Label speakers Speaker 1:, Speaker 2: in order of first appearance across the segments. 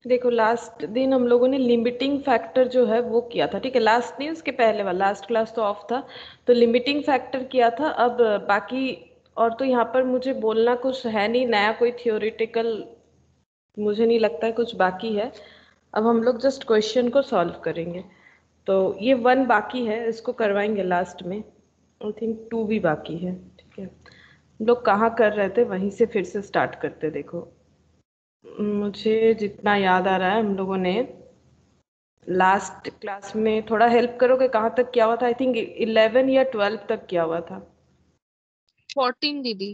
Speaker 1: देखो लास्ट दिन हम लोगों ने लिमिटिंग फैक्टर जो है वो किया था, ठीक है। लास्ट नहीं, उसके पहले वाला, लास्ट क्लास तो ऑफ था, तो लिमिटिंग फैक्टर किया था। अब बाकी और तो यहाँ पर मुझे बोलना कुछ है नहीं नया, कोई थियोरिटिकल मुझे नहीं लगता है कुछ बाकी है। अब हम लोग जस्ट क्वेश्चन को सॉल्व करेंगे। तो ये 1 बाकी है, इसको करवाएंगे लास्ट में। आई थिंक 2 भी बाकी है, ठीक है। हम लोग कहाँ कर रहे थे, वहीं से फिर से स्टार्ट करते। देखो मुझे जितना याद आ रहा है, हम लोगों ने लास्ट क्लास में थोड़ा हेल्प करोगे, कहाँ तक किया हुआ था? आई थिंक 11 या 12 तक किया हुआ था।
Speaker 2: 14 दीदी।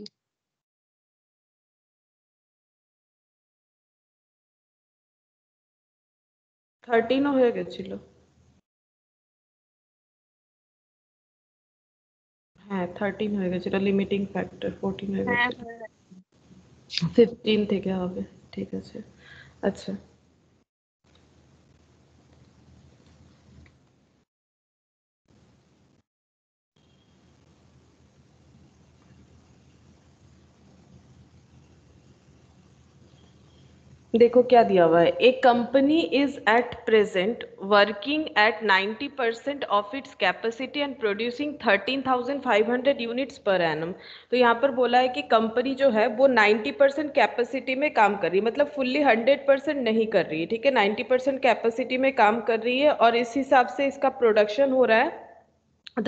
Speaker 1: 13 হয়ে গেছিল। হ্যাঁ 13 হয়ে গেছিল, লিমিটিং ফ্যাক্টর 14 হয়ে
Speaker 2: হ্যাঁ
Speaker 1: গেছিল।
Speaker 2: হ্যাঁ।
Speaker 1: 15 থেকে হবে, ঠিক আছে। আচ্ছা देखो क्या दिया हुआ है। A company is at present working at 90% of its capacity and producing 13,500 units per annum. तो यहाँ पर बोला है कि कंपनी जो है वो 90% कैपेसिटी में काम कर रही है, मतलब फुल्ली 100% नहीं कर रही है, ठीक है। 90% कैपेसिटी में काम कर रही है और इस हिसाब से इसका प्रोडक्शन हो रहा है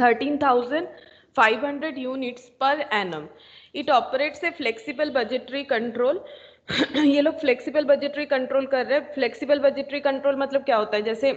Speaker 1: 13,500 units per annum. It operates a flexible budgetary control. ये लोग फ्लेक्सिबल बजटरी कंट्रोल कर रहे हैं। फ्लेक्सिबल बजटरी कंट्रोल मतलब क्या होता है, जैसे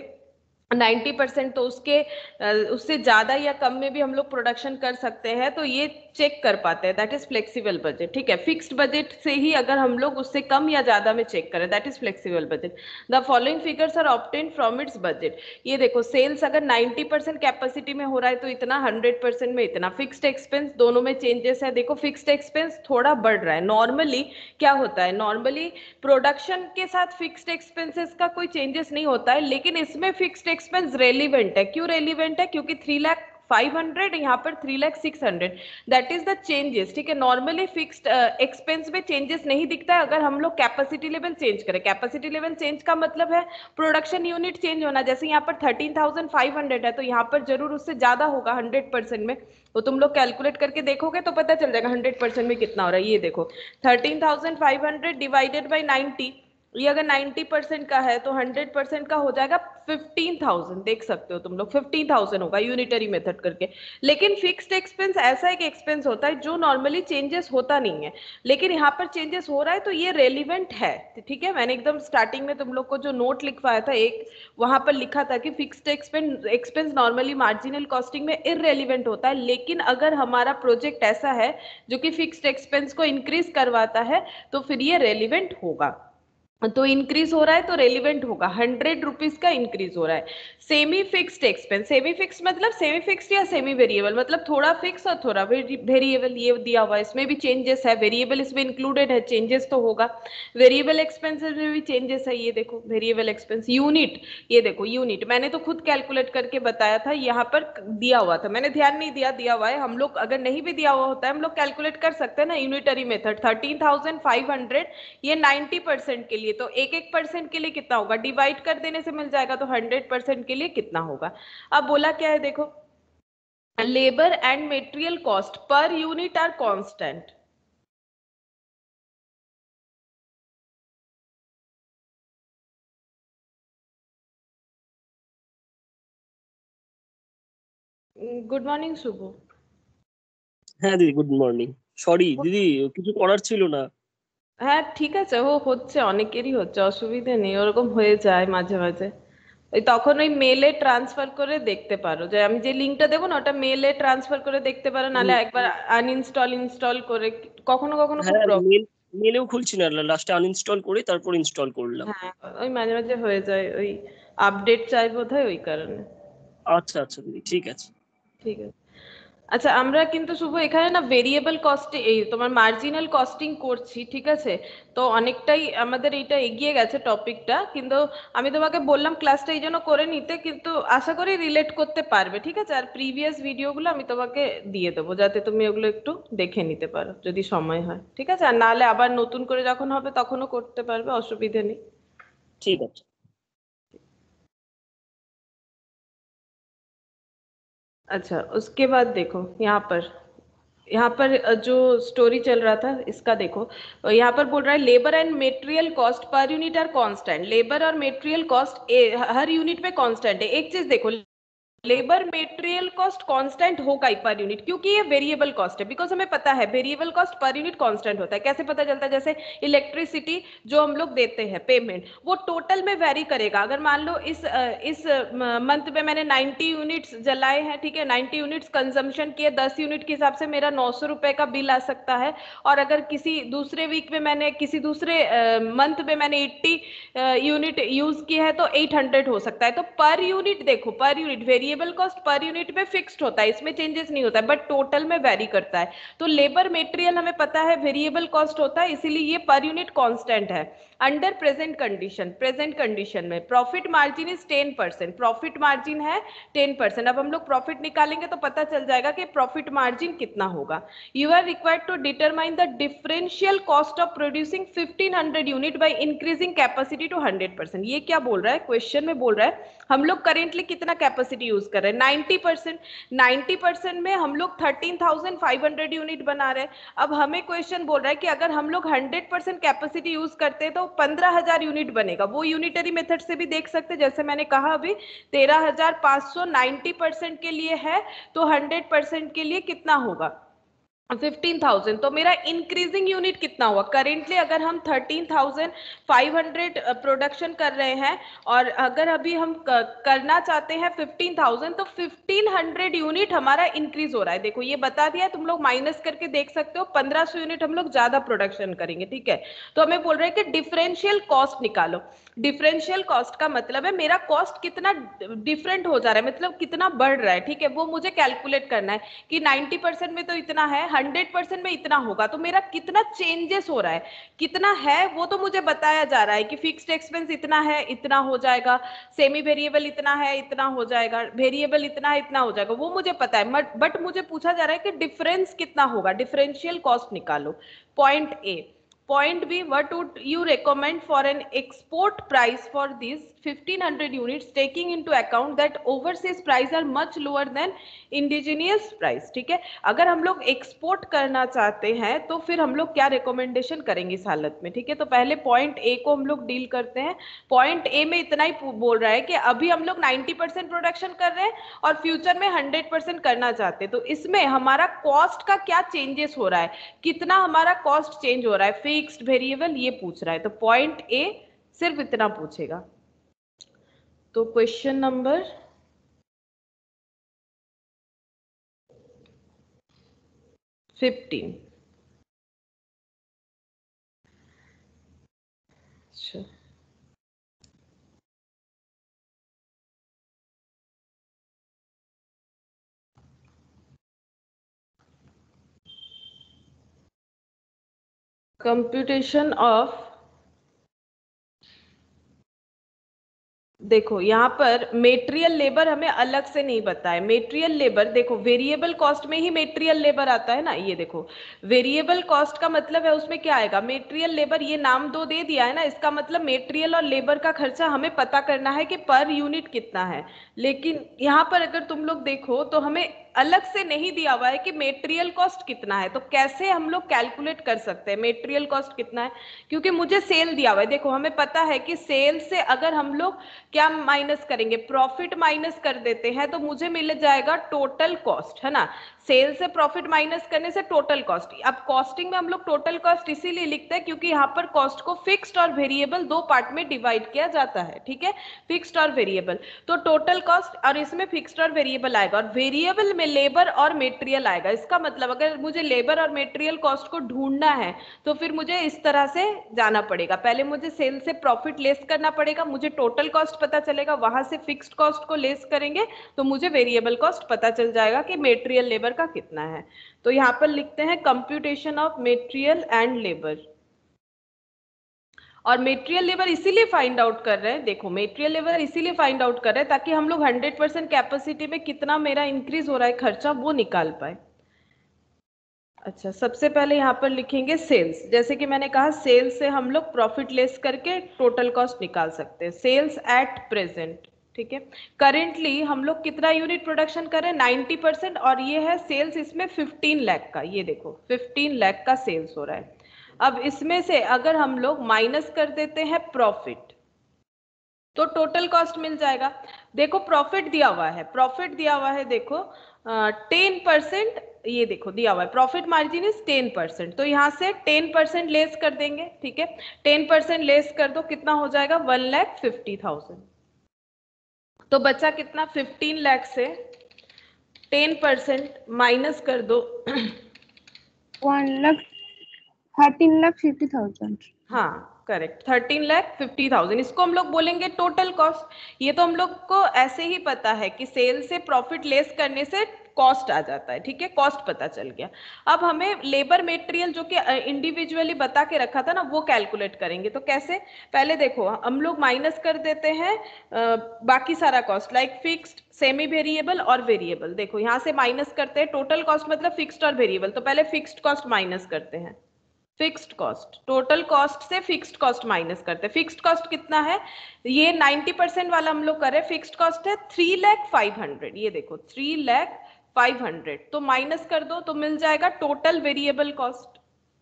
Speaker 1: 90% तो उसके उससे ज्यादा या कम में भी हम लोग प्रोडक्शन कर सकते हैं, तो ये चेक कर पाते हैं, दैट इज फ्लेक्सिबल बजट, ठीक है। फिक्स्ड बजट से ही अगर हम लोग उससे कम या ज्यादा में चेक करें, that is flexible budget. The following figures are obtained from its budget. ये देखो सेल्स अगर 90% कैपेसिटी में हो रहा है तो इतना, 100% में इतना। फिक्स्ड एक्सपेंस दोनों में चेंजेस है। देखो फिक्स्ड एक्सपेंस थोड़ा बढ़ रहा है। नॉर्मली क्या होता है, नॉर्मली प्रोडक्शन के साथ फिक्स्ड एक्सपेंसेस का कोई चेंजेस नहीं होता है, लेकिन इसमें फिक्स्ड एक्सपेंस रेलिवेंट है। क्यों रेलिवेंट है? क्योंकि 3,05,000 यहाँ पर 3,06,000, दैट इज द चेंजेस, ठीक है। नॉर्मली फिक्स्ड एक्सपेंस में चेंजेस नहीं दिखता है अगर हम लोग कैपेसिटी लेवल चेंज करें। कैपेसिटी लेवल चेंज का मतलब है प्रोडक्शन यूनिट चेंज होना। जैसे यहाँ पर 13,500 है तो यहाँ पर जरूर उससे ज्यादा होगा 100% में। तो तुम लोग कैलकुलेट करके देखोगे तो पता चल जाएगा 100% में कितना हो रहा है। ये देखो 13,500 डिवाइडेड बाई 90, ये अगर 90% का है तो 100% का हो जाएगा 15,000। देख सकते हो तुम लोग 15,000 होगा यूनिटरी मेथड करके। लेकिन फिक्स्ड एक्सपेंस ऐसा एक एक्सपेंस होता है जो नॉर्मली चेंजेस होता नहीं है, लेकिन यहाँ पर चेंजेस हो रहा है तो ये रेलिवेंट है, ठीक है। मैंने एकदम स्टार्टिंग में तुम लोग को जो नोट लिखवाया था एक, वहां पर लिखा था कि fixed expense normally marginal costing में इररेलीवेंट होता है, लेकिन अगर हमारा प्रोजेक्ट ऐसा है जो कि फिक्स्ड एक्सपेंस को इंक्रीज करवाता है तो फिर ये रेलिवेंट होगा। तो इंक्रीज हो रहा है तो रेलिवेंट होगा, 100 रुपीज का इंक्रीज हो रहा है। Semi fixed expense, semi fix मतलब सेमी फिक्स्ड या सेमी वेरिएबल, मतलब थोड़ा फिक्स और थोड़ा वेरिएबल, ये दिया हुआ है। इसमें भी चेंजेस है, वेरिएबल इसमें इंक्लूडेड है, चेंजेस तो होगा। वेरिएबल एक्सपेंसेस में भी चेंजेस है। ये देखो वेरिएबल एक्सपेंस यूनिट, ये देखो यूनिट मैंने तो खुद कैलकुलेट करके बताया था, यहाँ पर दिया हुआ था, मैंने ध्यान नहीं दिया, दिया हुआ है। हम लोग अगर नहीं भी दिया हुआ होता है हम लोग कैलकुलेट कर सकते हैं ना, यूनिटरी मेथड। 13,500 ये 90% के लिए, तो एक एक परसेंट के लिए कितना होगा, डिवाइड कर देने से मिल जाएगा, तो 100% के लिए कितना होगा। अब बोला क्या है देखो, labour and material cost per unit are constant. Good morning शुभ।
Speaker 3: হ্যাঁ দিদি, গুড মর্নিং। সরি দিদি, কিছু করার ছিল না।
Speaker 1: হ্যাঁ ঠিক আছে, ও হচ্ছে, অনেকেরই হচ্ছে, অসুবিধে নেই, ওরকম হয়ে যায় মাঝে মাঝে। ওই তখন ওই মেলে ট্রান্সফার করে দেখতে পারো, যে আমি যে লিঙ্কটা দেবো না ওটা মেলে ট্রান্সফার করে দেখতে পারো, নাহলে একবার আনইনস্টল ইনস্টল করে, কখনো কখনো খুব
Speaker 3: হ্যাঁ,
Speaker 1: প্রবলেম।
Speaker 3: মেলেও খুলছি না, লাস্টে আনইনস্টল করে তারপর ইনস্টল করলাম।
Speaker 1: হ্যাঁ ওই মাঝে মাঝে হয়ে যায়, ওই আপডেট চাই বোধহয় ওই কারণে।
Speaker 3: আচ্ছা আচ্ছা দিদি, ঠিক আছে।
Speaker 1: ঠিক আছে। আচ্ছা আমরা কিন্তু শুভ এখানে না ভেরিয়েবল কস্টে, এই তোমার মার্জিনাল কস্টিং করছি, ঠিক আছে। তো অনেকটাই আমাদের এইটা এগিয়ে গেছে টপিকটা, কিন্তু আমি তোমাকে বললাম ক্লাসটা এই জন্য করে নিতে, কিন্তু আশা করি রিলেট করতে পারবে, ঠিক আছে। আর প্রিভিয়াস ভিডিওগুলো আমি তোমাকে দিয়ে দেবো যাতে তুমি ওগুলো একটু দেখে নিতে পারো যদি সময় হয়, ঠিক আছে। আর নাহলে আবার নতুন করে যখন হবে তখনও করতে পারবে, অসুবিধে নেই।
Speaker 3: ठीक है।
Speaker 1: अच्छा, उसके बाद देखो यहाँ पर जो स्टोरी चल रहा था इसका देखो, यहाँ पर बोल रहा है labour and material cost per unit are constant. Labour और मेटेरियल कॉस्ट हर यूनिट पे कांस्टेंट है। एक चीज देखो, लेबर मेटेरियल कॉस्ट कांस्टेंट होगा ही पर यूनिट, क्योंकि ये वेरिएबल कॉस्ट है। बिकॉज हमें पता है variable cost per unit constant होता है। कैसे पता चलता है? जैसे इलेक्ट्रिसिटी जो हम लोग देते हैं पेमेंट, वो टोटल में वेरी करेगा। अगर मान लो इस मंथ में मैंने 90 यूनिट्स जलाए हैं, ठीक है, 90 यूनिट्स कंजम्पशन किए, 10 यूनिट के हिसाब से मेरा 900 रुपए का बिल आ सकता है। और अगर किसी दूसरे वीक में मैंने, किसी दूसरे मंथ में मैंने 80 यूनिट यूज की है तो 800 हो सकता है। तो पर यूनिट देखो, per unit variable cost per unit में फिक्स्ड होता है, इसमें चेंजेस नहीं होता है, बट टोटल में वेरी करता है। तो लेबर मेटेरियल हमें पता है वेरिएबल कॉस्ट होता है, इसीलिए ये पर यूनिट कांस्टेंट है। अंडर प्रेजेंट कंडीशन में profit margin is 10%। Profit margin है 10%। अब हम लोग प्रॉफिट निकालेंगे तो पता चल जाएगा कि प्रॉफिट मार्जिन कितना होगा। You are required to determine the differential cost of producing 1500 unit by increasing capacity to 100%। ये क्या बोल रहा है? क्वेश्चन में बोल रहा है हम लोग करेंटली कितना कैपेसिटी यूज कर रहे हैं, 90%। 90% में हम लोग 13,500 यूनिट बना रहे हैं। अब हमें क्वेश्चन बोल रहा है कि अगर हम लोग 100% कैपेसिटी यूज करते हैं तो 15,000 यूनिट बनेगा। वो यूनिटरी मेथड से भी देख सकते हैं, जैसे मैंने कहा अभी 13,500 90% के लिए है, तो 100% के लिए कितना होगा? 15,000। तो मेरा इंक्रीजिंग यूनिट कितना हुआ? करेंटली अगर हम 13,500 प्रोडक्शन कर रहे हैं, और अगर अभी हम करना चाहते हैं 15,000, तो 1,500 यूनिट हमारा इंक्रीज हो रहा है। देखो ये बता दिया, तुम लोग माइनस करके देख सकते हो, 1,500 यूनिट हम लोग ज्यादा प्रोडक्शन करेंगे, ठीक है। तो हमें बोल रहे हैं कि डिफरेंशियल कॉस्ट निकालो। डिफरेंशियल कॉस्ट का मतलब है मेरा कॉस्ट कितना डिफरेंट हो जा रहा है, मतलब कितना बढ़ रहा है, ठीक है, वो मुझे कैलकुलेट करना है कि 90% में तो इतना है, 100% में इतना होगा, तो मेरा कितना चेंजेस हो रहा है, कितना है वो तो मुझे बताया जा रहा है कि फिक्स्ड एक्सपेंस इतना है, इतना हो जाएगा, सेमी वेरिएबल इतना है, इतना हो जाएगा, वेरिएबल इतना है, इतना हो जाएगा, वो मुझे पता है। बट मुझे पूछा जा रहा है कि डिफरेंस कितना होगा, डिफरेंशियल कॉस्ट निकालो। Point A. Point B, what would you recommend for an export price for these 1,500 units, taking into account that overseas price are much lower than indigenous price? ठीक है, अगर हम लोग एक्सपोर्ट करना चाहते हैं तो फिर हम लोग क्या रिकमेंडेशन करेंगे इस हालत में? ठीक है, तो पहले पॉइंट ए को हम लोग डील करते हैं। पॉइंट ए में इतना ही बोल रहा है कि अभी हम लोग 90% प्रोडक्शन कर रहे हैं और फ्यूचर में 100% करना चाहते हैं, तो इसमें हमारा कॉस्ट का क्या चेंजेस हो रहा है, कितना हमारा कॉस्ट चेंज हो रहा है, फिक्स्ड वेरिएबल, ये पूछ रहा है। तो पॉइंट ए सिर्फ इतना पूछेगा। तो क्वेश्चन नंबर 15। अच्छा, कंप्यूटेशन ऑफ, देखो यहाँ पर मेटेरियल लेबर हमें अलग से नहीं बताया। मेटेरियल लेबर देखो, वेरिएबल कॉस्ट में ही मेटेरियल लेबर आता है ना, ये देखो वेरिएबल कॉस्ट का मतलब है उसमें क्या आएगा, मेटेरियल लेबर, ये नाम दो दे दिया है ना, इसका मतलब मेटेरियल और लेबर का खर्चा हमें पता करना है कि पर यूनिट कितना है। लेकिन यहाँ पर अगर तुम लोग देखो तो हमें अलग से नहीं दिया हुआ है कि मेटेरियल कॉस्ट कितना है। तो कैसे हम लोग कैलकुलेट कर सकते हैं मेटेरियल कॉस्ट कितना है? क्योंकि मुझे सेल दिया हुआ है। देखो हमें पता है कि सेल से अगर हम लोग क्या माइनस करेंगे, प्रॉफिट माइनस कर देते हैं, तो मुझे मिल जाएगा टोटल कॉस्ट, है ना। सेल से प्रॉफिट माइनस करने से टोटल कॉस्ट। अब कॉस्टिंग में हम लोग टोटल कॉस्ट इसीलिए लिखते हैं क्योंकि यहाँ पर कॉस्ट को फिक्स्ड और वेरिएबल दो पार्ट में डिवाइड किया जाता है, ठीक है, फिक्स्ड और वेरिएबल। तो टोटल कॉस्ट, और इसमें फिक्स्ड और वेरिएबल आएगा, और वेरिएबल में लेबर और मेटेरियल आएगा। इसका मतलब अगर मुझे लेबर और मेटेरियल कॉस्ट को ढूंढना है तो फिर मुझे इस तरह से जाना पड़ेगा। पहले मुझे सेल से प्रॉफिट लेस करना पड़ेगा, मुझे टोटल कॉस्ट पता चलेगा, वहां से फिक्स्ड कॉस्ट को लेस करेंगे तो मुझे वेरिएबल कॉस्ट पता चल जाएगा कि मेटेरियल लेबर का कितना है। तो यहाँ पर लिखते हैं computation of material and labour. और मेटेरियल लेबर इसीलिए फाइंड आउट कर रहे हैं, देखो मेटेरियल लेबर इसीलिए फाइंड आउट कर रहे हैं ताकि हम लोग 100% कैपेसिटी में कितना मेरा इंक्रीज हो रहा है खर्चा वो निकाल पाए। अच्छा, सबसे पहले यहाँ पर लिखेंगे सेल्स। जैसे कि मैंने कहा सेल्स से हम लोग प्रॉफिट लेस करके टोटल कॉस्ट निकाल सकते हैं। सेल्स एट प्रेजेंट, ठीक है। करेंटली हम लोग कितना यूनिट प्रोडक्शन कर रहे हैं, 90%, और ये है सेल्स इसमें 15 लाख का। ये देखो 15 लाख का सेल्स हो रहा है। अब इसमें से अगर हम लोग माइनस कर देते हैं प्रॉफिट तो टोटल कॉस्ट मिल जाएगा। देखो प्रॉफिट दिया हुआ है, प्रॉफिट दिया हुआ है, देखो 10%, ये देखो दिया हुआ है प्रॉफिट मार्जिन इज 10%, तो यहाँ से 10% लेस कर देंगे, ठीक है। 10% लेस कर दो, कितना हो जाएगा, 1,50,000। तो बचा कितना, 15 लाख से 10% माइनस कर दो
Speaker 2: 13,50,000।
Speaker 1: हाँ करेक्ट, 13,50,000। इसको हम लोग बोलेंगे टोटल कॉस्ट। ये तो हम लोग को ऐसे ही पता है कि सेल से प्रॉफिट लेस करने से कॉस्ट आ जाता है, ठीक है, कॉस्ट पता चल गया। अब हमें लेबर मटेरियल जो कि इंडिविजुअली बता के रखा था ना, वो कैलकुलेट करेंगे। तो कैसे, पहले देखो हम लोग माइनस कर देते हैं बाकी सारा cost, like fixed, semi variable और वेरिएबल। देखो यहाँ से माइनस करते हैं टोटल कॉस्ट, मतलब फिक्स्ड और वेरिएबल। तो पहले फिक्स्ड कॉस्ट माइनस करते हैं, फिक्स्ड कॉस्ट, टोटल कॉस्ट से फिक्स्ड कॉस्ट माइनस करते हैं। फिक्स्ड कॉस्ट कितना है, ये 90% वाला हम लोग कर रहे हैं। फिक्स्ड कॉस्ट है 3,05,000, ये देखो 3,05,000, तो माइनस कर दो तो मिल जाएगा टोटल वेरिएबल कॉस्ट।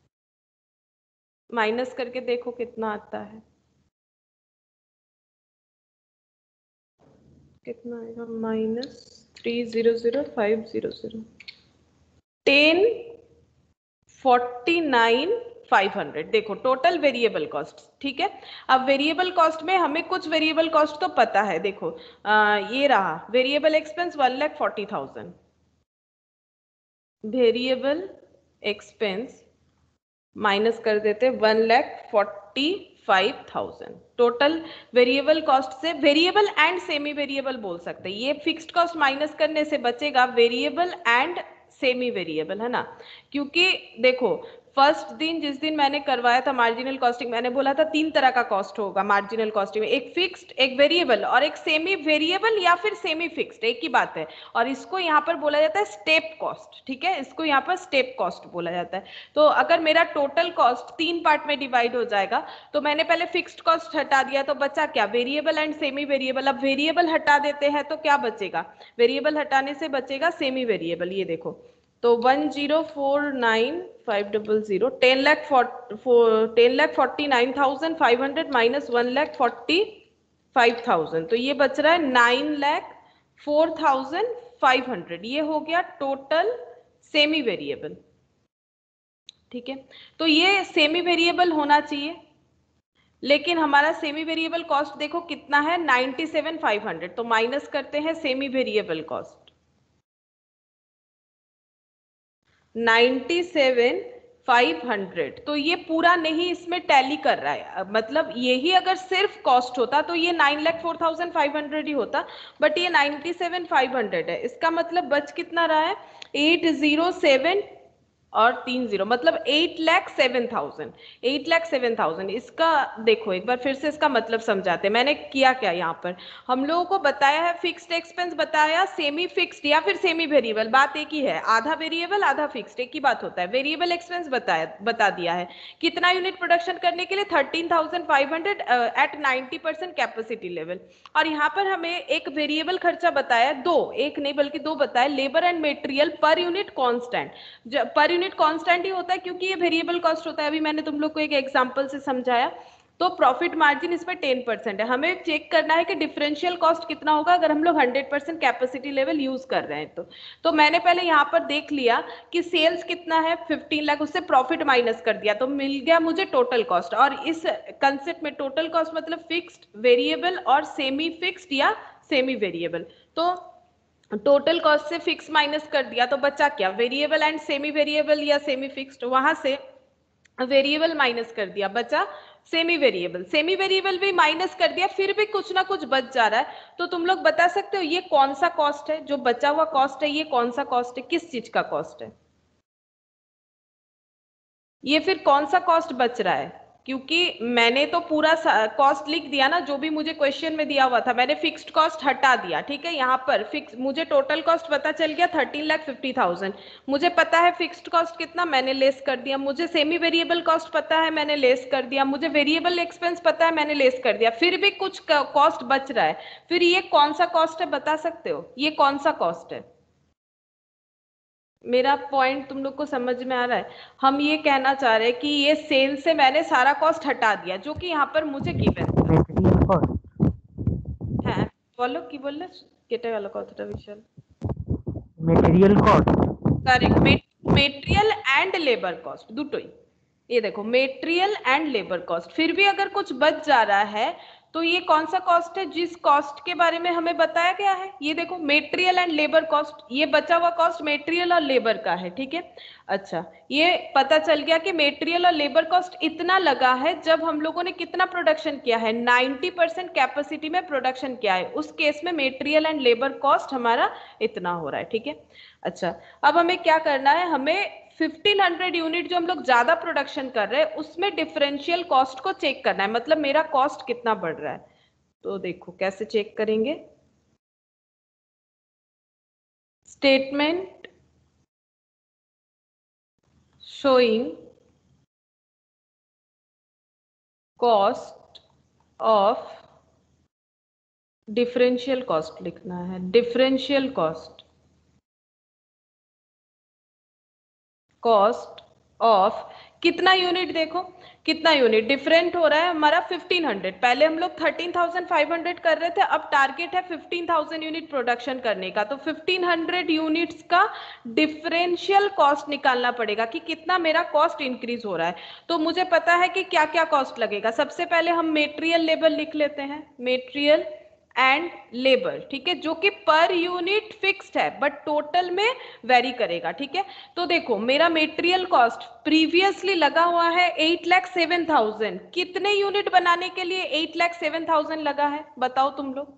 Speaker 1: माइनस करके देखो कितना आता है, कितना आएगा, -3,00,500, 10,49,500। देखो टोटल वेरिएबल कॉस्ट, ठीक है। अब वेरिएबल कॉस्ट में हमें कुछ वेरिएबल कॉस्ट तो पता है। देखो ये रहा variable expense 1,40,000, variable expense minus कर देते 1,45,000। टोटल वेरिएबल कॉस्ट से वेरिएबल एंड सेमी वेरिएबल बोल सकते हैं। ये फिक्स्ड कॉस्ट माइनस करने से बचेगा वेरिएबल एंड सेमी वेरिएबल, है ना। क्योंकि देखो फर्स्ट दिन जिस दिन मैंने करवाया था मार्जिनल कॉस्टिंग, मैंने बोला था 3 तरह का कॉस्ट होगा मार्जिनल कॉस्टिंग में, एक फिक्स्ड, एक वेरिएबल और एक सेमी वेरिएबल या फिर सेमी फिक्स्ड, एक ही बात है। और इसको यहाँ पर बोला जाता है स्टेप कॉस्ट, ठीक है, इसको यहाँ पर स्टेप कॉस्ट बोला जाता है। तो अगर मेरा टोटल कॉस्ट 3 पार्ट में डिवाइड हो जाएगा, तो मैंने पहले फिक्स्ड कॉस्ट हटा दिया, तो बचा क्या, वेरिएबल एंड सेमी वेरिएबल। अब वेरिएबल हटा देते हैं तो क्या बचेगा, वेरिएबल हटाने से बचेगा सेमी वेरिएबल। ये देखो तो 1,04,9,500, 10,49,500 माइनस 1,45,000, तो ये बच रहा है 9,04,500। ये हो गया टोटल सेमी वेरिएबल, ठीक है। तो ये सेमी वेरिएबल होना चाहिए, लेकिन हमारा सेमी वेरिएबल कॉस्ट देखो कितना है, 97,500। तो माइनस करते हैं सेमी वेरिएबल कॉस्ट, 97,500। तो ये पूरा नहीं इसमें टैली कर रहा है, मतलब यही अगर सिर्फ कॉस्ट होता तो ये 9,04,500 ही होता, बट ये 97,500 है। इसका मतलब बच कितना रहा है, 807 और 30, मतलब 8,07,000, 8,07,000। इसका देखो एक बार फिर से इसका मतलब समझाते हैं। मैंने किया क्या, यहाँ पर हम लोगों को बताया है फिक्स्ड एक्सपेंस, बताया सेमी फिक्स्ड या फिर सेमी वेरिएबल, बात एक ही है, आधा वेरिएबल आधा फिक्स्ड, एक ही बात होता है। वेरिएबल एक्सपेंस बता दिया है कितना यूनिट प्रोडक्शन करने के लिए, 13,500 एट 90% कैपेसिटी लेवल। और यहाँ पर हमें एक वेरिएबल खर्चा बताया, दो, एक नहीं बल्कि दो बताया, labour and material per unit constant. Per unit constant ही होता है क्योंकि ये वेरिएबल कॉस्ट होता है, अभी मैंने तुम लोग को एक एग्जांपल से समझाया। तो प्रॉफिट मार्जिन इसमें 10% है। हमें चेक करना है कि डिफरेंशियल कॉस्ट कितना होगा अगर हम लोग 100% कैपेसिटी लेवल यूज कर रहे हैं। तो मैंने पहले यहाँ पर देख लिया कि सेल्स कितना है 15 लाख, उससे प्रॉफिट माइनस कर दिया तो मिल गया मुझे टोटल कॉस्ट। और इस कंसेप्ट में टोटल कॉस्ट मतलब फिक्स्ड, वेरिएबल और सेमी फिक्स्ड या सेमी वेरिएबल। तो टोटल कॉस्ट से फिक्स माइनस कर दिया तो बचा क्या, वेरिएबल एंड सेमी वेरिएबल या सेमी फिक्स्ड। वहां से वेरिएबल माइनस कर दिया, बचा सेमी वेरिएबल। सेमी वेरिएबल भी माइनस कर दिया, फिर भी कुछ ना कुछ बच जा रहा है। तो तुम लोग बता सकते हो ये कौन सा कॉस्ट है, जो बचा हुआ कॉस्ट है ये कौन सा कॉस्ट है, किस चीज का कॉस्ट है, ये फिर कौन सा कॉस्ट बच रहा है। क्योंकि मैंने तो पूरा कॉस्ट लिख दिया ना, जो भी मुझे क्वेश्चन में दिया हुआ था, मैंने फिक्स्ड कॉस्ट हटा दिया, ठीक है। यहाँ पर फिक्स मुझे टोटल कॉस्ट पता चल गया 13,50,000, मुझे पता है फिक्स्ड कॉस्ट कितना, मैंने लेस कर दिया। मुझे सेमी वेरिएबल कॉस्ट पता है, मैंने लेस कर दिया। मुझे वेरिएबल एक्सपेंस पता है, मैंने लेस कर दिया। फिर भी कुछ कॉस्ट बच रहा है, फिर ये कौन सा कॉस्ट है बता सकते हो? ये कौन सा कॉस्ट है? मेरा पॉइंट तुम लोग को समझ में आ रहा है? हम ये कहना चाह रहे हैं कि ये सेल से मैंने सारा कॉस्ट हटा दिया, जो कि यहाँ पर मुझे गिवन
Speaker 4: মেটেরিয়াল কস্ট
Speaker 1: है। बोलो কি বললে? কেটে গেল কথাটা Bishal.
Speaker 4: Material cost
Speaker 1: correct, material and labour cost दुटोई। ये देखो मेटेरियल एंड लेबर कॉस्ट, फिर भी अगर कुछ बच जा रहा है तो ये कौन सा कॉस्ट है जिस कॉस्ट के बारे में हमें बताया गया है? ये देखो मेटेरियल एंड लेबर कॉस्ट, ये बचा हुआ कॉस्ट मेटेरियल और लेबर का है, ठीक है। अच्छा, ये पता चल गया कि मेटेरियल और लेबर कॉस्ट इतना लगा है जब हम लोगों ने कितना प्रोडक्शन किया है, 90% कैपेसिटी में प्रोडक्शन किया है, उस केस में मेटेरियल एंड लेबर कॉस्ट हमारा इतना हो रहा है, ठीक है। अच्छा, अब हमें क्या करना है, हमें 1500 यूनिट जो हम लोग ज्यादा प्रोडक्शन कर रहे हैं उसमें डिफरेंशियल कॉस्ट को चेक करना है, मतलब मेरा कॉस्ट कितना बढ़ रहा है। तो देखो कैसे चेक करेंगे, statement showing cost of differential cost लिखना है, डिफरेंशियल कॉस्ट ऑफ कितना यूनिट, देखो कितना यूनिट डिफरेंट हो रहा है हमारा 1500। पहले हम लोग 13,500 कर रहे थे, अब टारगेट है 15,000 यूनिट प्रोडक्शन करने का, तो 1500 यूनिट्स का डिफरेंशियल कॉस्ट निकालना पड़ेगा कि कितना मेरा कॉस्ट इंक्रीज हो रहा है। तो मुझे पता है कि क्या क्या कॉस्ट लगेगा। सबसे पहले हम मेटेरियल लेबर लिख लेते हैं, मेटेरियल एंड लेबर, ठीक है, जो कि पर यूनिट फिक्स्ड है बट टोटल में वेरी करेगा, ठीक है। तो देखो मेरा मेटेरियल कॉस्ट प्रीवियसली लगा हुआ है 8,07,000, कितने यूनिट बनाने के लिए 8,07,000 लगा है बताओ तुम लोग?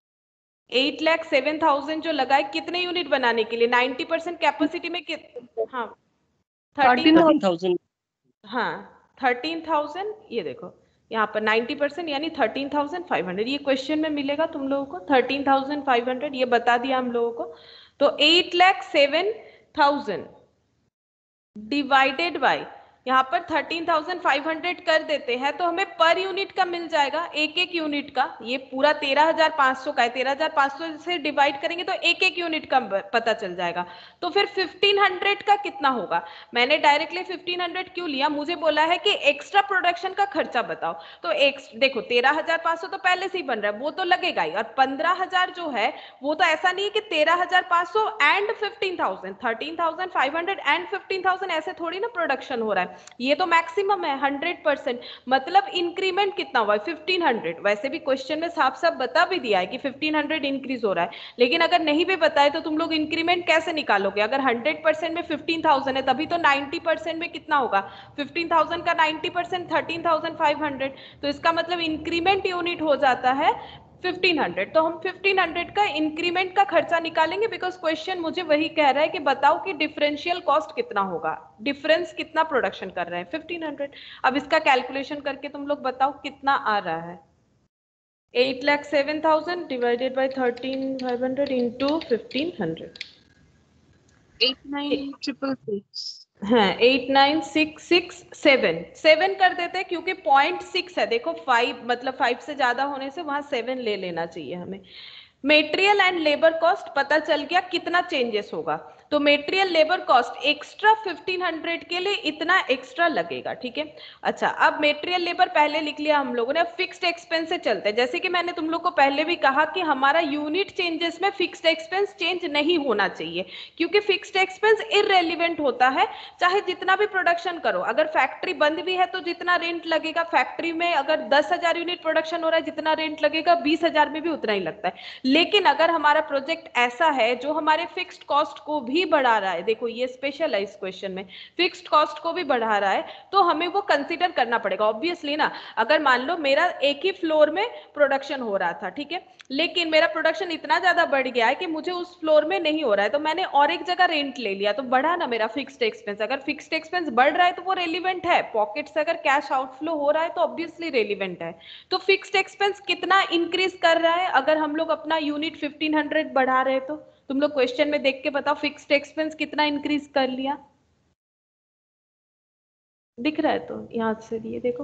Speaker 1: 8,07,000 जो लगा है कितने यूनिट बनाने के लिए, 90% कैपेसिटी में हाँ
Speaker 3: 13,000।
Speaker 1: हाँ 13,000, ये देखो यहाँ पर 90% यानी 13,500, ये क्वेश्चन में मिलेगा तुम लोगों को 13,500, ये बता दिया हम लोगों को। तो 8,07,000 डिवाइडेड बाय यहाँ पर 13,500 कर देते हैं तो हमें पर यूनिट का मिल जाएगा, एक एक यूनिट का। ये पूरा 13,500 का है, 13,500 से डिवाइड करेंगे तो एक एक यूनिट का पता चल जाएगा। तो फिर 1500 का कितना होगा? मैंने डायरेक्टली 1500 क्यों लिया, मुझे बोला है कि एक्स्ट्रा प्रोडक्शन का खर्चा बताओ। तो देखो 13,500 तो पहले से ही बन रहा है, वो तो लगेगा ही, और 15,000 जो है वो तो ऐसा नहीं है कि 13,500 एंड 15,000, 13,500 एंड 15,000 ऐसे थोड़ी ना प्रोडक्शन हो रहा है, ये तो मैक्सिमम है 100%। मतलब इंक्रीमेंट कितना हुआ है 1500। वैसे भी क्वेश्चन में साफ साफ बता भी दिया है कि 1500 इंक्रीज हो रहा है, लेकिन अगर नहीं भी बताए तो तुम लोग इंक्रीमेंट कैसे निकालोगे? अगर 100% में 15,000 है तभी तो 90% में कितना होगा, 15,000 का 90% 13,500, तो इसका मतलब इंक्रीमेंट यूनिट हो जाता है 1500। तो हम 1500 का इंक्रीमेंट का खर्चा निकालेंगे, बिकॉज क्वेश्चन मुझे वही कह रहा है कि बताओ कि डिफरेंशियल कॉस्ट कितना होगा, डिफरेंस कितना प्रोडक्शन कर रहे हैं 1500। अब इसका कैलकुलेशन करके तुम लोग बताओ कितना आ रहा है। 8,07,000 डिवाइडेड बाय 13,500 इंटू 1500,
Speaker 2: 89,666।
Speaker 1: हाँ 89,667 कर देते हैं क्योंकि 0.6 है, देखो 5 मतलब 5 से ज्यादा होने से वहां 7 ले लेना चाहिए हमें। मेटेरियल एंड लेबर कॉस्ट पता चल गया कितना चेंजेस होगा, तो मेटेरियल लेबर कॉस्ट एक्स्ट्रा 1500 के लिए इतना एक्स्ट्रा लगेगा, ठीक है। अच्छा, अब मेटेरियल लेबर पहले लिख लिया हम लोगों ने, अब फिक्स्ड एक्सपेंस से चलते हैं। जैसे कि मैंने तुम लोग को पहले भी कहा कि हमारा यूनिट चेंजेस में फिक्स्ड एक्सपेंस चेंज नहीं होना चाहिए, क्योंकि फिक्स्ड एक्सपेंस इररेलेवेंट होता है, चाहे जितना भी प्रोडक्शन करो। अगर फैक्ट्री बंद भी है तो जितना रेंट लगेगा, फैक्ट्री में अगर 10,000 यूनिट प्रोडक्शन हो रहा है जितना रेंट लगेगा 20,000 में भी उतना ही लगता है। लेकिन अगर हमारा प्रोजेक्ट ऐसा है जो हमारे फिक्स्ड कॉस्ट को भी भी बढ़ा रहा है, देखो ये स्पेशल है इस क्वेश्चन में, फिक्स्ड कॉस्ट को भी बढ़ा रहा है, तो हमें वो कंसीडर करना पड़ेगा ऑब्वियसली ना। अगर मान लो मेरा एक ही फ्लोर में प्रोडक्शन हो रहा था, ठीक है, लेकिन मेरा प्रोडक्शन इतना ज्यादा बढ़ गया है कि मुझे उस फ्लोर में नहीं हो रहा है, तो मैंने और एक जगह रेंट ले लिया, तो बढ़ा ना मेरा फिक्स्ड एक्सपेंस। अगर फिक्स्ड एक्सपेंस बढ़ रहा है तो वो रेलिवेंट है, पॉकेट से अगर कैश आउटफ्लो हो रहा है तो ऑब्वियसली रेलिवेंट है। तो फिक्स्ड एक्सपेंस कितना इंक्रीज कर रहा है, अगर हम लोग अपना यूनिट 1500 बढ़ा रहे हैं, तो तुम लोग क्वेश्चन में देख के बताओ फिक्स्ड एक्सपेंस कितना इंक्रीज कर लिया, दिख रहा है तो यहाँ से ये देखो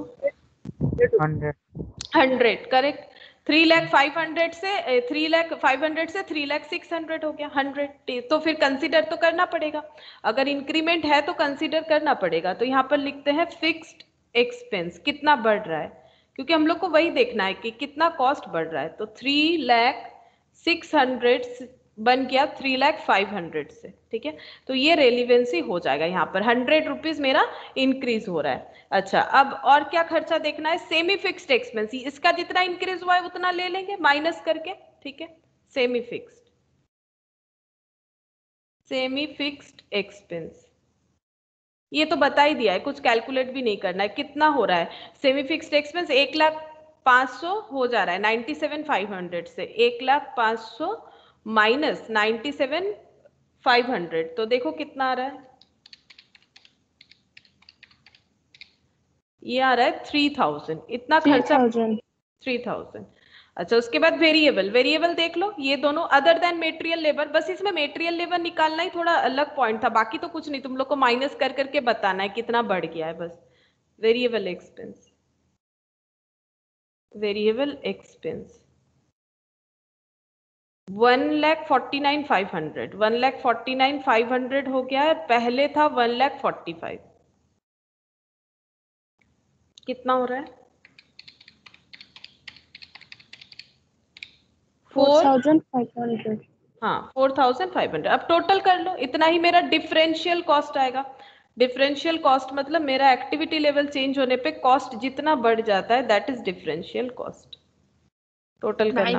Speaker 1: 100 करेक्ट। 3,500,000 से 3,500,000 से 3,600,000 हो गया 100, तो फिर कंसीडर तो करना पड़ेगा, अगर इंक्रीमेंट है तो कंसीडर करना पड़ेगा। तो यहाँ पर लिखते हैं फिक्स्ड एक्सपेंस कितना बढ़ रहा है, क्योंकि हम लोग को वही देखना है कि कितना कॉस्ट बढ़ रहा है। तो 3,600,000 बन गया 3,500,000 से, ठीक है, तो ये रेलिवेंसी हो जाएगा, यहाँ पर 100 रुपीज मेरा इंक्रीज हो रहा है। अच्छा, अब और क्या खर्चा देखना है, सेमी फिक्स्ड एक्सपेंस, इसका जितना इंक्रीज हुआ है उतना ले लेंगे माइनस करके, ठीक है, सेमी फिक्स्ड एक्सपेंस, ये तो बता ही दिया है, कुछ कैलकुलेट भी नहीं करना है, कितना हो रहा है सेमी फिक्स्ड एक्सपेंस, 1,05,000 हो जा रहा है 97,500 से, 1,05,000 माइनस 97,500, तो देखो कितना आ रहा है, ये आ रहा है 3,000, इतना खर्चा 3,000। अच्छा, उसके बाद वेरिएबल देख लो, ये दोनों अदर देन मेटेरियल लेबर, बस इसमें मेटेरियल लेबर निकालना ही थोड़ा अलग पॉइंट था, बाकी तो कुछ नहीं, तुम लोग को माइनस कर करके बताना है कितना बढ़ गया है बस। वेरिएबल एक्सपेंस 1,49,500, 1,49,500 हो गया है, पहले था 1,45,000, कितना हो रहा है
Speaker 2: 4,500।
Speaker 1: हाँ 4,500। अब टोटल कर लो, इतना ही मेरा डिफरेंशियल कॉस्ट आएगा। डिफरेंशियल कॉस्ट मतलब मेरा एक्टिविटी लेवल चेंज होने पे कॉस्ट जितना बढ़ जाता है that is differential cost. Total करना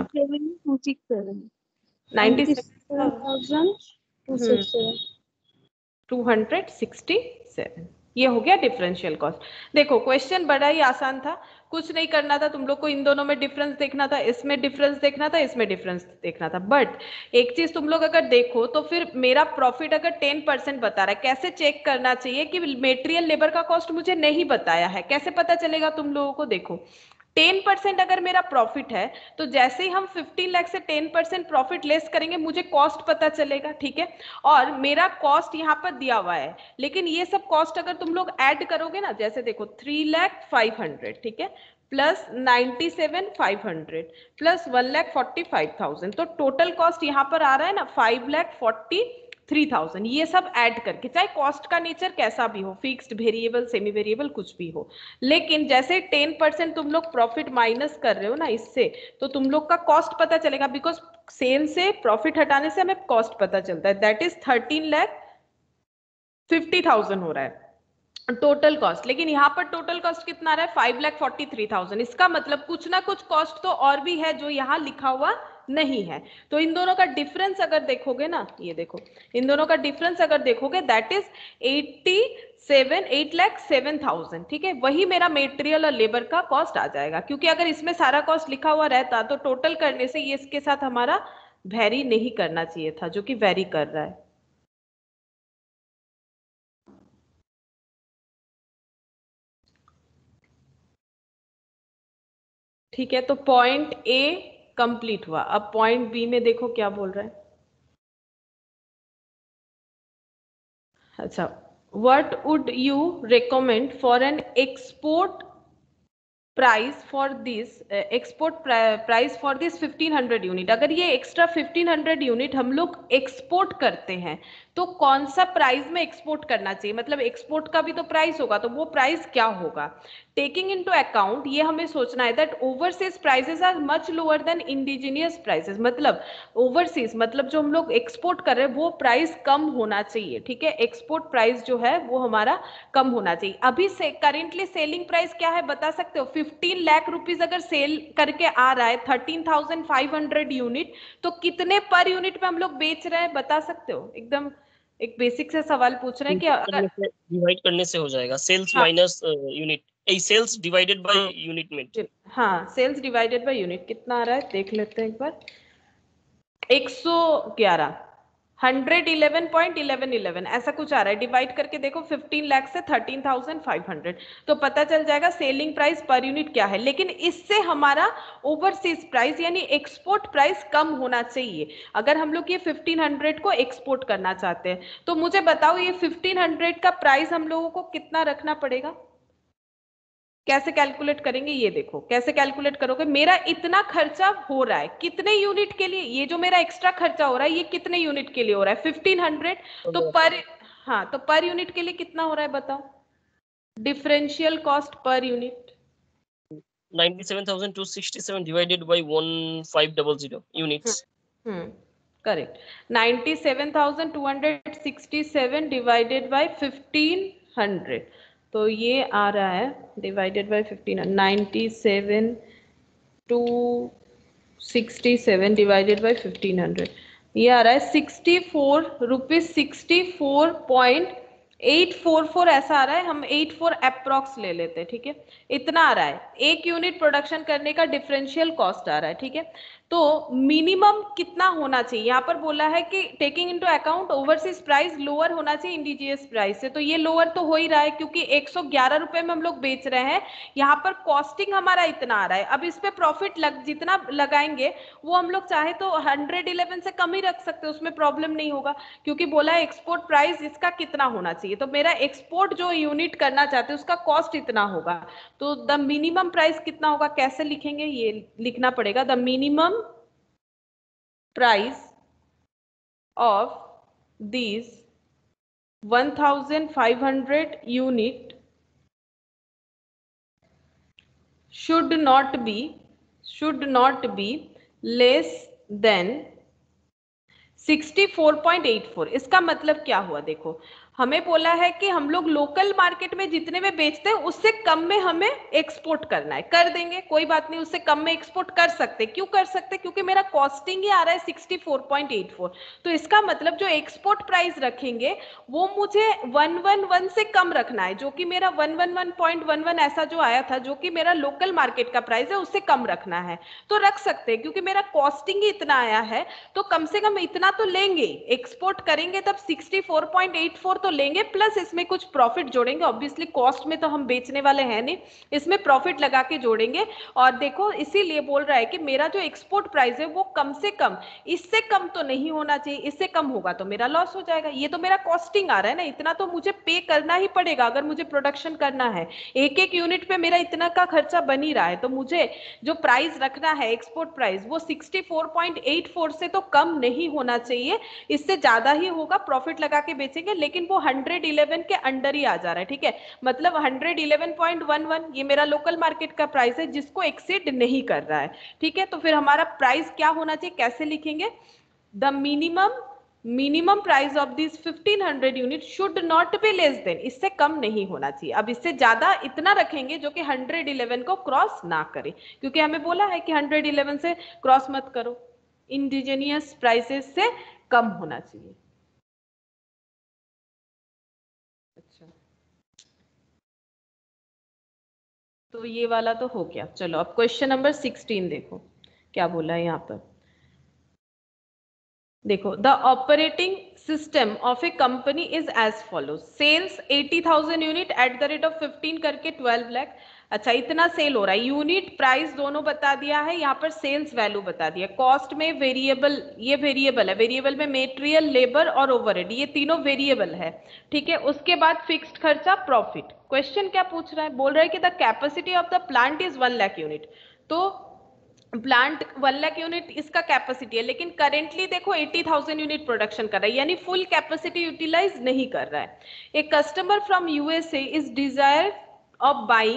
Speaker 1: 267, ये हो गया डिफरेंशियल कॉस्ट। देखो क्वेश्चन बड़ा ही आसान था, कुछ नहीं करना था, तुम लोग को इन दोनों में डिफरेंस देखना था, इसमें डिफरेंस देखना था, इसमें डिफरेंस देखना था। बट एक चीज तुम लोग अगर देखो तो फिर मेरा प्रॉफिट अगर 10% बता रहा है, कैसे चेक करना चाहिए कि मेटेरियल लेबर का कॉस्ट मुझे नहीं बताया है, कैसे पता चलेगा तुम लोगों को, देखो 10% अगर मेरा प्रॉफिट है तो जैसे ही हम 15 लाख से 10% प्रॉफिट लेस करेंगे मुझे कॉस्ट पता चलेगा, ठीक है, और मेरा कॉस्ट यहाँ पर दिया हुआ है, लेकिन ये सब कॉस्ट अगर तुम लोग ऐड करोगे ना, जैसे देखो 3,05,000, ठीक है, प्लस 97,500 प्लस 1,45,000, तो टोटल कॉस्ट यहाँ पर आ रहा है ना 5,43,000, ये सब ऐड करके, चाहे कॉस्ट का नेचर कैसा भी हो, फिक्स्ड, वेरिएबल, सेमी वेरिएबल, कुछ भी हो, लेकिन जैसे 10% तुम लोग प्रॉफिट माइनस कर रहे हो ना इससे, तो तुम लोग का कॉस्ट पता चलेगा, बिकॉज सेल से प्रॉफिट हटाने से हमें कॉस्ट पता चलता है, दैट इज 13,50,000 हो रहा है टोटल कॉस्ट। लेकिन यहाँ पर टोटल कॉस्ट कितना आ रहा है 5,43,000, इसका मतलब कुछ ना कुछ कॉस्ट तो और भी है जो यहाँ लिखा हुआ नहीं है। तो इन दोनों का डिफरेंस अगर देखोगे ना, ये देखो इन दोनों का डिफरेंस अगर देखोगे दैट इज 8,07,000, ठीक है, वही मेरा मेटेरियल और लेबर का कॉस्ट आ जाएगा, क्योंकि अगर इसमें सारा कॉस्ट लिखा हुआ रहता तो टोटल करने से ये इसके साथ हमारा वेरी नहीं करना चाहिए था, जो कि वेरी कर रहा है। ठीक है, तो पॉइंट ए कंप्लीट हुआ, अब पॉइंट बी में देखो क्या बोल रहा है। अच्छा, what would you recommend for an export price for this 1,500 unit, अगर ये एक्स्ट्रा 1,500 यूनिट हम लोग एक्सपोर्ट करते हैं तो कौन सा प्राइस में एक्सपोर्ट करना चाहिए, मतलब एक्सपोर्ट का भी तो प्राइस होगा, तो वो प्राइस क्या होगा, टेकिंग इनटू अकाउंट ये हमें सोचना है that overseas prices are much lower than indigenous prices, मतलब ओवरसीज मतलब जो हम लोग एक्सपोर्ट कर रहे हैं वो प्राइस कम होना चाहिए, ठीक है, एक्सपोर्ट प्राइस जो है वो हमारा कम होना चाहिए। अभी से करेंटली सेलिंग प्राइस क्या है बता सकते हो, 15 लाख रुपीज अगर सेल करके आ रहा है 13,500 यूनिट, तो कितने पर यूनिट पे हम लोग बेच रहे हैं बता सकते हो एकदम एक बेसिक से सवाल पूछ रहे हैं कि अगर
Speaker 3: डिवाइड करने से हो जाएगा, सेल्स
Speaker 1: हाँ,
Speaker 3: minus unit, sales divided by unit में।
Speaker 1: हाँ सेल्स डिवाइडेड बाय यूनिट कितना आ रहा है देख लेते हैं एक बार। 111 111.1111 ऐसा कुछ आ रहा है। डिवाइड करके देखो 15 लाख से 13,500, तो पता चल जाएगा सेलिंग प्राइस पर यूनिट क्या है। लेकिन इससे हमारा ओवरसीज प्राइस यानी एक्सपोर्ट प्राइस कम होना चाहिए। अगर हम लोग ये 1500 को एक्सपोर्ट करना चाहते हैं तो मुझे बताओ ये 1500 का प्राइस हम लोगों को कितना रखना पड़ेगा, कैसे कैलकुलेट करेंगे ये देखो। कैसे कैलकुलेट करोगे, मेरा इतना खर्चा हो रहा है कितने यूनिट के लिए, ये जो मेरा एक्स्ट्रा खर्चा हो रहा है ये कितने यूनिट के लिए हो रहा है 1500, तो पर हाँ तो पर यूनिट के लिए कितना हो रहा है बताओ, differential cost per unit
Speaker 3: 97,267 divided by 1500 units.
Speaker 1: Correct, 97,267 divided by 1500, तो ये आ रहा है डिवाइडेड बाय 97,267 डिवाइडेड बाय 1500, ये आ रहा है 64 ऐसा आ रहा है। हम 84 अप्रॉक्स ले लेते हैं, ठीक है, इतना आ रहा है। एक यूनिट प्रोडक्शन करने का डिफरेंशियल कॉस्ट आ रहा है, ठीक है। तो मिनिमम कितना होना चाहिए, यहाँ पर बोला है कि taking into account overseas price lower होना चाहिए इंडिजियस प्राइस से, तो ये लोअर तो हो ही रहा है क्योंकि 111 रुपए में हम लोग बेच रहे हैं। यहाँ पर कॉस्टिंग हमारा इतना आ रहा है। अब इस पे प्रॉफिट जितना लगाएंगे वो हम लोग चाहे तो 111 से कम ही रख सकते हैं, उसमें प्रॉब्लम नहीं होगा, क्योंकि बोला है एक्सपोर्ट प्राइस इसका कितना होना चाहिए। तो मेरा एक्सपोर्ट जो यूनिट करना चाहते हैं उसका कॉस्ट इतना होगा, तो द मिनिमम प्राइस कितना होगा, कैसे लिखेंगे ये लिखना पड़ेगा। The minimum price of these 1500 unit should not be less than 64.84। इसका मतलब क्या हुआ देखो, हमें बोला है कि हम लोग लोकल मार्केट में जितने में बेचते हैं उससे कम में हमें एक्सपोर्ट करना है, कर देंगे कोई बात नहीं, उससे कम में एक्सपोर्ट कर सकते। क्यों कर सकते, क्योंकि मेरा कॉस्टिंग ही आ रहा है 64.84। तो इसका मतलब जो एक्सपोर्ट प्राइस रखेंगे वो मुझे 111 से कम रखना है, जो कि मेरा 111.11 ऐसा जो आया था, जो कि मेरा लोकल मार्केट का प्राइस है, उससे कम रखना है। तो रख सकते हैं क्योंकि मेरा कॉस्टिंग ही इतना आया है, तो कम से कम इतना तो लेंगे। एक्सपोर्ट करेंगे तब 64.84 तो लेंगे, प्लस इसमें कुछ प्रॉफिट जोड़ेंगे। ऑब्वियसली कॉस्ट में तो हम बेचने वाले हैं नहीं, इसमें प्रॉफिट लगा के जोड़ेंगे। और देखो इसीलिए बोल रहा है कि मेरा जो एक्सपोर्ट प्राइस है वो कम से कम, इससे कम तो नहीं होना चाहिए, इससे कम होगा तो मेरा लॉस हो जाएगा। ये तो मेरा कॉस्टिंग आ रहा है ना, इतना तो मुझे पे करना ही पड़ेगा अगर मुझे प्रोडक्शन करना है। एक एक यूनिट पे मेरा इतना का खर्चा बन ही रहा है, तो मुझे जो प्राइस रखना है एक्सपोर्ट प्राइस वो 64.84 से तो कम नहीं होना चाहिए, इससे ज्यादा ही होगा प्रॉफिट लगा के बेचेंगे, लेकिन वो 111 के अंडर ही आ जा रहा है, ठीक है। मतलब 111.11 ये मेरा लोकल मार्केट का प्राइस है जिसको एक्सीड नहीं कर रहा है, ठीक है। तो फिर हमारा प्राइस क्या होना चाहिए, कैसे लिखेंगे, the minimum price of this 1500 unit should not be less than, इससे कम नहीं होना चाहिए। अब इससे ज्यादा इतना रखेंगे जो कि 111 को क्रॉस ना करे, क्योंकि हमें बोला है कि 111 से क्रॉस मत करो, इंडिजीनियस प्राइसेस से कम होना चाहिए। अच्छा, तो ये वाला तो हो गया। चलो अब क्वेश्चन नंबर 16 देखो क्या बोला है यहाँ पर। देखो, the operating system of a company is as follow, sales 80,000 unit at the rate of 15 करके 12 लाख। अच्छा, इतना सेल हो रहा है, यूनिट प्राइस दोनों बता दिया है, यहाँ पर सेल्स वैल्यू बता दिया। कॉस्ट में वेरिएबल, ये वेरिएबल है, वेरिएबल में मेटेरियल, लेबर और ओवरहेड, ये तीनों वेरिएबल है, ठीक है। उसके बाद फिक्स्ड खर्चा, प्रॉफिट। क्वेश्चन क्या पूछ रहा है, बोल रहा है कि the capacity of the plant is 1 lakh unit. तो प्लांट 1 लाख यूनिट इसका कैपेसिटी है, लेकिन करेंटली देखो 80,000 यूनिट प्रोडक्शन कर रहा है, यानी फुल कैपेसिटी यूटिलाइज नहीं कर रहा है। A customer from USA is desire of buying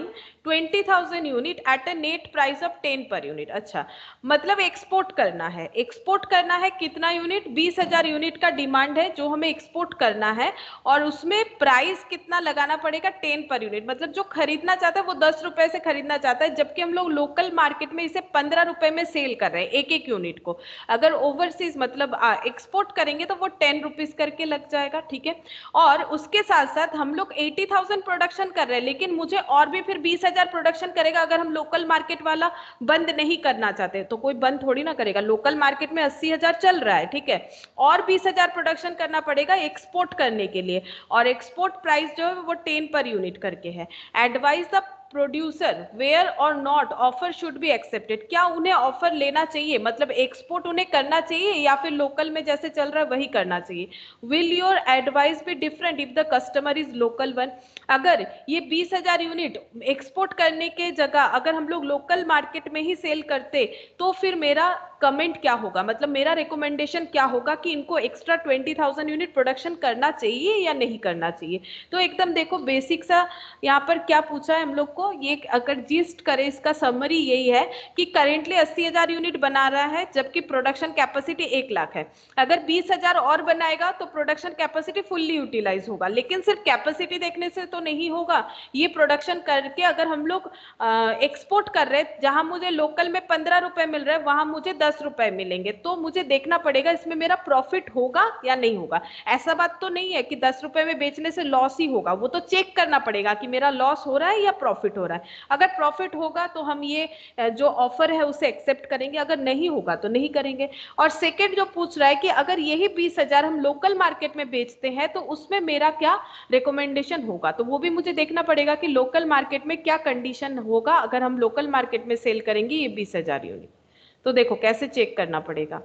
Speaker 1: 20,000 unit at a net price of 10 per unit. अच्छा, मतलब एक्सपोर्ट करना है। एक्सपोर्ट करना है कितना यूनिट? 20,000 यूनिट का डिमांड है जो हमें एक्सपोर्ट करना है, और उसमें प्राइस कितना लगाना पड़ेगा? 10 पर यूनिट। मतलब जो खरीदना चाहता है वो 10 रुपए से खरीदना चाहता है, जबकि हम लोग लोकल मार्केट में इसे 15 रुपए में सेल कर रहे हैं एक एक यूनिट को। अगर ओवरसीज मतलब एक्सपोर्ट करेंगे तो वो 10 रुपीज करके लग जाएगा, ठीक है। और उसके साथ साथ हम लोग 80,000 प्रोडक्शन कर रहे हैं, लेकिन मुझे और भी फिर 20,000 प्रोडक्शन करेगा अगर हम लोकल मार्केट वाला बंद नहीं करना चाहते। तो कोई बंद थोड़ी ना करेगा, लोकल मार्केट में 80,000 चल रहा है, ठीक है। और 20,000 प्रोडक्शन करना पड़ेगा एक्सपोर्ट करने के लिए, और एक्सपोर्ट प्राइस जो है वो 10 पर यूनिट करके है। Advise the producer where or not offer should be accepted. क्या उन्हें ऑफर लेना चाहिए, मतलब एक्सपोर्ट उन्हें करना चाहिए या फिर लोकल में जैसे चल रहा है वही करना चाहिए? Will your advice be different if the customer is local one? अगर ये 20,000 यूनिट एक्सपोर्ट करने के जगह अगर हम लोग लोकल मार्केट में ही सेल करते तो फिर मेरा कमेंट क्या होगा, मतलब मेरा रिकमेंडेशन क्या होगा कि इनको एक्स्ट्रा 20,000 यूनिट प्रोडक्शन करना चाहिए या नहीं करना चाहिए? तो एकदम देखो बेसिक सा यहाँ पर क्या पूछा है हम लोग को, ये अगर जिस्ट करे इसका समरी यही है कि करेंटली 80,000 यूनिट बना रहा है जबकि प्रोडक्शन कैपेसिटी 1 लाख है। अगर 20,000 और बनाएगा तो प्रोडक्शन कैपेसिटी फुल्ली यूटिलाइज होगा, लेकिन सिर्फ कैपेसिटी देखने से तो नहीं होगा। ये प्रोडक्शन करके अगर हम लोग एक्सपोर्ट कर रहे हैं, जहां मुझे लोकल में 15 रुपए मिल रहे हैं वहां मुझे 10 रुपए मिलेंगे, तो मुझे देखना पड़ेगा इसमें मेरा प्रॉफिट होगा या नहीं होगा। ऐसा बात तो नहीं है कि 10 रुपए में बेचने से लॉस ही होगा, वो तो चेक करना पड़ेगा कि मेरा लॉस हो रहा है या प्रॉफिट हो रहा है। अगर प्रॉफिट होगा तो हम ये जो ऑफर है उसे एक्सेप्ट करेंगे, अगर नहीं होगा तो नहीं करेंगे। और सेकेंड जो पूछ रहा है कि अगर यही 20,000 हम लोकल मार्केट में बेचते हैं तो उसमें मेरा क्या रिकमेंडेशन होगा, तो वो भी मुझे देखना पड़ेगा कि लोकल मार्केट में क्या कंडीशन होगा अगर हम लोकल मार्केट में सेल करेंगे ये 20,000 यूनिट। तो देखो कैसे चेक करना पड़ेगा।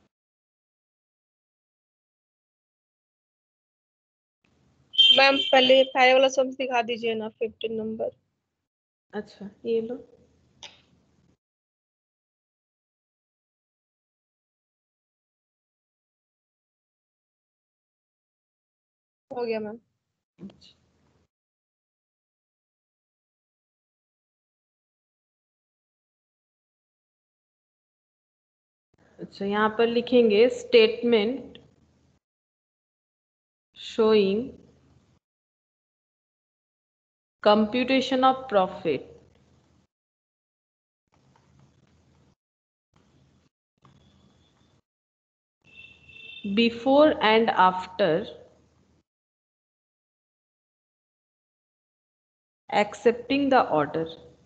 Speaker 2: मैम पहले पहले वाला सम दिखा दीजिए ना, 15 नंबर।
Speaker 1: अच्छा ये लो।
Speaker 2: हो गया मैम।
Speaker 1: अच्छा यहाँ पर लिखेंगे statement showing computation of profit before and after accepting the order।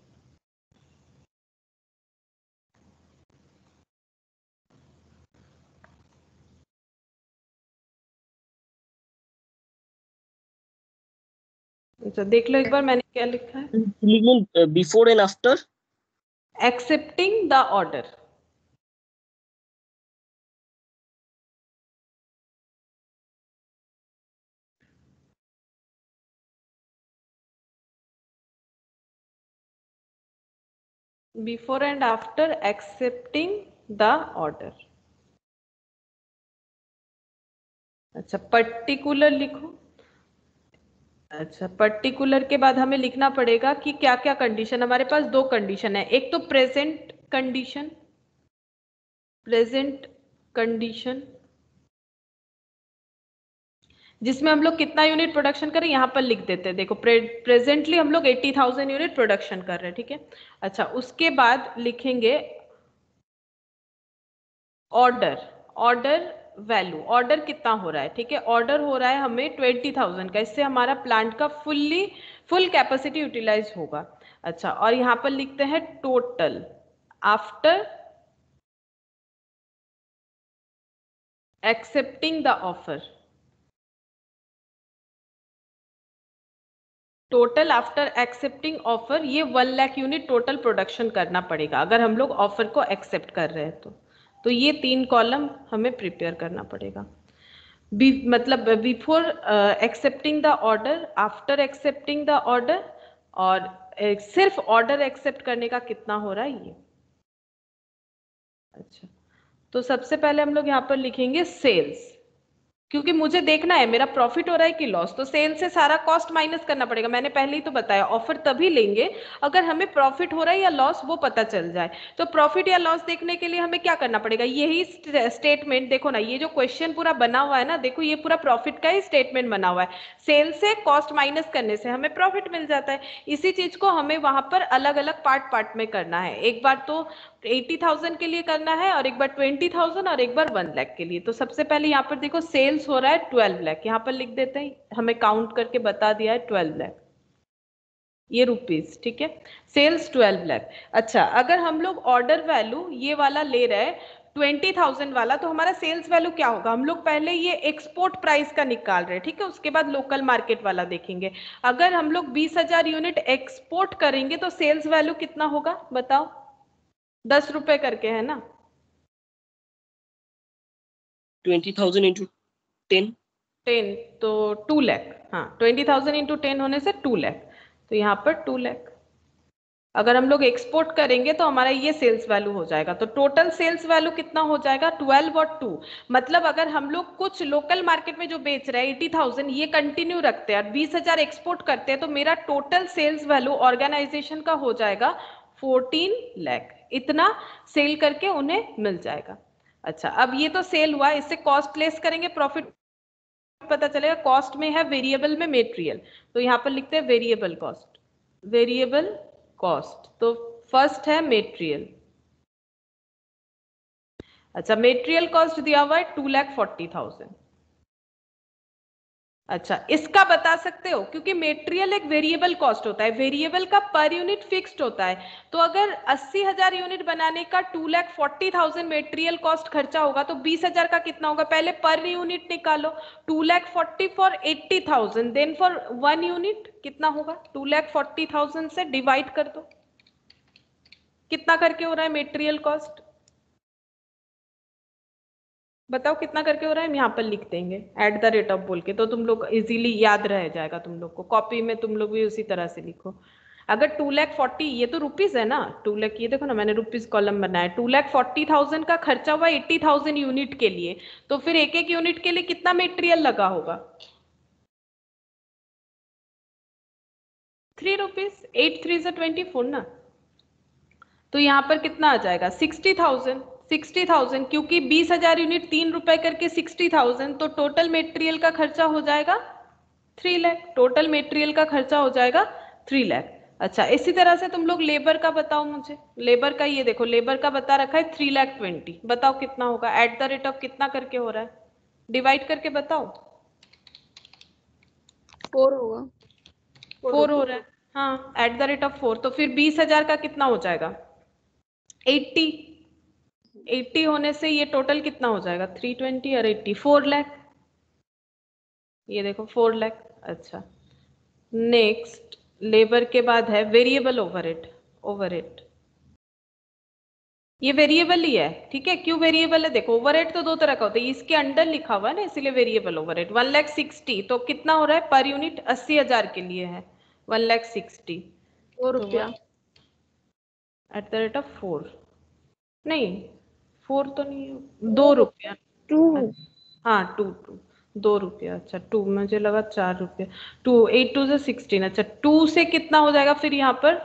Speaker 1: अच्छा देख लो एक बार मैंने क्या लिखा है।
Speaker 3: Before and after
Speaker 1: accepting the order. Before and after accepting the order. अच्छा पर्टिकुलर लिखो। अच्छा पर्टिकुलर के बाद हमें लिखना पड़ेगा कि क्या क्या कंडीशन, हमारे पास दो कंडीशन है, एक तो प्रेजेंट कंडीशन, प्रेजेंट कंडीशन जिसमें हम लोग कितना यूनिट प्रोडक्शन करें यहाँ पर लिख देते हैं। देखो प्रेजेंटली हम लोग 80,000 यूनिट प्रोडक्शन कर रहे हैं, ठीक है। अच्छा उसके बाद लिखेंगे ऑर्डर, ऑर्डर वैल्यू, ऑर्डर कितना हो रहा है, ठीक है। ऑर्डर हो रहा है हमें 20,000 का, इससे हमारा प्लांट का फुल कैपेसिटी यूटिलाइज होगा। अच्छा और यहाँ पर लिखते हैं total after accepting the offer. Total after accepting offer, ये 1 लाख यूनिट टोटल प्रोडक्शन करना पड़ेगा अगर हम लोग ऑफर को एक्सेप्ट कर रहे हैं तो ये 3 कॉलम हमें प्रिपेयर करना पड़ेगा। मतलब before accepting the order, after accepting the order, और सिर्फ ऑर्डर एक्सेप्ट करने का कितना हो रहा है ये। अच्छा तो सबसे पहले हम लोग यहाँ पर लिखेंगे सेल्स, क्योंकि मुझे देखना है मेरा प्रॉफिट हो रहा है कि लॉस, तो सेल से सारा कॉस्ट माइनस करना पड़ेगा। मैंने पहले ही तो बताया ऑफर तभी लेंगे अगर हमें प्रॉफिट हो रहा है या लॉस वो पता चल जाए। तो प्रॉफिट या लॉस देखने के लिए हमें क्या करना पड़ेगा, यही स्टेटमेंट देखो ना, ये जो क्वेश्चन पूरा बना हुआ है ना, देखो ये पूरा प्रॉफिट का ही स्टेटमेंट बना हुआ है। सेल से कॉस्ट माइनस करने से हमें प्रॉफिट मिल जाता है। इसी चीज को हमें वहां पर अलग अलग पार्ट में करना है। एक बार तो 80,000 के लिए करना है और एक बार 20,000 और एक बार 1 लाख के लिए। तो सबसे पहले यहाँ पर देखो सेल्स हो रहा है 12 लाख, यहाँ पर लिख देते हैं, हमें काउंट करके बता दिया है 12 लाख, ये रुपीस, ठीक है, सेल्स 12 लाख। अच्छा, अगर हम लोग ऑर्डर वैल्यू ये वाला ले रहे हैं 20,000 वाला, तो हमारा सेल्स वैल्यू क्या होगा, हम लोग पहले ये एक्सपोर्ट प्राइस का निकाल रहे हैं, ठीक है, उसके बाद लोकल मार्केट वाला देखेंगे। अगर हम लोग 20,000 यूनिट एक्सपोर्ट करेंगे तो सेल्स वैल्यू कितना होगा बताओ, 10 रुपए करके है ना,
Speaker 3: 20,000 into 10
Speaker 1: 10 तो 2 लाख, हाँ 20,000 इंटू 10 होने से 2 लाख, तो यहाँ पर 2 लाख। अगर हम लोग एक्सपोर्ट करेंगे तो हमारा ये सेल्स वैल्यू हो जाएगा। तो टोटल सेल्स वैल्यू कितना हो जाएगा 12 और 2, मतलब अगर हम लोग कुछ लोकल मार्केट में जो बेच रहे हैं 80,000 ये कंटिन्यू रखते हैं और 20,000 एक्सपोर्ट करते हैं, तो मेरा टोटल सेल्स वैल्यू ऑर्गेनाइजेशन का हो जाएगा 14 लाख, इतना सेल करके उन्हें मिल जाएगा। अच्छा, अब ये तो सेल हुआ, इससे कॉस्ट लेस करेंगे प्रॉफिट पता चलेगा। कॉस्ट में है वेरिएबल में मेटेरियल, तो यहाँ पर लिखते हैं वेरिएबल कॉस्ट, वेरिएबल कॉस्ट, तो फर्स्ट है मेटेरियल। अच्छा, मेटेरियल कॉस्ट दिया हुआ है 2,40,000। अच्छा, इसका बता सकते हो क्योंकि मेटेरियल एक वेरिएबल कॉस्ट होता है, वेरिएबल का पर यूनिट फिक्स्ड होता है। तो अगर 80,000 यूनिट बनाने का 2,40,000 मेटेरियल कॉस्ट खर्चा होगा तो 20,000 का कितना होगा, पहले पर यूनिट निकालो, 2,40,000 फॉर 80,000, देन फॉर 1 यूनिट कितना होगा, 2,40,000 से डिवाइड कर दो, कितना करके हो रहा है मेटेरियल कॉस्ट, बताओ कितना करके हो रहा है। हम यहाँ पर लिख देंगे एट द रेट ऑफ बोल के, तो तुम लोग इजीली याद रह जाएगा तुम लोग को, कॉपी में तुम लोग भी उसी तरह से लिखो। अगर 2,40,000, ये तो रुपीज है ना, 2 लाख, ये देखो ना मैंने रुपीज कॉलम बनाया, 2,40,000 का खर्चा हुआ 80,000 यूनिट के लिए, तो फिर एक एक यूनिट के लिए कितना मेटेरियल लगा होगा, 3 रुपीज, 8 3 से 24 ना, तो यहाँ पर कितना आ जाएगा 60,000, 60,000 क्योंकि 20,000 यूनिट 3 रुपए करके 60,000, तो टोटल मेटेरियल का खर्चा हो जाएगा 3 लाख, टोटल मेटेरियल का खर्चा हो जाएगा 3 लाख। अच्छा, इसी तरह से तुम लोग लेबर का बताओ मुझे, लेबर का ये देखो, लेबर का बता रखा है 3,20,000, बताओ कितना होगा, एट द रेट ऑफ कितना करके हो रहा है, डिवाइड करके बताओ।
Speaker 2: 4 होगा,
Speaker 1: 4 हो रहा है, हाँ एट द रेट ऑफ 4, तो फिर 20,000 का कितना हो जाएगा 80, 80 होने से ये टोटल कितना हो जाएगा 320 और 80 4 लाख, ये देखो 4 लाख। अच्छा, नेक्स्ट लेबर के बाद है वेरिएबल ओवरहेड, ओवरहेड ये वेरिएबल ही है, ठीक है, क्यों वेरिएबल है, देखो ओवरहेड तो दो तरह का होता है, इसके अंडर लिखा हुआ है ना इसीलिए वेरिएबल ओवरहेड। 1,60,000 तो कितना हो रहा है पर यूनिट, 80,000 के लिए है 1,60,000,
Speaker 2: 2 रुपया
Speaker 1: एट द रेट ऑफ 4, नहीं 4 तो नहीं है, 2 रुपया,
Speaker 2: 2
Speaker 1: हाँ 2 2 रुपया, अच्छा 2, मुझे लगा 4 रुपया, 2 8 2 से 16, अच्छा 2 से कितना हो जाएगा फिर यहाँ पर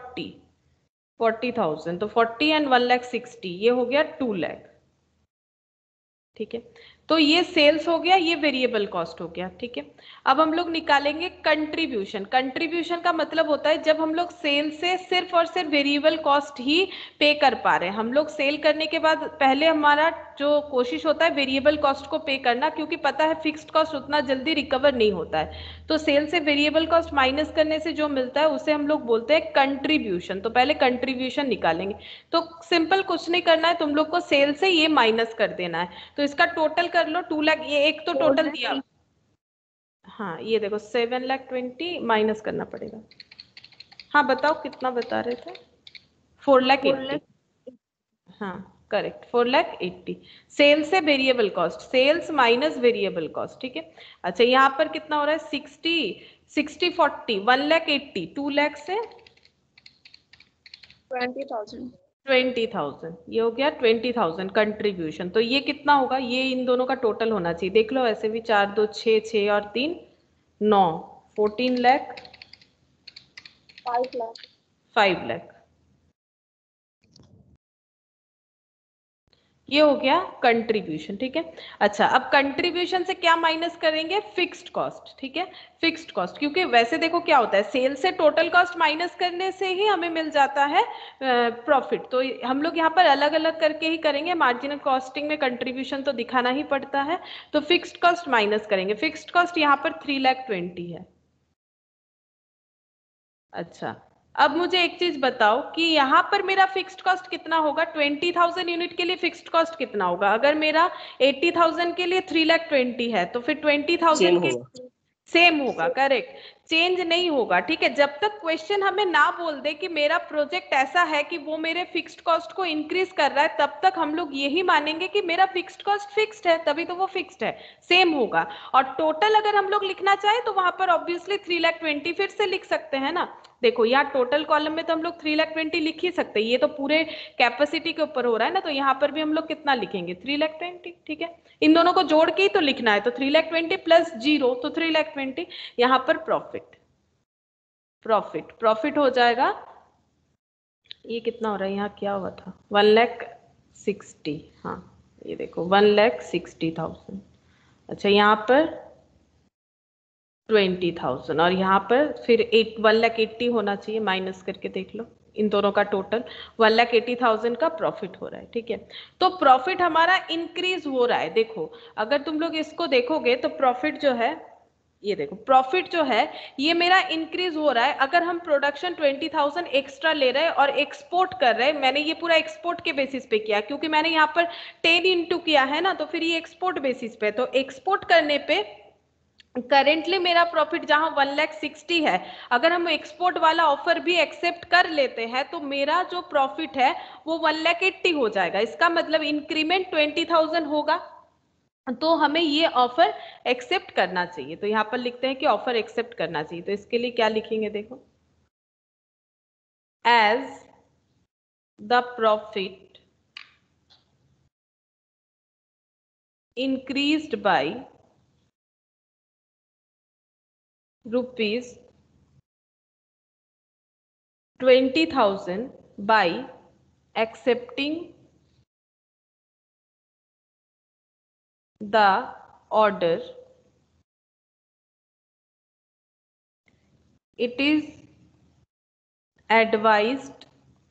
Speaker 1: 40,000, तो 40 एंड 1,60,000 ये हो गया 2 लाख, ठीक है। तो ये सेल्स हो गया, ये वेरिएबल कॉस्ट हो गया, ठीक है। अब हम लोग निकालेंगे कंट्रीब्यूशन। कंट्रीब्यूशन का मतलब होता है जब हम लोग सेल से सिर्फ और सिर्फ वेरिएबल कॉस्ट ही पे कर पा रहे हैं, हम लोग सेल करने के बाद पहले हमारा जो कोशिश होता है वेरिएबल कॉस्ट को पे करना, क्योंकि पता है फिक्स्ड कॉस्ट उतना जल्दी रिकवर नहीं होता है, तो सेल से वेरिएबल कॉस्ट माइनस करने से जो मिलता है उसे हम लोग बोलते हैं कंट्रीब्यूशन। तो पहले कंट्रीब्यूशन निकालेंगे, तो सिंपल कुछ नहीं करना है, तुम लोग को सेल से ये माइनस कर देना है, तो इसका टोटल कर लो 2 लाख, ये एक तो टोटल दिया, हाँ ये देखो 7,20,000 माइनस करना पड़ेगा, हाँ बताओ कितना बता रहे थे, 4,80,000, हाँ करेक्ट 4,80,000 सेल से variable cost, sales minus variable cost, ठीक है। अच्छा, यहाँ पर कितना हो रहा है 60 40 1,80,000, 2 लाख से
Speaker 2: 20,000
Speaker 1: 20,000, ये हो गया 20,000 कंट्रीब्यूशन। तो ये कितना होगा, ये इन दोनों का टोटल होना चाहिए। देख लो ऐसे भी 4 2 6 6 और 3 9, 14 लाख
Speaker 2: 5 लाख
Speaker 1: 5 लाख। ये हो गया कंट्रीब्यूशन, ठीक है। अच्छा, अब कंट्रीब्यूशन से क्या माइनस करेंगे, फिक्स्ड कॉस्ट, ठीक है। फिक्स्ड कॉस्ट, क्योंकि वैसे देखो क्या होता है, सेल से टोटल कॉस्ट माइनस करने से ही हमें मिल जाता है प्रॉफिट। तो हम लोग यहाँ पर अलग अलग करके ही करेंगे, मार्जिनल कॉस्टिंग में कंट्रीब्यूशन तो दिखाना ही पड़ता है। तो फिक्स्ड कॉस्ट माइनस करेंगे, फिक्स्ड कॉस्ट यहाँ पर 3,20,000 है। अच्छा, अब मुझे एक चीज बताओ कि यहाँ पर मेरा फिक्स्ड कॉस्ट कितना होगा, 20,000 यूनिट के लिए फिक्स्ड कॉस्ट कितना होगा। अगर मेरा 80,000 के लिए 3,20,000 है तो फिर 20,000
Speaker 3: सेम
Speaker 1: के
Speaker 3: होगा।
Speaker 1: सेम होगा, करेक्ट, चेंज नहीं होगा, ठीक है। जब तक क्वेश्चन हमें ना बोल दे कि मेरा प्रोजेक्ट ऐसा है कि वो मेरे फिक्स्ड कॉस्ट को इंक्रीज कर रहा है, तब तक हम लोग यही मानेंगे कि मेरा फिक्स्ड कॉस्ट फिक्स्ड है, तभी तो वो फिक्स्ड है, सेम होगा। और टोटल अगर हम लोग लिखना चाहे तो वहां पर ऑब्वियसली 3,20,000 फिर से लिख सकते हैं ना। देखो यहाँ टोटल कॉलम में तो हम लोग 3,20,000 लिख ही सकते हैं, ये तो पूरे कैपेसिटी के ऊपर हो रहा है ना, तो यहाँ पर भी हम लोग कितना लिखेंगे, 3,20,000, ठीक है। इन दोनों को जोड़ के ही तो लिखना है, तो 3,20,000 प्लस 0 तो 3,20,000। यहाँ पर प्रॉफिट प्रॉफिट प्रॉफिट हो जाएगा, ये कितना हो रहा है, यहाँ क्या हुआ था, 1,60,000, हाँ ये देखो 1,60,000। अच्छा, यहाँ पर 20,000 और यहाँ पर फिर 1,80,000 होना चाहिए, माइनस करके देख लो इन दोनों का टोटल 1,80,000 का प्रॉफिट हो रहा है, ठीक है। तो प्रॉफिट हमारा इंक्रीज हो रहा है। देखो अगर तुम लोग इसको देखोगे तो प्रॉफिट जो है, ये देखो प्रॉफिट जो है ये मेरा इंक्रीज हो रहा है। अगर हम प्रोडक्शन 20,000 एक्स्ट्रा ले रहे हैं और एक्सपोर्ट कर रहे हैं, मैंने ये पूरा एक्सपोर्ट के बेसिस पे किया क्योंकि मैंने यहाँ पर 10 इंटू किया है ना, तो फिर ये एक्सपोर्ट बेसिस पे, तो एक्सपोर्ट करने पे करेंटली मेरा प्रॉफिट जहां 1,60,000 है, अगर हम एक्सपोर्ट वाला ऑफर भी एक्सेप्ट कर लेते हैं तो मेरा जो प्रॉफिट है वो 1,80,000 हो जाएगा। इसका मतलब इंक्रीमेंट 20,000 होगा, तो हमें ये ऑफर एक्सेप्ट करना चाहिए। तो यहाँ पर लिखते हैं कि ऑफर एक्सेप्ट करना चाहिए, तो इसके लिए क्या लिखेंगे, देखो as the profit increased by ₹20,000 by accepting the order, it is advised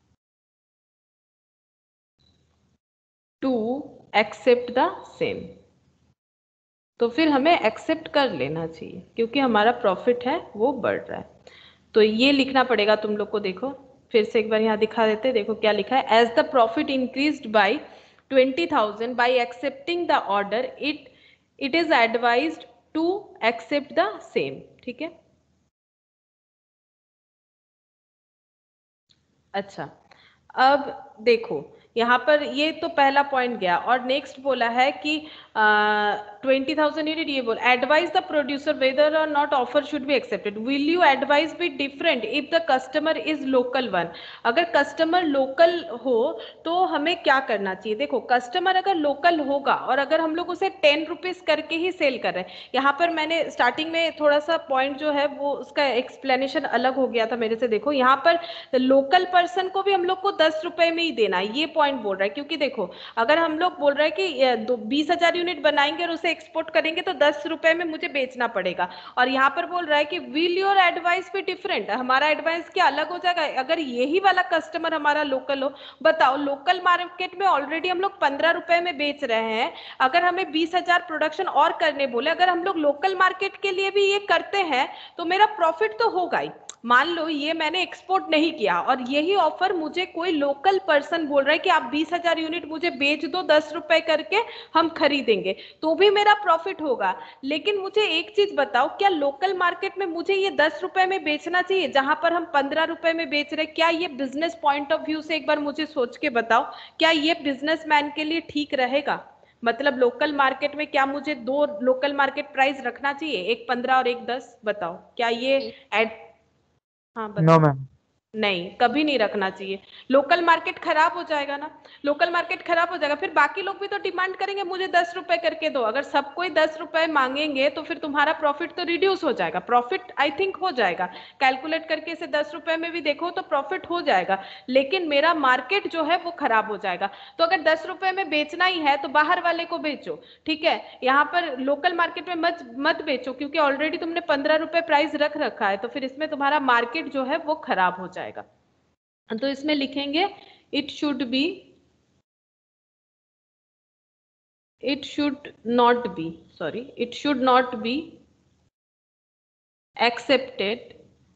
Speaker 1: to accept the same। तो फिर हमें एक्सेप्ट कर लेना चाहिए क्योंकि हमारा प्रॉफिट है वो बढ़ रहा है। तो ये लिखना पड़ेगा तुम लोग को। देखो फिर से एक बार यहाँ दिखा देते, देखो क्या लिखा है, as the profit increased by 20,000 by accepting the order, it is advised to accept the same, ठीक है। अच्छा, अब देखो यहाँ पर ये तो पहला पॉइंट गया, और नेक्स्ट बोला है कि 20,000 यूनिट, ये बोल एडवाइज द प्रोड्यूसर वेदर और not offer should be accepted, will you advise be different if the customer is local one. अगर कस्टमर लोकल हो तो हमें क्या करना चाहिए, देखो कस्टमर अगर लोकल होगा और अगर हम लोग उसे 10 रुपीज करके ही सेल कर रहे हैं, यहाँ पर मैंने स्टार्टिंग में थोड़ा सा पॉइंट जो है वो उसका एक्सप्लेनेशन अलग हो गया था मेरे से। देखो यहाँ पर लोकल पर्सन को भी हम लोग को 10 रुपए में ही देना है, ये पॉइंट बोल रहा है। क्योंकि देखो अगर हम लोग बोल रहे हैं कि 20,000 यूनिट बनाएंगे और उसे एक्सपोर्ट करेंगे तो 10 रुपए में मुझे बेचना पड़ेगा, और यहाँ पर बोल रहा है कि will your advice be different, हमारा एडवाइस क्या अलग हो जाएगा अगर यही वाला कस्टमर हमारा लोकल हो। बताओ लोकल मार्केट में ऑलरेडी हम लोग 15 रुपए में बेच रहे हैं, अगर हमें 20,000 प्रोडक्शन और करने बोले, अगर हम लोग लोकल मार्केट के लिए भी ये करते हैं तो मेरा प्रॉफिट तो होगा ही। मान लो ये मैंने एक्सपोर्ट नहीं किया और यही ऑफर मुझे कोई लोकल पर्सन बोल रहा है कि आप 20,000 यूनिट मुझे बेच दो 10 रुपए करके, हम खरीदेंगे, तो भी मेरा प्रॉफिट होगा। लेकिन मुझे एक चीज बताओ, क्या लोकल मार्केट में मुझे ये 10 रुपए में बेचना चाहिए जहां पर हम 15 रुपए में बेच रहे? क्या ये बिजनेस पॉइंट ऑफ व्यू से एक बार मुझे सोच के बताओ, क्या ये बिजनेसमैन के लिए ठीक रहेगा? मतलब लोकल मार्केट में क्या मुझे दो लोकल मार्केट प्राइस रखना चाहिए, एक 15 और एक 10? बताओ क्या ये एड, हाँ
Speaker 4: नो
Speaker 1: बताओ।
Speaker 4: मैम।
Speaker 1: नहीं, कभी नहीं रखना चाहिए। लोकल मार्केट खराब हो जाएगा ना, लोकल मार्केट खराब हो जाएगा, फिर बाकी लोग भी तो डिमांड करेंगे मुझे 10 रुपए करके दो। अगर सब कोई 10 रुपए मांगेंगे तो फिर तुम्हारा प्रॉफिट तो रिड्यूस हो जाएगा। प्रॉफिट आई थिंक हो जाएगा, कैलकुलेट करके इसे 10 रुपए में भी देखो तो प्रॉफिट हो जाएगा, लेकिन मेरा मार्केट जो है वो खराब हो जाएगा। तो अगर 10 रुपए में बेचना ही है तो बाहर वाले को बेचो, ठीक है। यहाँ पर लोकल मार्केट में मत मत बेचो, क्योंकि ऑलरेडी तुमने 15 रुपए प्राइस रख रखा है, तो फिर इसमें तुम्हारा मार्केट जो है वो खराब हो जाएगा। तो इसमें लिखेंगे it should not be accepted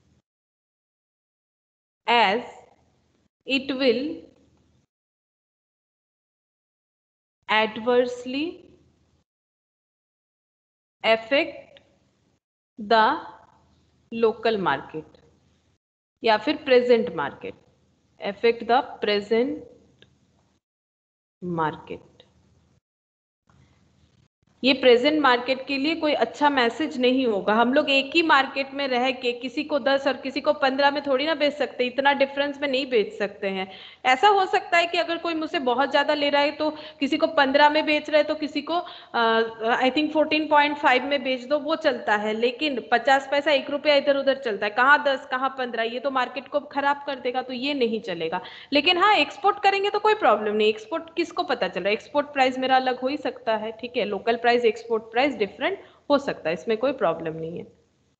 Speaker 1: as it will adversely affect the local market या फिर present market, affect the present market। ये प्रेजेंट मार्केट के लिए कोई अच्छा मैसेज नहीं होगा। हम लोग एक ही मार्केट में रह के किसी को 10 और किसी को 15 में थोड़ी ना बेच सकते, इतना डिफरेंस में नहीं बेच सकते हैं। ऐसा हो सकता है कि अगर कोई मुझसे बहुत ज्यादा ले रहा है तो किसी को 15 में बेच रहा है तो किसी को आई थिंक 14.5 में बेच दो, वो चलता है। लेकिन 50 पैसा 1 रुपया इधर उधर चलता है, कहाँ 10 कहाँ 15, ये तो मार्केट को खराब कर देगा, तो ये नहीं चलेगा। लेकिन हाँ, एक्सपोर्ट करेंगे तो कोई प्रॉब्लम नहीं। एक्सपोर्ट किसको पता चल रहा है, एक्सपोर्ट प्राइस मेरा अलग हो ही सकता है, ठीक है। Local price export price different हो सकता है, इसमें कोई प्रॉब्लम नहीं है।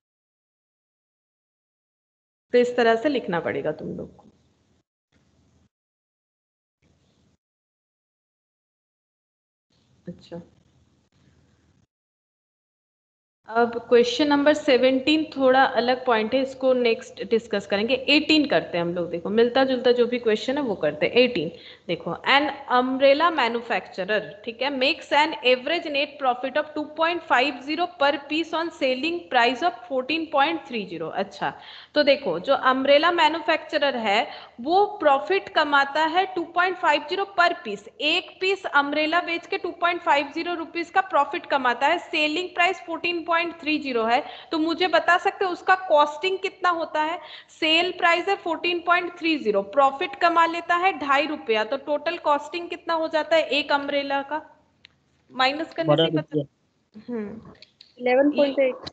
Speaker 1: तो इस तरह से लिखना पड़ेगा तुम लोग को। अच्छा, अब क्वेश्चन नंबर 17 थोड़ा अलग पॉइंट है, इसको नेक्स्ट डिस्कस करेंगे। 18 करते हैं हम लोग। देखो, मिलता जुलता जो भी क्वेश्चन है वो करते हैं। 18 देखो, एन अम्ब्रेला मैन्युफैक्चरर, ठीक है, makes an average net profit of 2.50 per piece on selling price of 14.30। अच्छा, तो देखो, जो अम्ब्रेला मैन्युफैक्चरर है वो प्रॉफिट कमाता है 2.50 पर पीस। एक पीस अम्ब्रेला बेच के 2.50 रुपीज का प्रॉफिट कमाता है, सेलिंग प्राइस 14.30 है। तो मुझे बता सकते हो उसका कॉस्टिंग कितना होता है। सेल प्राइस है 14.30, प्रॉफिट कमा लेता है 2.5 रुपया, तो टोटल कॉस्टिंग कितना हो जाता है एक अम्ब्रेला का, माइनस करने से
Speaker 3: 12
Speaker 1: ही पता।
Speaker 3: रुपया।
Speaker 2: 11.8।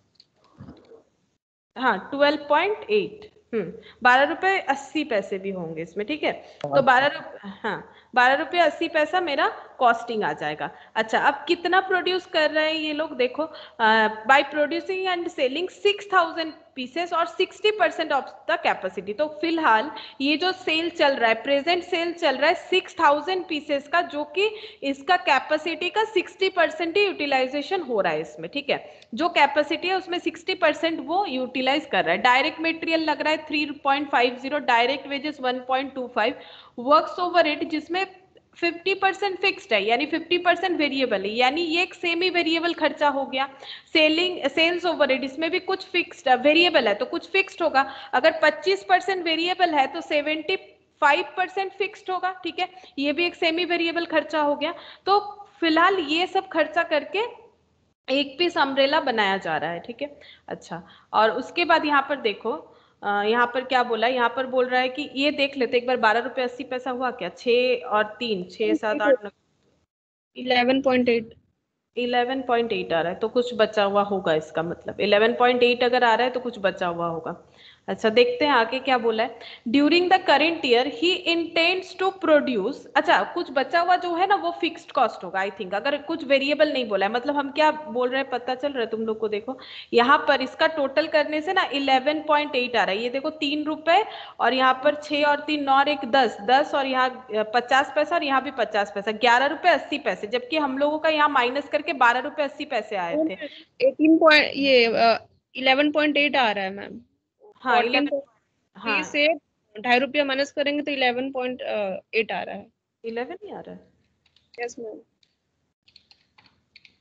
Speaker 1: हाँ, 12.8। 12 रुपए 80 पैसे भी होंगे इसमें, ठीक है। तो 12 रुपये, हाँ, 12 रुपये 80 पैसा मेरा कॉस्टिंग आ जाएगा। अच्छा, अब कितना प्रोड्यूस कर रहे हैं ये लोग, देखो, by producing and selling 6000 pieces और 60% ऑफ द कैपेसिटी। तो फिलहाल ये जो सेल चल रहा है, प्रेजेंट सेल चल रहा है 6000 पीसेस का, जो कि इसका कैपेसिटी का 60% ही यूटिलाइजेशन हो रहा है इसमें, ठीक है। जो कैपेसिटी है उसमें 60% वो यूटिलाइज कर रहा है। डायरेक्ट मटेरियल लग रहा है 3.50, direct wages 1.25, works overhead जिसमें 50% फिक्स्ड है, यानी 50% वेरिएबल है, यानी ये एक सेमी वेरिएबल खर्चा हो गया। सेल्स ओवर इट, इसमें भी कुछ फिक्स्ड वेरिएबल है तो कुछ फिक्स्ड होगा। अगर 25% वेरिएबल है तो 75% फिक्स्ड होगा, ठीक है। ये भी एक सेमी वेरिएबल खर्चा हो गया। तो फिलहाल ये सब खर्चा करके एक पीस अम्ब्रेला बनाया जा रहा है, ठीक है। अच्छा, और उसके बाद यहाँ पर देखो, यहाँ पर क्या बोला है, यहाँ पर बोल रहा है कि ये देख लेते एक बार, 12 रुपये 80 पैसा हुआ क्या, 6 और 3 6 7 8
Speaker 2: 11.8।
Speaker 1: 11.8 आ रहा है, तो कुछ बचा हुआ होगा, इसका मतलब 11.8 अगर आ रहा है तो कुछ बचा हुआ होगा। अच्छा, देखते हैं आगे क्या बोला है। During the current year he intends to produce. अच्छा, कुछ बचा हुआ जो है ना वो फिक्स्ड कॉस्ट होगा आई थिंक, अगर कुछ वेरिएबल नहीं बोला है। मतलब हम क्या बोल रहे हैं पता चल रहा है तुम लोग को। देखो, यहाँ पर इसका टोटल करने से ना 11.8 आ रहा है। ये देखो, 3 रुपए और यहाँ पर 6 और 3 9 और 1 10 और यहाँ 50 पैसा और यहाँ भी 50 पैसा, 11 रुपये 80 पैसे, जबकि हम लोगों का यहाँ माइनस करके 12 रुपये 80 पैसे आए थे।
Speaker 2: 18 पॉइंट ये 11.8 आ रहा है मैम।
Speaker 1: हाँ, 11,
Speaker 2: 14.3
Speaker 1: हाँ,
Speaker 2: से 2.5 रुपया माइनस करेंगे तो 11.8 आ रहा है।
Speaker 1: 11 ही आ रहा है।
Speaker 2: Yes ma'am.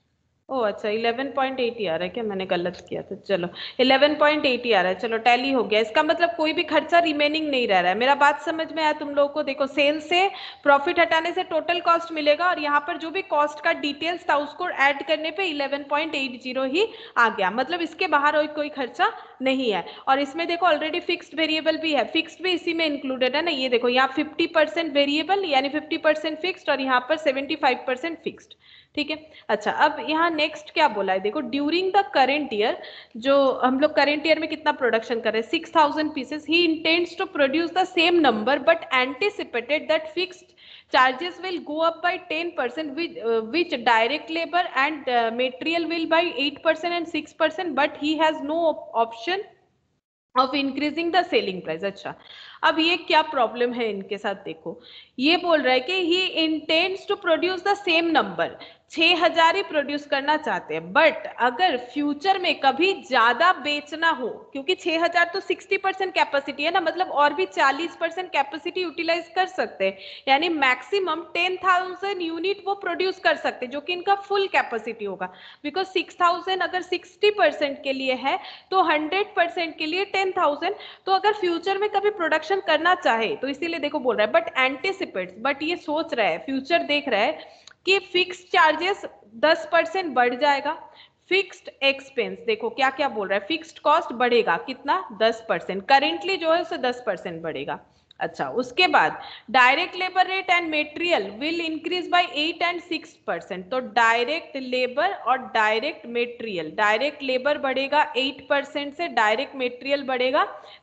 Speaker 1: ओ अच्छा 11.80 आ रहा है क्या, मैंने गलत किया था, चलो 11.80 आ रहा है, चलो टैली हो गया। इसका मतलब कोई भी खर्चा रिमेनिंग नहीं रह रहा है। मेरा बात समझ में आया तुम लोगों को? देखो सेल से प्रॉफिट हटाने से टोटल कॉस्ट मिलेगा और यहाँ पर जो भी कॉस्ट का डिटेल्स था उसको ऐड करने पे 11.80 ही आ गया, मतलब इसके बाहर और कोई खर्चा नहीं है। और इसमें देखो ऑलरेडी फिक्स्ड वेरिएबल भी है, फिक्स्ड भी इसी में इंक्लूडेड है ना। ये देखो यहाँ 50% वेरिएबल यानी 50% फिक्स्ड और यहाँ पर 75% फिक्स्ड, ठीक है। अच्छा अब यहाँ नेक्स्ट क्या बोला है, देखो ड्यूरिंग द करेंट ईयर, जो हम लोग करेंट ईयर में कितना प्रोडक्शन कर रहे हैं 6000 pieces, he intends to produce the same number but anticipated that fixed charges will go up by 10%, which direct labor and material will by 8% and 6%, but he has no option of increasing the selling price. अच्छा अब ये क्या problem है इनके साथ, देखो ये बोल रहा है कि he intends to produce the same number, 6000 ही प्रोड्यूस करना चाहते हैं, बट अगर फ्यूचर में कभी ज्यादा बेचना हो, क्योंकि 6000 तो 60% कैपेसिटी है ना, मतलब और भी 40% कैपेसिटी यूटिलाइज कर सकते हैं, यानी मैक्सिमम 10,000 यूनिट वो प्रोड्यूस कर सकते हैं, जो कि इनका फुल कैपेसिटी होगा। बिकॉज 6000 अगर 60% के लिए है तो 100% के लिए 10,000। तो अगर फ्यूचर में कभी प्रोडक्शन करना चाहे तो इसीलिए देखो बोल रहा है बट एंटिसिपेट्स, बट ये सोच रहा है, फ्यूचर देख रहा है कि फिक्स चार्जेस 10% बढ़ जाएगा, फिक्स्ड एक्सपेंस देखो क्या क्या बोल रहा है, फिक्स्ड कॉस्ट बढ़ेगा कितना 10%, करेंटली जो है उसे 10% बढ़ेगा। अच्छा उसके बाद direct labour rate and material will increase by 8 and 6%। तो डायरेक्ट लेबर और डायरेक्ट मेटेरियल, डायरेक्ट लेबर बढ़ेगा 8% से, डायरेक्ट मेटेरियल बढ़ेगा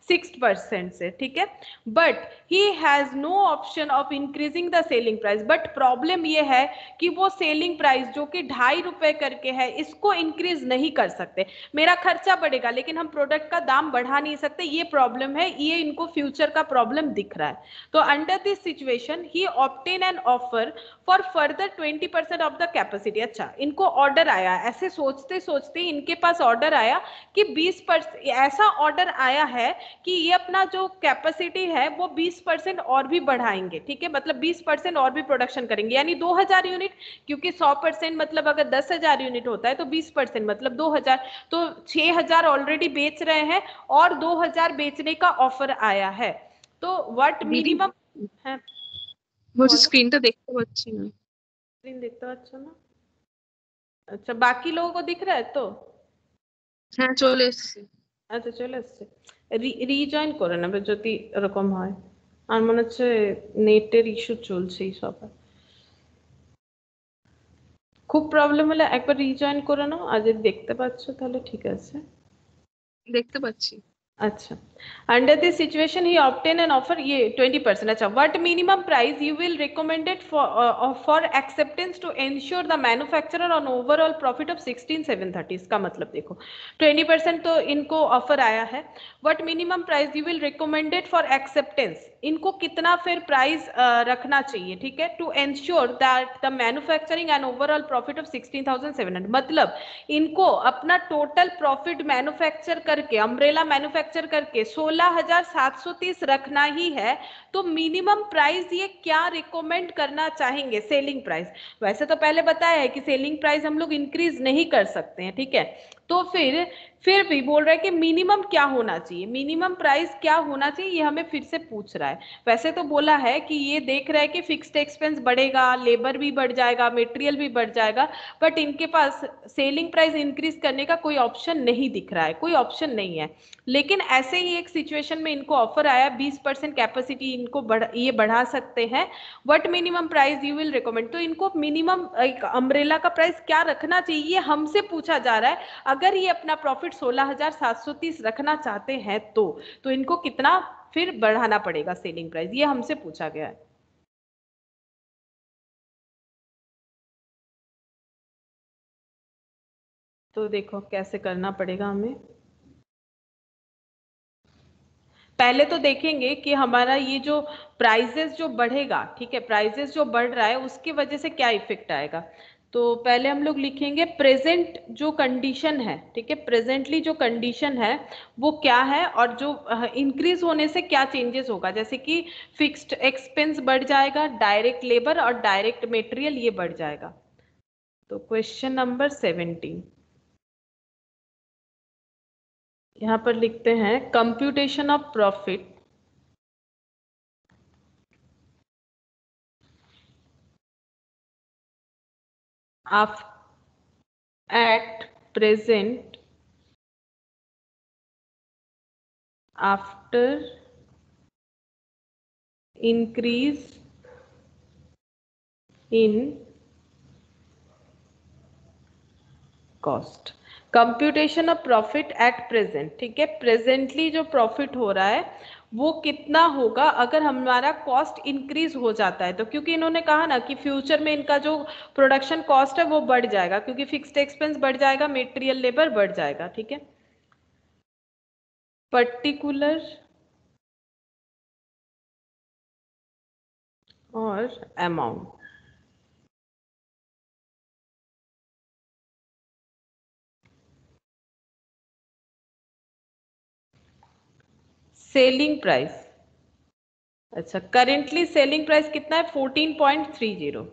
Speaker 1: 6% से, ठीक है। But he has no option of increasing the selling price, but problem ये है कि वो सेलिंग प्राइस जो कि 2.5 रुपए करके है इसको इंक्रीज नहीं कर सकते। मेरा खर्चा बढ़ेगा लेकिन हम प्रोडक्ट का दाम बढ़ा नहीं सकते, ये प्रॉब्लम है, ये इनको फ्यूचर का प्रॉब्लम दिख रहा है। तो under this situation he obtain an offer for further 20% of the capacity. अच्छा इनको ऑर्डर आया, ऐसे सोचते सोचते इनके पास ऑर्डर आया कि 20%, ऐसा ऑर्डर आया है कि ये अपना जो कैपेसिटी है वो 20% और भी बढ़ाएंगे, ठीक है, मतलब 20% और भी प्रोडक्शन करेंगे, यानी 2000 यूनिट, क्योंकि 100% मतलब अगर 10,000 यूनिट होता है तो 20% मतलब 2000, तो 6000 ऑलरेडी बेच रहे हैं और 2000 बेचने का ऑफर आया है। तो व्हाट मिनिमम है,
Speaker 2: मुझे স্ক্রিনটা দেখতে পাচ্ছি না।
Speaker 1: स्क्रीन देखते हो अच्छा ना। अच्छा बाकी लोगों को दिख रहा है तो
Speaker 2: হ্যাঁ চলে এসেছে।
Speaker 1: আচ্ছা চলে আসছে, রিজয়েন করে নেবে যদি এরকম হয়। আর মনে হচ্ছে নেটের ইস্যু চলছে সবার, খুব প্রবলেম হলে একবার রিজয়েন করে নাও, আর যদি দেখতে পাচ্ছ তাহলে ঠিক আছে।
Speaker 2: দেখতে পাচ্ছি।
Speaker 1: अच्छा under this situation he obtain an offer, ये 20%। अच्छा what minimum price you will recommended for acceptance to ensure the manufacturer on overall profit of 16,730। इसका मतलब देखो 20% तो इनको ऑफर आया है, what minimum price you will recommended for acceptance, इनको कितना फिर प्राइस रखना चाहिए, ठीक है, to ensure that the manufacturing and overall profit of 16,700, मतलब इनको अपना टोटल प्रॉफिट मैन्युफैक्चर करके, अम्ब्रेला मैन्युफैक्चर करके 16,730 रखना ही है। तो मिनिमम प्राइस ये क्या रिकमेंड करना चाहेंगे, सेलिंग प्राइस। वैसे तो पहले बताया है कि सेलिंग प्राइस हम लोग इंक्रीज नहीं कर सकते हैं, ठीक है, तो फिर भी बोल रहा है कि मिनिमम क्या होना चाहिए, मिनिमम प्राइस क्या होना चाहिए, ये हमें फिर से पूछ रहा है। वैसे तो बोला है कि ये देख रहा है कि फिक्स्ड एक्सपेंस बढ़ेगा, लेबर भी बढ़ जाएगा, मटेरियल भी बढ़ जाएगा, बट इनके पास सेलिंग प्राइस इंक्रीज करने का कोई ऑप्शन नहीं दिख रहा है, कोई ऑप्शन नहीं है। लेकिन ऐसे ही एक सिचुएशन में इनको ऑफर आया 20% कैपेसिटी इनको ये बढ़ा सकते हैं, what minimum price you will recommend. तो इनको मिनिमम एक अम्ब्रेला का प्राइस क्या रखना चाहिए ये हमसे पूछा जा रहा है। अगर ये अपना प्रॉफिट 16,730 रखना चाहते हैं तो इनको कितना फिर बढ़ाना पड़ेगा सेलिंग प्राइस, ये हमसे पूछा गया है। तो देखो कैसे करना पड़ेगा हमें, पहले तो देखेंगे कि हमारा ये जो प्राइजेस जो बढ़ेगा, ठीक है, प्राइजेस जो बढ़ रहा है उसकी वजह से क्या इफेक्ट आएगा। तो पहले हम लोग लिखेंगे प्रेजेंट जो कंडीशन है, ठीक है, प्रेजेंटली जो कंडीशन है वो क्या है और जो इंक्रीज होने से क्या चेंजेस होगा, जैसे कि फिक्स्ड एक्सपेंस बढ़ जाएगा, डायरेक्ट लेबर और डायरेक्ट मटेरियल ये बढ़ जाएगा। तो क्वेश्चन नंबर 17 यहाँ पर लिखते हैं computation of profit at present after increase in cost. Computation of profit at present, ठीक है, प्रेजेंटली जो प्रॉफिट हो रहा है वो कितना होगा अगर हमारा कॉस्ट इंक्रीज हो जाता है। तो क्योंकि इन्होंने कहा ना कि फ्यूचर में इनका जो प्रोडक्शन कॉस्ट है वो बढ़ जाएगा, क्योंकि फिक्स्ड एक्सपेंस बढ़ जाएगा, मटेरियल लेबर बढ़ जाएगा, ठीक है। पर्टिकुलर और अमाउंट, सेलिंग प्राइस, अच्छा करेंटली सेलिंग प्राइस कितना है 14.30।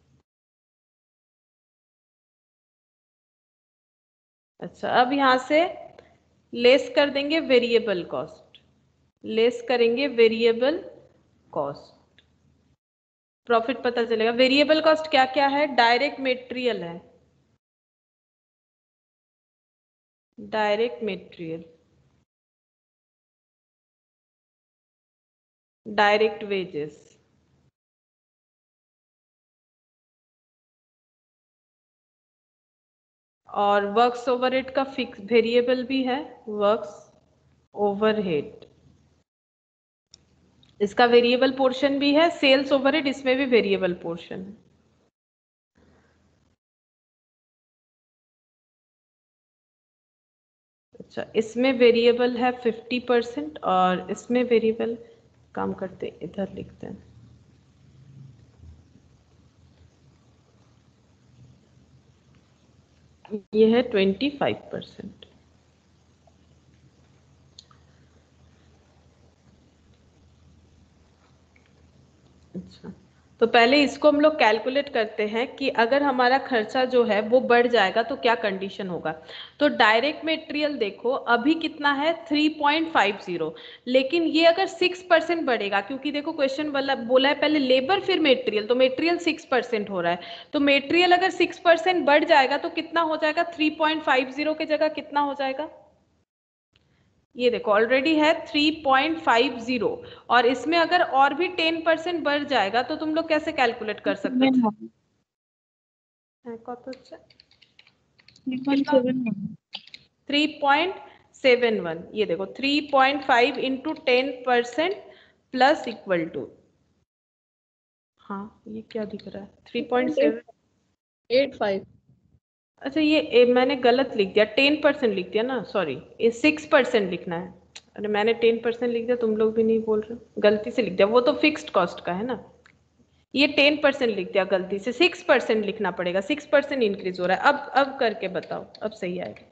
Speaker 1: अच्छा अब यहां से लेस कर देंगे वेरिएबल कॉस्ट, लेस करेंगे वेरिएबल कॉस्ट, प्रॉफिट पता चलेगा। वेरिएबल कॉस्ट क्या क्या है? डायरेक्ट मटेरियल है, डायरेक्ट मटेरियल, डायरेक्ट वेजेस, और वर्क्स ओवरहेड का फिक्स वेरिएबल भी है, वर्क्स ओवरहेड इसका वेरिएबल पोर्शन भी है, सेल्स ओवरहेड इसमें भी वेरिएबल पोर्शन है। अच्छा इसमें वेरिएबल है 50% और इसमें वेरिएबल, काम करते इधर लिखते हैं, ये है 25%। अच्छा तो पहले इसको हम लोग कैलकुलेट करते हैं कि अगर हमारा खर्चा जो है वो बढ़ जाएगा तो क्या कंडीशन होगा। तो डायरेक्ट मटेरियल देखो अभी कितना है 3.50, लेकिन ये अगर 6% बढ़ेगा, क्योंकि देखो क्वेश्चन बोला है पहले लेबर फिर मटेरियल, तो मटेरियल 6% हो रहा है, तो मटेरियल अगर 6% बढ़ जाएगा तो कितना हो जाएगा, 3.50 के जगह कितना हो जाएगा, ये देखो ऑलरेडी है 3.50, और इसमें अगर और भी 10% बढ़ जाएगा तो तुम लोग कैसे कैलकुलेट कर सकते हो? 3.71, ये देखो 3.5 इंटू 10% प्लस इक्वल टू, हाँ ये क्या दिख रहा है
Speaker 2: 3.85।
Speaker 1: अच्छा ये मैंने गलत लिख दिया, 10% लिख दिया ना, सॉरी ये 6% लिखना है। अरे मैंने 10% लिख दिया, तुम लोग भी नहीं बोल रहे, गलती से लिख दिया, वो तो फिक्स्ड कॉस्ट का है ना, ये 10% लिख दिया गलती से, 6% लिखना पड़ेगा, 6% इंक्रीज हो रहा है। अब करके बताओ, अब सही आएगा।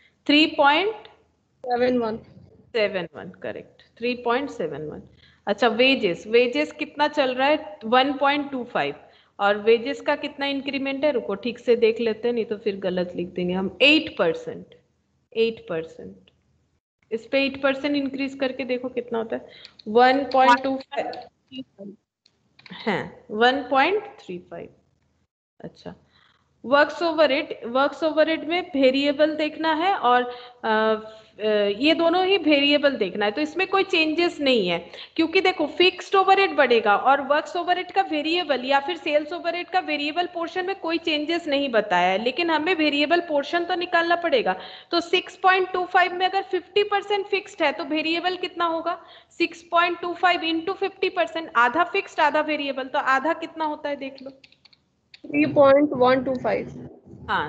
Speaker 1: 3.71 करेक्ट, 3.71। अच्छा वेजेस, वेजेस कितना चल रहा है 1.25, और वेजेस का कितना इंक्रीमेंट है, रुको ठीक से देख लेते हैं, नहीं तो फिर गलत लिख देंगे हम। 8%, 8%, इस पे 8% इंक्रीज करके देखो कितना होता है 1.25 है 1.35। अच्छा वर्क्स ओवरहेड में वेरिएबल देखना है और ये दोनों ही वेरिएबल देखना है, तो इसमें कोई चेंजेस नहीं है, क्योंकि देखो फिक्स्ड ओवरहेड बढ़ेगा और वर्क्स ओवरहेड का वेरिएबल या फिर सेल्स ओवरहेड का वेरिएबल पोर्शन में कोई चेंजेस नहीं बताया है, लेकिन हमें वेरिएबल पोर्शन तो निकालना पड़ेगा। तो 6.25 में अगर 50% फिक्स्ड है तो वेरिएबल कितना होगा, 6.25 इंटू 50%, आधा फिक्स्ड आधा वेरिएबल, तो आधा कितना होता है देख लो,
Speaker 2: 3.125।
Speaker 1: हाँ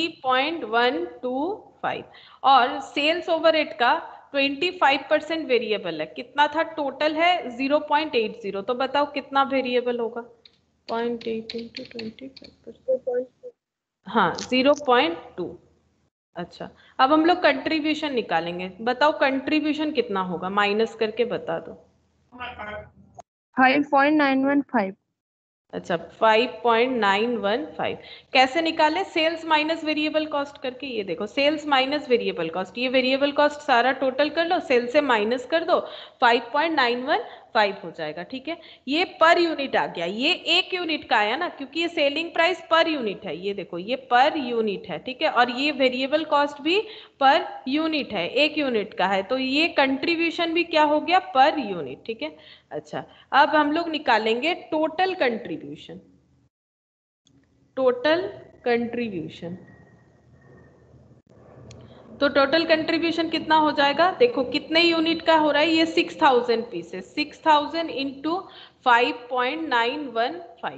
Speaker 1: 3.125, और सेल्स ओवरहेड का 25% वेरिएबल है, कितना था टोटल है 0.80, तो बताओ कितना वेरिएबल होगा, 0.8 इंटू 25%, हाँ 0.2। अच्छा अब हम लोग कंट्रीब्यूशन निकालेंगे, बताओ कंट्रीब्यूशन कितना होगा, माइनस करके बता दो।
Speaker 2: 5.915।
Speaker 1: अच्छा 5.915 कैसे निकाले? सेल्स माइनस वेरिएबल कॉस्ट करके। ये देखो सेल्स माइनस वेरिएबल कॉस्ट, ये वेरिएबल कॉस्ट सारा टोटल कर लो, सेल से माइनस कर दो, 5.915 हो जाएगा। ठीक है, ये पर यूनिट आ गया, ये एक यूनिट का आया ना, क्योंकि ये सेलिंग प्राइस पर यूनिट है। ये देखो ये पर यूनिट है, ठीक है, और ये वेरिएबल कॉस्ट भी पर यूनिट है, एक यूनिट का है, तो ये कंट्रीब्यूशन भी क्या हो गया? Per unit. ठीक है, अच्छा अब हम लोग निकालेंगे टोटल कंट्रीब्यूशन। टोटल कंट्रीब्यूशन, तो टोटल कंट्रीब्यूशन कितना हो जाएगा? देखो कितने यूनिट का हो रहा है ये? 6000 पीसेस, 6000 इंटू 5.915,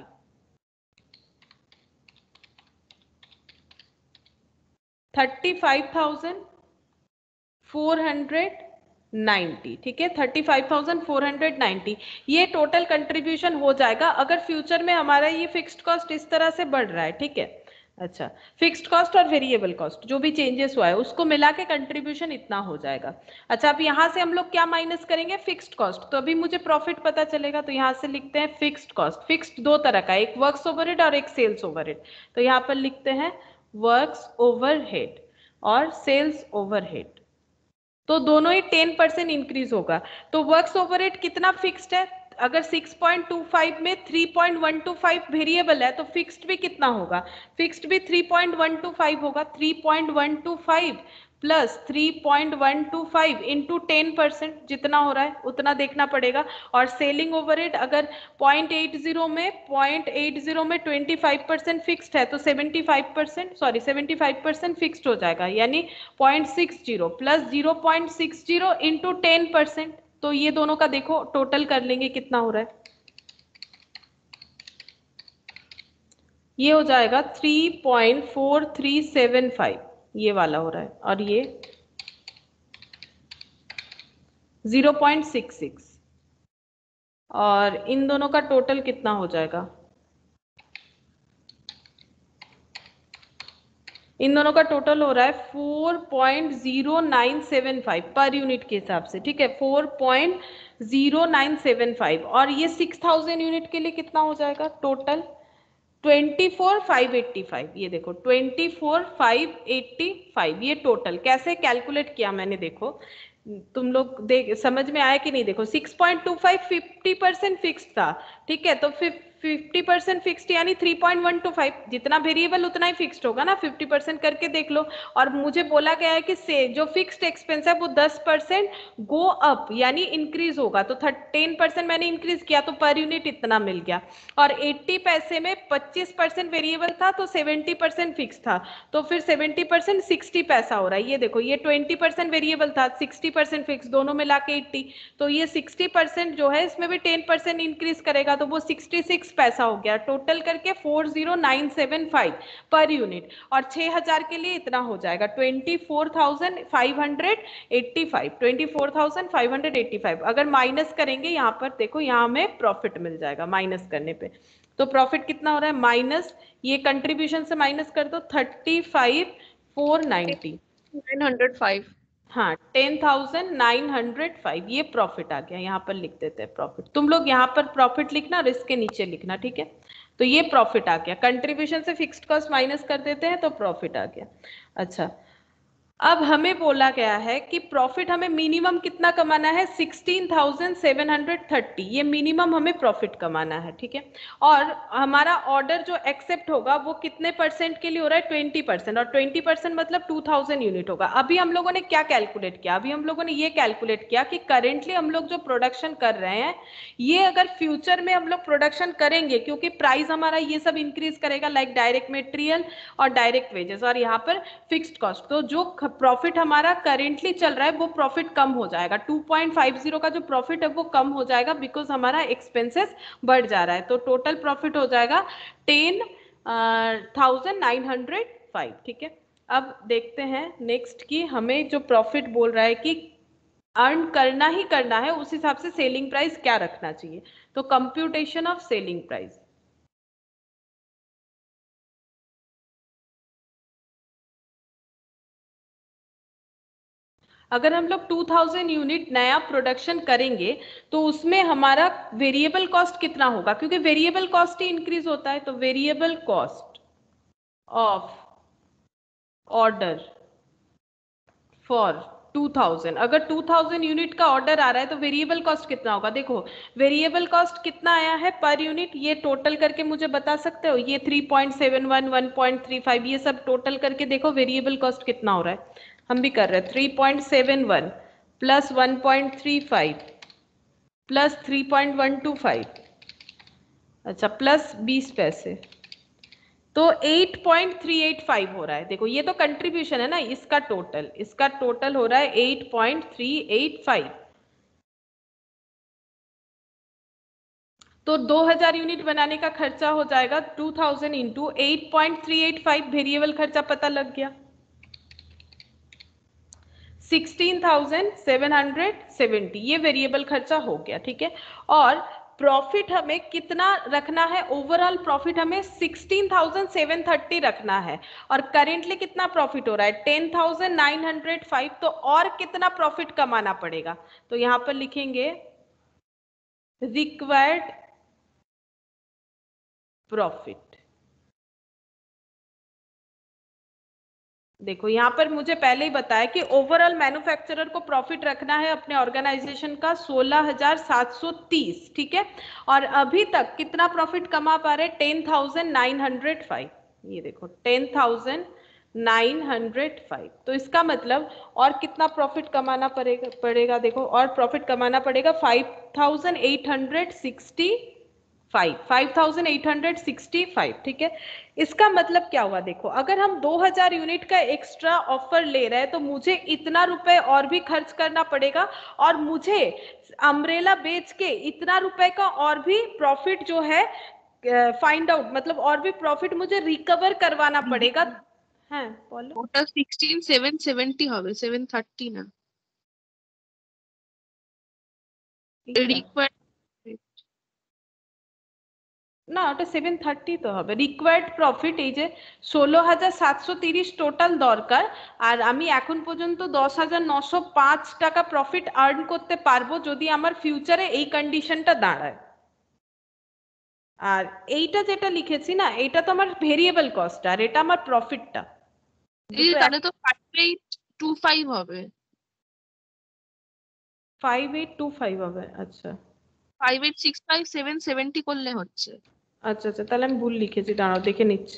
Speaker 1: 35,490। ठीक है, 35,490 ये टोटल कंट्रीब्यूशन हो जाएगा अगर फ्यूचर में हमारा ये फिक्स्ड कॉस्ट इस तरह से बढ़ रहा है। ठीक है, अच्छा फिक्स्ड कॉस्ट और वेरिएबल कॉस्ट जो भी चेंजेस हुआ है उसको मिला के कंट्रीब्यूशन इतना हो जाएगा। अच्छा अब यहाँ से हम लोग क्या माइनस करेंगे? फिक्स्ड कॉस्ट, तो अभी मुझे प्रॉफिट पता चलेगा, तो यहाँ से लिखते हैं फिक्स्ड कॉस्ट। फिक्स्ड दो तरह का, एक वर्क्स ओवरहेड और एक सेल्स ओवरहेड, तो यहाँ पर लिखते हैं वर्क्स ओवरहेड और सेल्स ओवरहेड, तो दोनों ही 10% इंक्रीज होगा। तो वर्क्स ओवरहेड कितना फिक्स्ड है? अगर 6.25 में 3.125 वेरिएबल है तो फिक्स्ड भी कितना होगा? फिक्स्ड भी 3.125 होगा। 3.125 प्लस 3.125 इंटू 10%, जितना हो रहा है उतना देखना पड़ेगा। और सेलिंग ओवरहेड अगर 0.80 में 25% फिक्स्ड है तो 75% फिक्स्ड हो जाएगा, यानी 0.60 प्लस 0.60 इंटू 10%, तो ये दोनों का देखो टोटल कर लेंगे कितना हो रहा है। ये हो जाएगा 3.4375, ये वाला हो रहा है, और ये 0.66, और इन दोनों का टोटल कितना हो जाएगा? इन दोनों का टोटल हो रहा है 4.0975 पर यूनिट के हिसाब से। ठीक है, 4.0975, और ये 6000 यूनिट के लिए कितना हो जाएगा टोटल? 24,585। ये देखो 24,585, ये टोटल कैसे कैलकुलेट किया मैंने, देखो तुम लोग देख समझ में आया कि नहीं? देखो 6.25 50% फिक्स था, ठीक है, तो 50% फिक्स्ड यानी 3.125, जितना वेरिएबल उतना ही फिक्स्ड होगा ना, 50% करके देख लो। और मुझे बोला गया है कि से जो फिक्स्ड एक्सपेंस है वो 10% गो अप यानी इंक्रीज होगा, तो 10% मैंने इंक्रीज किया तो पर यूनिट इतना मिल गया। और 80 पैसे में 25% वेरिएबल था तो 70% फिक्स था, तो फिर 70% 60 पैसा हो रहा है। ये देखो ये 20% वेरिएबल था, 60% फिक्स, दोनों मिला के 80, तो ये 60% जो है इसमें भी 10% इंक्रीज करेगा तो वो 66 पैसा हो गया। टोटल करके 40975 पर यूनिट, और 6000 के लिए इतना हो जाएगा 24,585। अगर माइनस करेंगे यहाँ पर देखो, यहाँ हमें प्रॉफिट मिल जाएगा माइनस करने पे, तो प्रॉफिट कितना हो रहा है? माइनस ये कंट्रीब्यूशन से माइनस कर दो 35,490,
Speaker 2: 905।
Speaker 1: हाँ 10,905, ये प्रॉफिट आ गया। यहाँ पर लिख देते हैं प्रॉफिट, तुम लोग यहाँ पर प्रॉफिट लिखना और इसके नीचे लिखना, ठीक है। तो ये प्रॉफिट आ गया, कंट्रीब्यूशन से फिक्स्ड कॉस्ट माइनस कर देते हैं तो प्रॉफिट आ गया। अच्छा अब हमें बोला गया है कि प्रॉफिट हमें मिनिमम कितना कमाना है? 16,730, ये मिनिमम हमें प्रॉफिट कमाना है, ठीक है। और हमारा ऑर्डर जो एक्सेप्ट होगा वो कितने परसेंट के लिए हो रहा है? 20%, और 20% मतलब 2000 यूनिट होगा। अभी हम लोगों ने क्या कैलकुलेट किया? अभी हम लोगों ने ये कैलकुलेट किया कि करेंटली हम लोग जो प्रोडक्शन कर रहे हैं, ये अगर फ्यूचर में हम लोग प्रोडक्शन करेंगे, क्योंकि प्राइस हमारा ये सब इंक्रीज करेगा, लाइक डायरेक्ट मटेरियल और डायरेक्ट वेजेस और यहाँ पर फिक्स्ड कॉस्ट, तो जो प्रॉफिट हमारा करेंटली चल रहा है वो प्रॉफिट कम हो जाएगा। 2.50 का जो प्रॉफिट है वो कम हो जाएगा, बिकॉज हमारा एक्सपेंसेस बढ़ जा रहा है। तो टोटल प्रॉफिट हो जाएगा 10,905, ठीक है। अब देखते हैं नेक्स्ट की हमें जो प्रॉफिट बोल रहा है कि अर्न करना ही करना है, उस हिसाब से सेलिंग प्राइस क्या रखना चाहिए। तो कंप्यूटेशन ऑफ सेलिंग प्राइस, अगर हम लोग 2000 यूनिट नया प्रोडक्शन करेंगे तो उसमें हमारा वेरिएबल कॉस्ट कितना होगा, क्योंकि वेरिएबल कॉस्ट ही इंक्रीज होता है। तो variable cost of order for 2000, अगर 2000 यूनिट का ऑर्डर आ रहा है तो वेरिएबल कॉस्ट कितना होगा। देखो वेरिएबल कॉस्ट कितना आया है पर यूनिट, ये टोटल करके मुझे बता सकते हो। ये 3.71, 1.35, ये सब टोटल करके देखो वेरिएबल कॉस्ट कितना हो रहा है। हम भी कर रहे हैं 3.71 प्लस 1.35 प्लस 3.125, अच्छा प्लस 20 पैसे, तो 8.385 हो रहा है। देखो ये तो कंट्रीब्यूशन है ना, इसका टोटल हो रहा है 8.385। तो 2000 यूनिट बनाने का खर्चा हो जाएगा 2000 इंटू 8.385, वेरिएबल खर्चा पता लग गया 16,770, ये वेरिएबल खर्चा हो गया। ठीक है, और प्रॉफिट हमें कितना रखना है, ओवरऑल प्रॉफिट हमें 16,730 रखना है, और करेंटली कितना प्रॉफिट हो रहा है 10,905। तो और कितना प्रॉफिट कमाना पड़ेगा, तो यहां पर लिखेंगे रिक्वायर्ड प्रॉफिट। देखो यहां पर मुझे पहले ही बताया कि ओवरऑल मैन्युफैक्चरर को प्रॉफिट रखना है अपने ऑर्गेनाइजेशन का 16,730, ठीक है, और अभी तक कितना प्रॉफिट कमा पा रहे 10,905। ये देखो 10,905, तो इसका मतलब और कितना प्रॉफिट कमाना पड़ेगा देखो, और प्रॉफिट कमाना पड़ेगा 5,865, ठीक है। इसका मतलब क्या हुआ, देखो अगर हम 2000 यूनिट का एक्स्ट्रा ऑफर ले रहे हैं तो मुझे इतना रुपए और भी खर्च करना पड़ेगा, और मुझे अम्ब्रेला बेच के इतना रुपए का और भी प्रॉफिट जो है फाइंड आउट, मतलब और भी प्रॉफिट मुझे रिकवर करवाना पड़ेगा। হ্যাঁ বলো,
Speaker 2: ওটা 16,770 হবে, 730 না। রিকোয়ার্ড
Speaker 1: না ওটা 730 তো হবে রিকোয়ার্ড প্রফিট। এই যে 16,730 টোটাল দরকার, আর আমি এখন পর্যন্ত 10,905 টাকা প্রফিট আর্ন করতে পারবো যদি আমার ফিউচারে এই কন্ডিশনটা দাঁড়ায়। আর এইটা যেটা লিখেছি না, এটা তো আমার ভেরিয়েবল কস্ট, আর এটা আমার প্রফিটটা।
Speaker 2: তাহলে তো 5825 হবে,
Speaker 1: 5825 হবে, আচ্ছা
Speaker 2: 5865 770 করলে হচ্ছে।
Speaker 1: আচ্ছা আচ্ছা, তাহলে আমি ভুল লিখেছি, দাঁড়াও দেখে নিচ্ছি।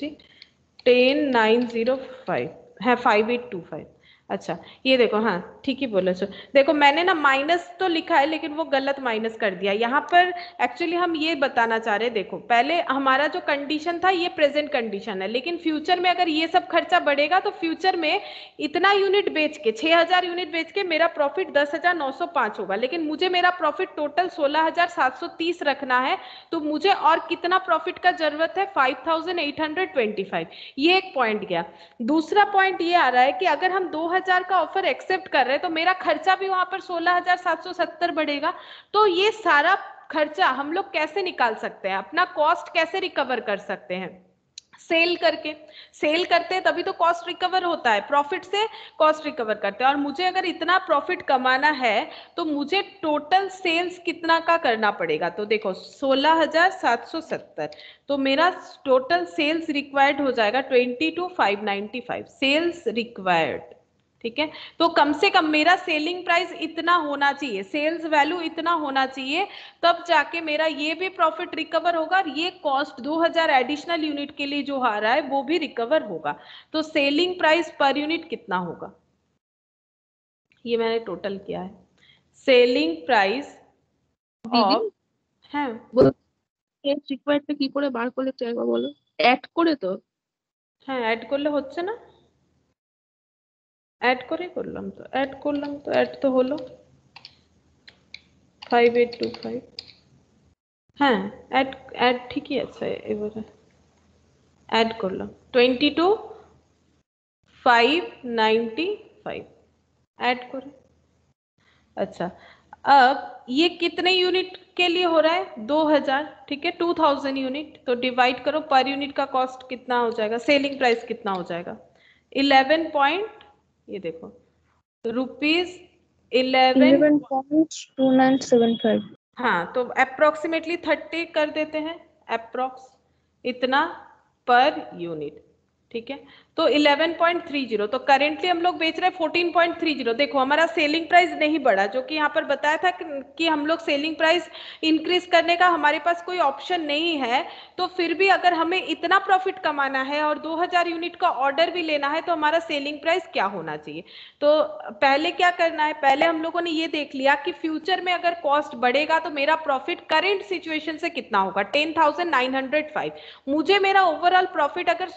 Speaker 1: 10,905, হ্যাঁ 5825। अच्छा ये देखो, हाँ ठीक ही बोले। सो देखो मैंने ना माइनस तो लिखा है लेकिन वो गलत माइनस कर दिया यहाँ पर। एक्चुअली हम ये बताना चाह रहे, देखो पहले हमारा जो कंडीशन था ये प्रेजेंट कंडीशन है, लेकिन फ्यूचर में अगर ये सब खर्चा बढ़ेगा तो फ्यूचर में इतना यूनिट बेच के 6,000 यूनिट बेच के मेरा प्रॉफिट 10,905 होगा, लेकिन मुझे मेरा प्रॉफिट टोटल 16,730 रखना है। तो मुझे और कितना प्रॉफिट का जरूरत है 5,825। ये एक पॉइंट गया। दूसरा पॉइंट ये आ रहा है कि अगर हम 2000 का ऑफर एक्सेप्ट कर रहे हैं तो मेरा खर्चा भी वहां पर 16,770 बढ़ेगा। तो ये सारा खर्चा हम लोग कैसे निकाल सकते हैं, अपना कॉस्ट कैसे रिकवर कर सकते हैं, सेल करके। सेल करते हैं तभी तो कॉस्ट रिकवर होता है, प्रॉफिट से कॉस्ट रिकवर करते हैं। और मुझे अगर इतना प्रॉफिट कमाना है तो मुझे टोटल सेल्स कितना का करना पड़ेगा, तो देखो 16,770, तो मेरा टोटल सेल्स रिक्वायर्ड हो जाएगा 22,595 सेल्स रिक्वायर्ड, ठीक है। तो कम से कम मेरा सेलिंग प्राइस इतना होना चाहिए, सेल्स वैल्यू इतना होना चाहिए, तब जाके मेरा ये भी प्रॉफिट रिकवर होगा, और ये कॉस्ट 2000 एडिशनल यूनिट के लिए जो आ रहा है वो भी रिकवर होगा। तो सेलिंग प्राइस पर यूनिट कितना होगा, ये मैंने टोटल किया है। सेलिंग प्राइस ऑफ, হ্যাঁ
Speaker 2: রিকোয়ার্ডটা কি করে বার করলে একবার বলো, অ্যাড করে তো?
Speaker 1: হ্যাঁ অ্যাড করলে হচ্ছে না, অ্যাড করে করলাম তো, অ্যাড করলাম তো, অ্যাড তো হলো 5825। হ্যাঁ অ্যাড অ্যাড ঠিকই আছে, এবারে অ্যাড করলাম 22,595 ऐड करो। अच्छा अब ये कितने यूनिट के लिए हो रहा है 2000, ठीक है 2000 यूनिट, तो डिवाइड करो पर यूनिट का कॉस्ट कितना हो जाएगा, सेलिंग प्राइस कितना हो जाएगा 11 पॉइंट, ये देखो रुपीज
Speaker 2: 11.2975।
Speaker 1: हाँ, तो अप्रोक्सीमेटली 30 कर देते हैं, अप्रोक्स इतना पर यूनिट, ठीक है। तो 11.30, तो करेंटली हम लोग बेच रहे हैं 14.30। देखो हमारा सेलिंग प्राइस नहीं बढ़ा, जो कि यहाँ पर बताया था कि हम लोग सेलिंग प्राइस इंक्रीज करने का हमारे पास कोई ऑप्शन नहीं है। तो फिर भी अगर हमें इतना प्रॉफिट कमाना है और 2000 यूनिट का ऑर्डर भी लेना है, तो हमारा सेलिंग प्राइस क्या होना चाहिए। तो पहले क्या करना है, पहले हम लोगों ने ये देख लिया कि फ्यूचर में अगर कॉस्ट बढ़ेगा तो मेरा प्रॉफिट करेंट सिचुएशन से कितना होगा, 10,905। मुझे मेरा ओवरऑल प्रॉफिट अगर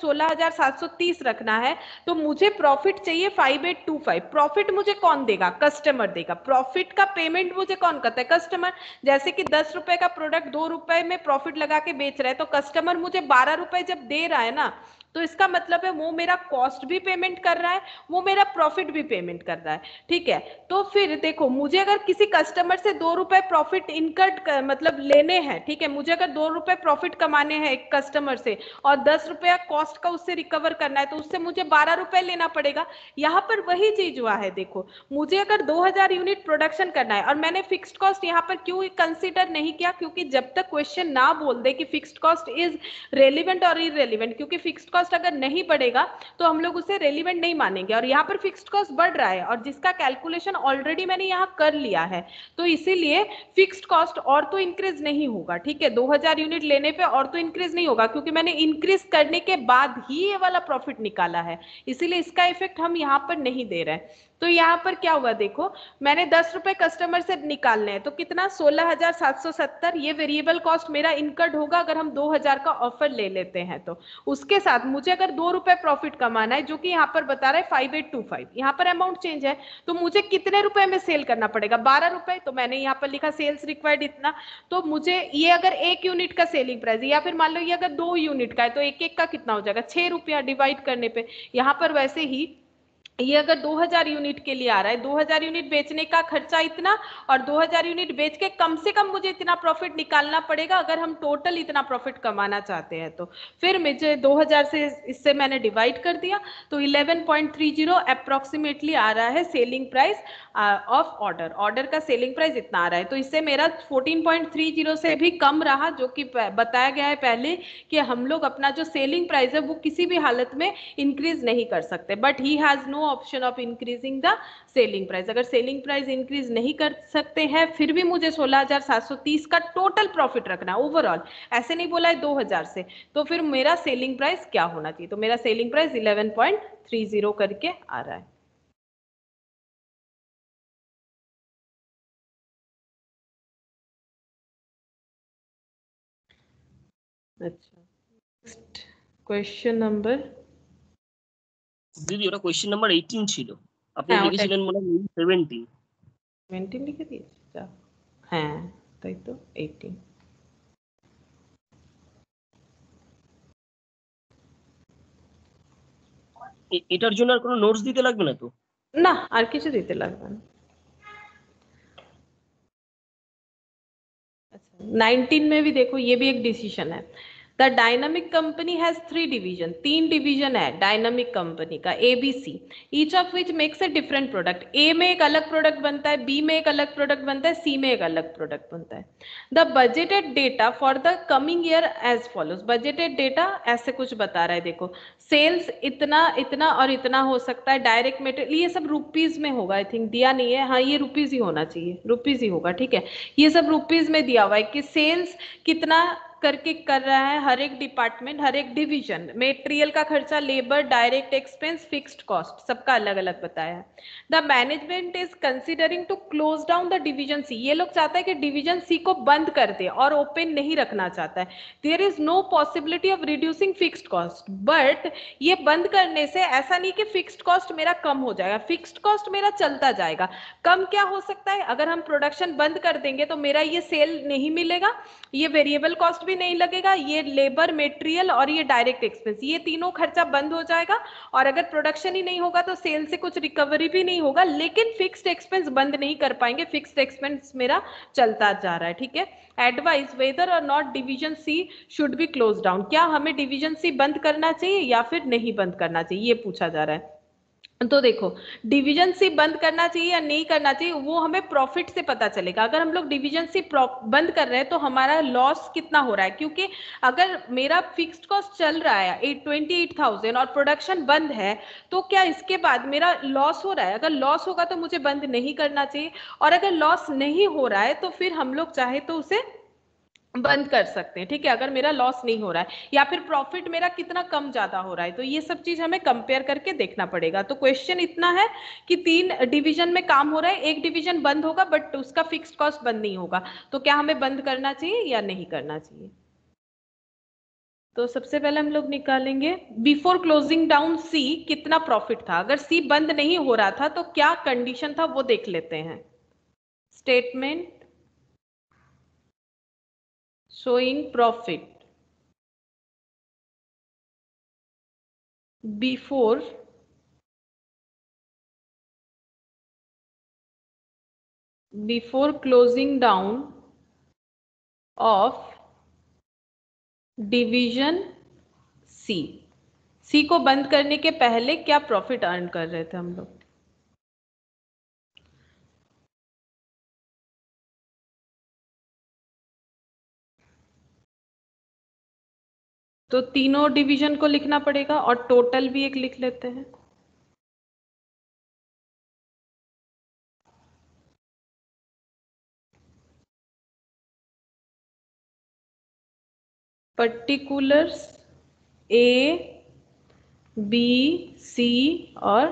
Speaker 1: 16,730 रखना है, तो मुझे प्रॉफिट चाहिए 5825। प्रॉफिट मुझे कौन देगा, कस्टमर देगा। प्रॉफिट का पेमेंट मुझे कौन करता है, कस्टमर। जैसे कि 10 रुपए का प्रोडक्ट 2 रुपए में प्रॉफिट लगा के बेच रहा है, तो कस्टमर मुझे 12 रुपए जब दे रहा है ना, तो इसका मतलब है वो मेरा कॉस्ट भी पेमेंट कर रहा है, वो मेरा प्रॉफिट भी पेमेंट कर रहा है, ठीक है। तो फिर देखो, मुझे अगर किसी कस्टमर से 2 रुपए प्रॉफिट इनकट मतलब लेने हैं, ठीक है, मुझे अगर 2 रुपए प्रॉफिट कमाने हैं एक कस्टमर से और 10 रुपया कॉस्ट का उससे रिकवर करना है, तो उससे मुझे 12 रुपए लेना पड़ेगा। यहाँ पर वही चीज हुआ है। देखो, मुझे अगर 2000 यूनिट प्रोडक्शन करना है और मैंने फिक्स्ड कॉस्ट यहाँ पर क्यों कंसिडर नहीं किया, क्योंकि जब तक क्वेश्चन ना बोल दे कि फिक्स्ड कॉस्ट इज रेलिवेंट और इररेलिवेंट, क्योंकि फिक्स्ड कॉस्ट अगर नहीं बढ़ेगा तो हम लोग उसे रेलिवेंट नहीं मानेंगे। और यहाँ पर फिक्स्ड कॉस्ट बढ़ रहा है और जिसका कैलकुलेशन ऑलरेडी मैंने यहाँ कर लिया है, तो इसीलिए फिक्स्ड कॉस्ट और तो इंक्रीज नहीं होगा, ठीक है। 2000 यूनिट लेने पे और तो इंक्रीज नहीं होगा, क्योंकि मैंने इंक्रीज करने के बाद ही ये वाला प्रॉफिट निकाला है, इसीलिए इसका इफेक्ट हम यहाँ पर नहीं दे रहे हैं। तो यहाँ पर क्या हुआ, देखो मैंने 10 रुपए कस्टमर से निकालने हैं, तो कितना, 16,770। ये वेरिएबल कॉस्ट मेरा इनकट होगा अगर हम 2000 का ऑफर ले लेते हैं। तो उसके साथ मुझे अगर 2 रुपए प्रॉफिट कमाना है, जो कि यहाँ पर बता रहा है 5825, यहाँ पर अमाउंट चेंज है, तो मुझे कितने रुपए में सेल करना पड़ेगा, 12 रुपए। तो मैंने यहाँ पर लिखा सेल्स रिक्वायर्ड इतना। तो मुझे ये अगर 1 यूनिट का सेलिंग प्राइस है, या फिर मान लो ये अगर 2 यूनिट का है, तो एक एक का कितना हो जाएगा, 6 रुपया डिवाइड करने पे। यहाँ पर वैसे ही ये अगर 2000 यूनिट के लिए आ रहा है, 2000 यूनिट बेचने का खर्चा इतना, और 2000 यूनिट बेच के कम से कम मुझे इतना प्रॉफिट निकालना पड़ेगा अगर हम टोटल इतना प्रॉफिट कमाना चाहते हैं। तो फिर मुझे 2000 से इससे मैंने डिवाइड कर दिया, तो 11.30 अप्रोक्सीमेटली आ रहा है selling price of order. Order का सेलिंग प्राइस इतना आ रहा है, तो इससे मेरा 14.30 से भी कम रहा, जो कि बताया गया है पहले कि हम लोग अपना जो सेलिंग प्राइस है वो किसी भी हालत में इंक्रीज नहीं कर सकते। But he has no option of increasing the selling price. अगर सेलिंग प्राइस इंक्रीज नहीं कर सकते हैं, फिर भी मुझे 16,730 का टोटल प्रॉफिट रखना है ओवरऑल, ऐसे नहीं बोला है 2000 से। तो फिर मेरा सेलिंग प्राइस क्या होना चाहिए, तो मेरा सेलिंग प्राइस 11.30 करके आ रहा है। अच्छा, नेक्स्ट क्वेश्चन नंबर,
Speaker 3: দিদি ওটা কোশ্চেন নাম্বার 18 ছিল, আপনি
Speaker 1: হ্যাঁ, ওটা
Speaker 3: লিখেছিলেন মনে হয় 17।
Speaker 1: 20 লিখে দিয়েছি, যা। হ্যাঁ, তাই তো, 18।
Speaker 3: এটার জন্য আর কোনো নোটস দিতে লাগবে না তো?
Speaker 1: না, আর কিছু দিতে লাগবে না। अच्छा, 19 में भी देखो, ये भी एक डिसीजन है। The dynamic company has 3 division, 3 division है डायनामिक कंपनी का, ABC, each of which makes a different product. A में एक अलग प्रोडक्ट बनता है, बी में एक अलग प्रोडक्ट बनता है, सी में एक अलग प्रोडक्ट बनता है। The budgeted data for the coming year as follows. Budgeted data ऐसे कुछ बता रहा है, देखो सेल्स इतना इतना और इतना हो सकता है, डायरेक्ट मटेरियल, ये सब रुपीज में होगा, आई थिंक दिया नहीं है, हाँ ये रुपीज ही होना चाहिए, रुपीज ही होगा, ठीक है। ये सब रुपीज में दिया हुआ है कि सेल्स कितना करके कर रहा है हर एक डिपार्टमेंट, हर एक डिवीजन। मटेरियल का खर्चा, labour, direct expense, fixed cost, सबका अलग अलग बताया है। The management is considering to close down the division C. ये लोग चाहता है कि डिवीजन सी को बंद कर दे और ओपन नहीं रखना चाहता है। There is no possibility of reducing fixed cost, but ये बंद करने से ऐसा नहीं कि फिक्स्ड कॉस्ट मेरा कम हो जाएगा, फिक्स्ड कॉस्ट मेरा चलता जाएगा। कम क्या हो सकता है, अगर हम प्रोडक्शन बंद कर देंगे तो मेरा ये सेल नहीं मिलेगा, ये वेरिएबल कॉस्ट भी नहीं लगेगा, ये लेबर, मटेरियल और ये डायरेक्ट एक्सपेंस, ये तीनों खर्चा बंद हो जाएगा। और अगर प्रोडक्शन ही नहीं होगा तो सेल से कुछ रिकवरी भी नहीं होगा, लेकिन फिक्स्ड एक्सपेंस बंद नहीं कर पाएंगे, फिक्स्ड एक्सपेंस मेरा चलता जा रहा है, ठीक है। एडवाइस वेदर और not division C should be close down. क्या हमें डिवीजन सी बंद करना चाहिए या फिर नहीं बंद करना चाहिए, ये पूछा जा रहा है। तो देखो, डिवीजन सी बंद करना चाहिए या नहीं करना चाहिए वो हमें प्रॉफिट से पता चलेगा। अगर हम लोग डिवीजन सी बंद कर रहे हैं तो हमारा लॉस कितना हो रहा है, क्योंकि अगर मेरा फिक्स्ड कॉस्ट चल रहा है 28,000 और प्रोडक्शन बंद है, तो क्या इसके बाद मेरा लॉस हो रहा है? अगर लॉस होगा तो मुझे बंद नहीं करना चाहिए, और अगर लॉस नहीं हो रहा है तो फिर हम लोग चाहे तो उसे बंद कर सकते हैं, ठीक है, अगर मेरा लॉस नहीं हो रहा है, या फिर प्रॉफिट मेरा कितना कम ज्यादा हो रहा है। तो ये सब चीज हमें कंपेयर करके देखना पड़ेगा। तो क्वेश्चन इतना है कि 3 डिवीजन में काम हो रहा है, एक डिवीजन बंद होगा बट उसका फिक्स्ड कॉस्ट बंद नहीं होगा, तो क्या हमें बंद करना चाहिए या नहीं करना चाहिए? तो सबसे पहले हम लोग निकालेंगे बिफोर क्लोजिंग डाउन सी कितना प्रॉफिट था। अगर सी बंद नहीं हो रहा था तो क्या कंडीशन था वो देख लेते हैं। Statement showing profit before closing down of division C. C को बंद करने के पहले क्या प्रॉफिट अर्न कर रहे थे हम लोग? तो तीनों डिवीजन को लिखना पड़ेगा और टोटल भी एक लिख लेते हैं। पर्टिकुलर्स ए बी सी और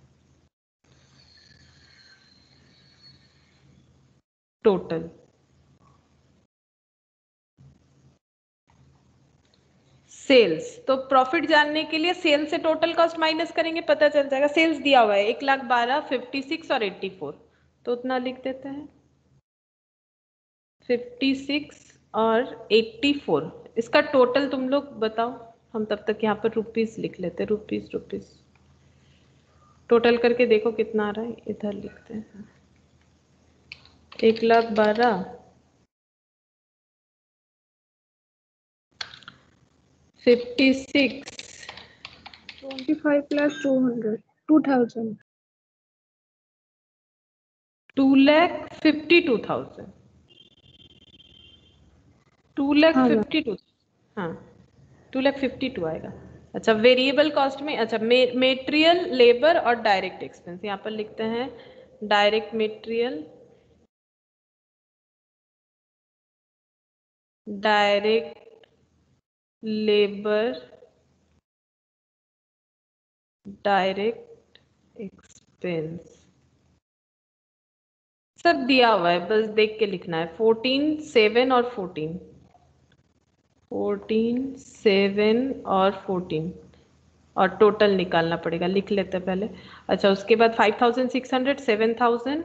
Speaker 1: टोटल। सेल्स, तो प्रॉफिट जानने के लिए सेल्स से टोटल कॉस्ट माइनस करेंगे, पता चल जाएगा। सेल्स दिया हुआ है 1,12,000, 56 और 84, तो उतना लिख देते हैं 56 और 84। इसका टोटल तुम लोग बताओ, हम तब तक यहाँ पर रुपीस लिख लेते हैं। रुपीस टोटल करके देखो कितना आ रहा है, इधर लिखते हैं 1,12,000 56
Speaker 2: 25 plus 200 2000
Speaker 1: 2,52,000 2,52,000, हाँ 2,52,000 आएगा। अच्छा, वेरिएबल कॉस्ट में, अच्छा मेटेरियल, लेबर और डायरेक्ट एक्सपेंस, यहाँ पर लिखते हैं direct material, direct labour, direct expense, सब दिया हुआ है, बस देख के लिखना है। 14, 7 और 14, 7 और 14, और टोटल निकालना पड़ेगा, लिख लेते हैं पहले। अच्छा, उसके बाद 5,600, 7,000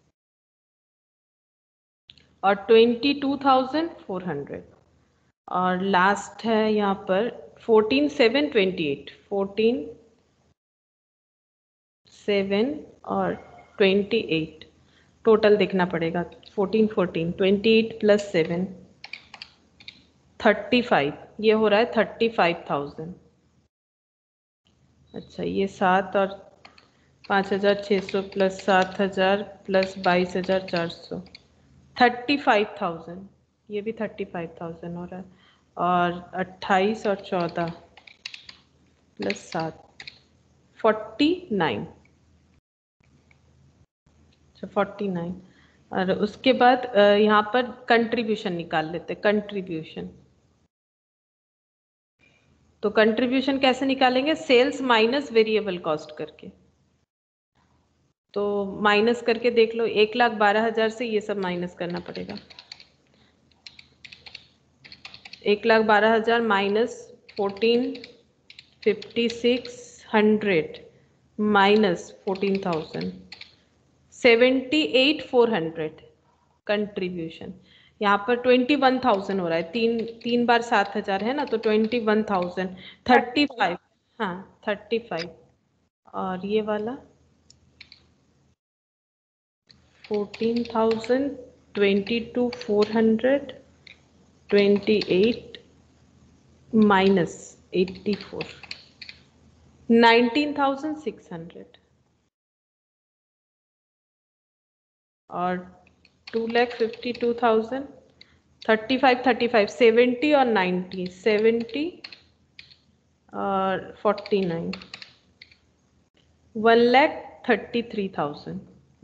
Speaker 1: और 22,400, और लास्ट है यहाँ पर 14, 7, 28, 14, 7 और 28, टोटल देखना पड़ेगा। 14, 14, 28 प्लस 7, 35, ये हो रहा है 35,000। अच्छा, ये 7 और 5,600 प्लस 7,000 प्लस 22,400, 35,000, ये भी 35,000 हो रहा है। और 28 और 14 प्लस 7, 49, अच्छा 49। और उसके बाद यहाँ पर कंट्रीब्यूशन निकाल लेते हैं, कंट्रीब्यूशन। तो कंट्रीब्यूशन कैसे निकालेंगे? सेल्स माइनस वेरिएबल कॉस्ट करके। तो माइनस करके देख लो, 1,12,000 से ये सब माइनस करना पड़ेगा। 1,12,000 माइनस 14,5600 माइनस 14,000, 78,400 कंट्रीब्यूशन। यहाँ पर 21,000 हो रहा है, तीन बार 7,000 है ना, तो 21,000, 35, हाँ 35, और ये वाला 14,000, 22,400, 28 माइनस 84, 19,600, और 2,52,000, 35, 35, 70 और 90, 70 और 49, 1,33,000,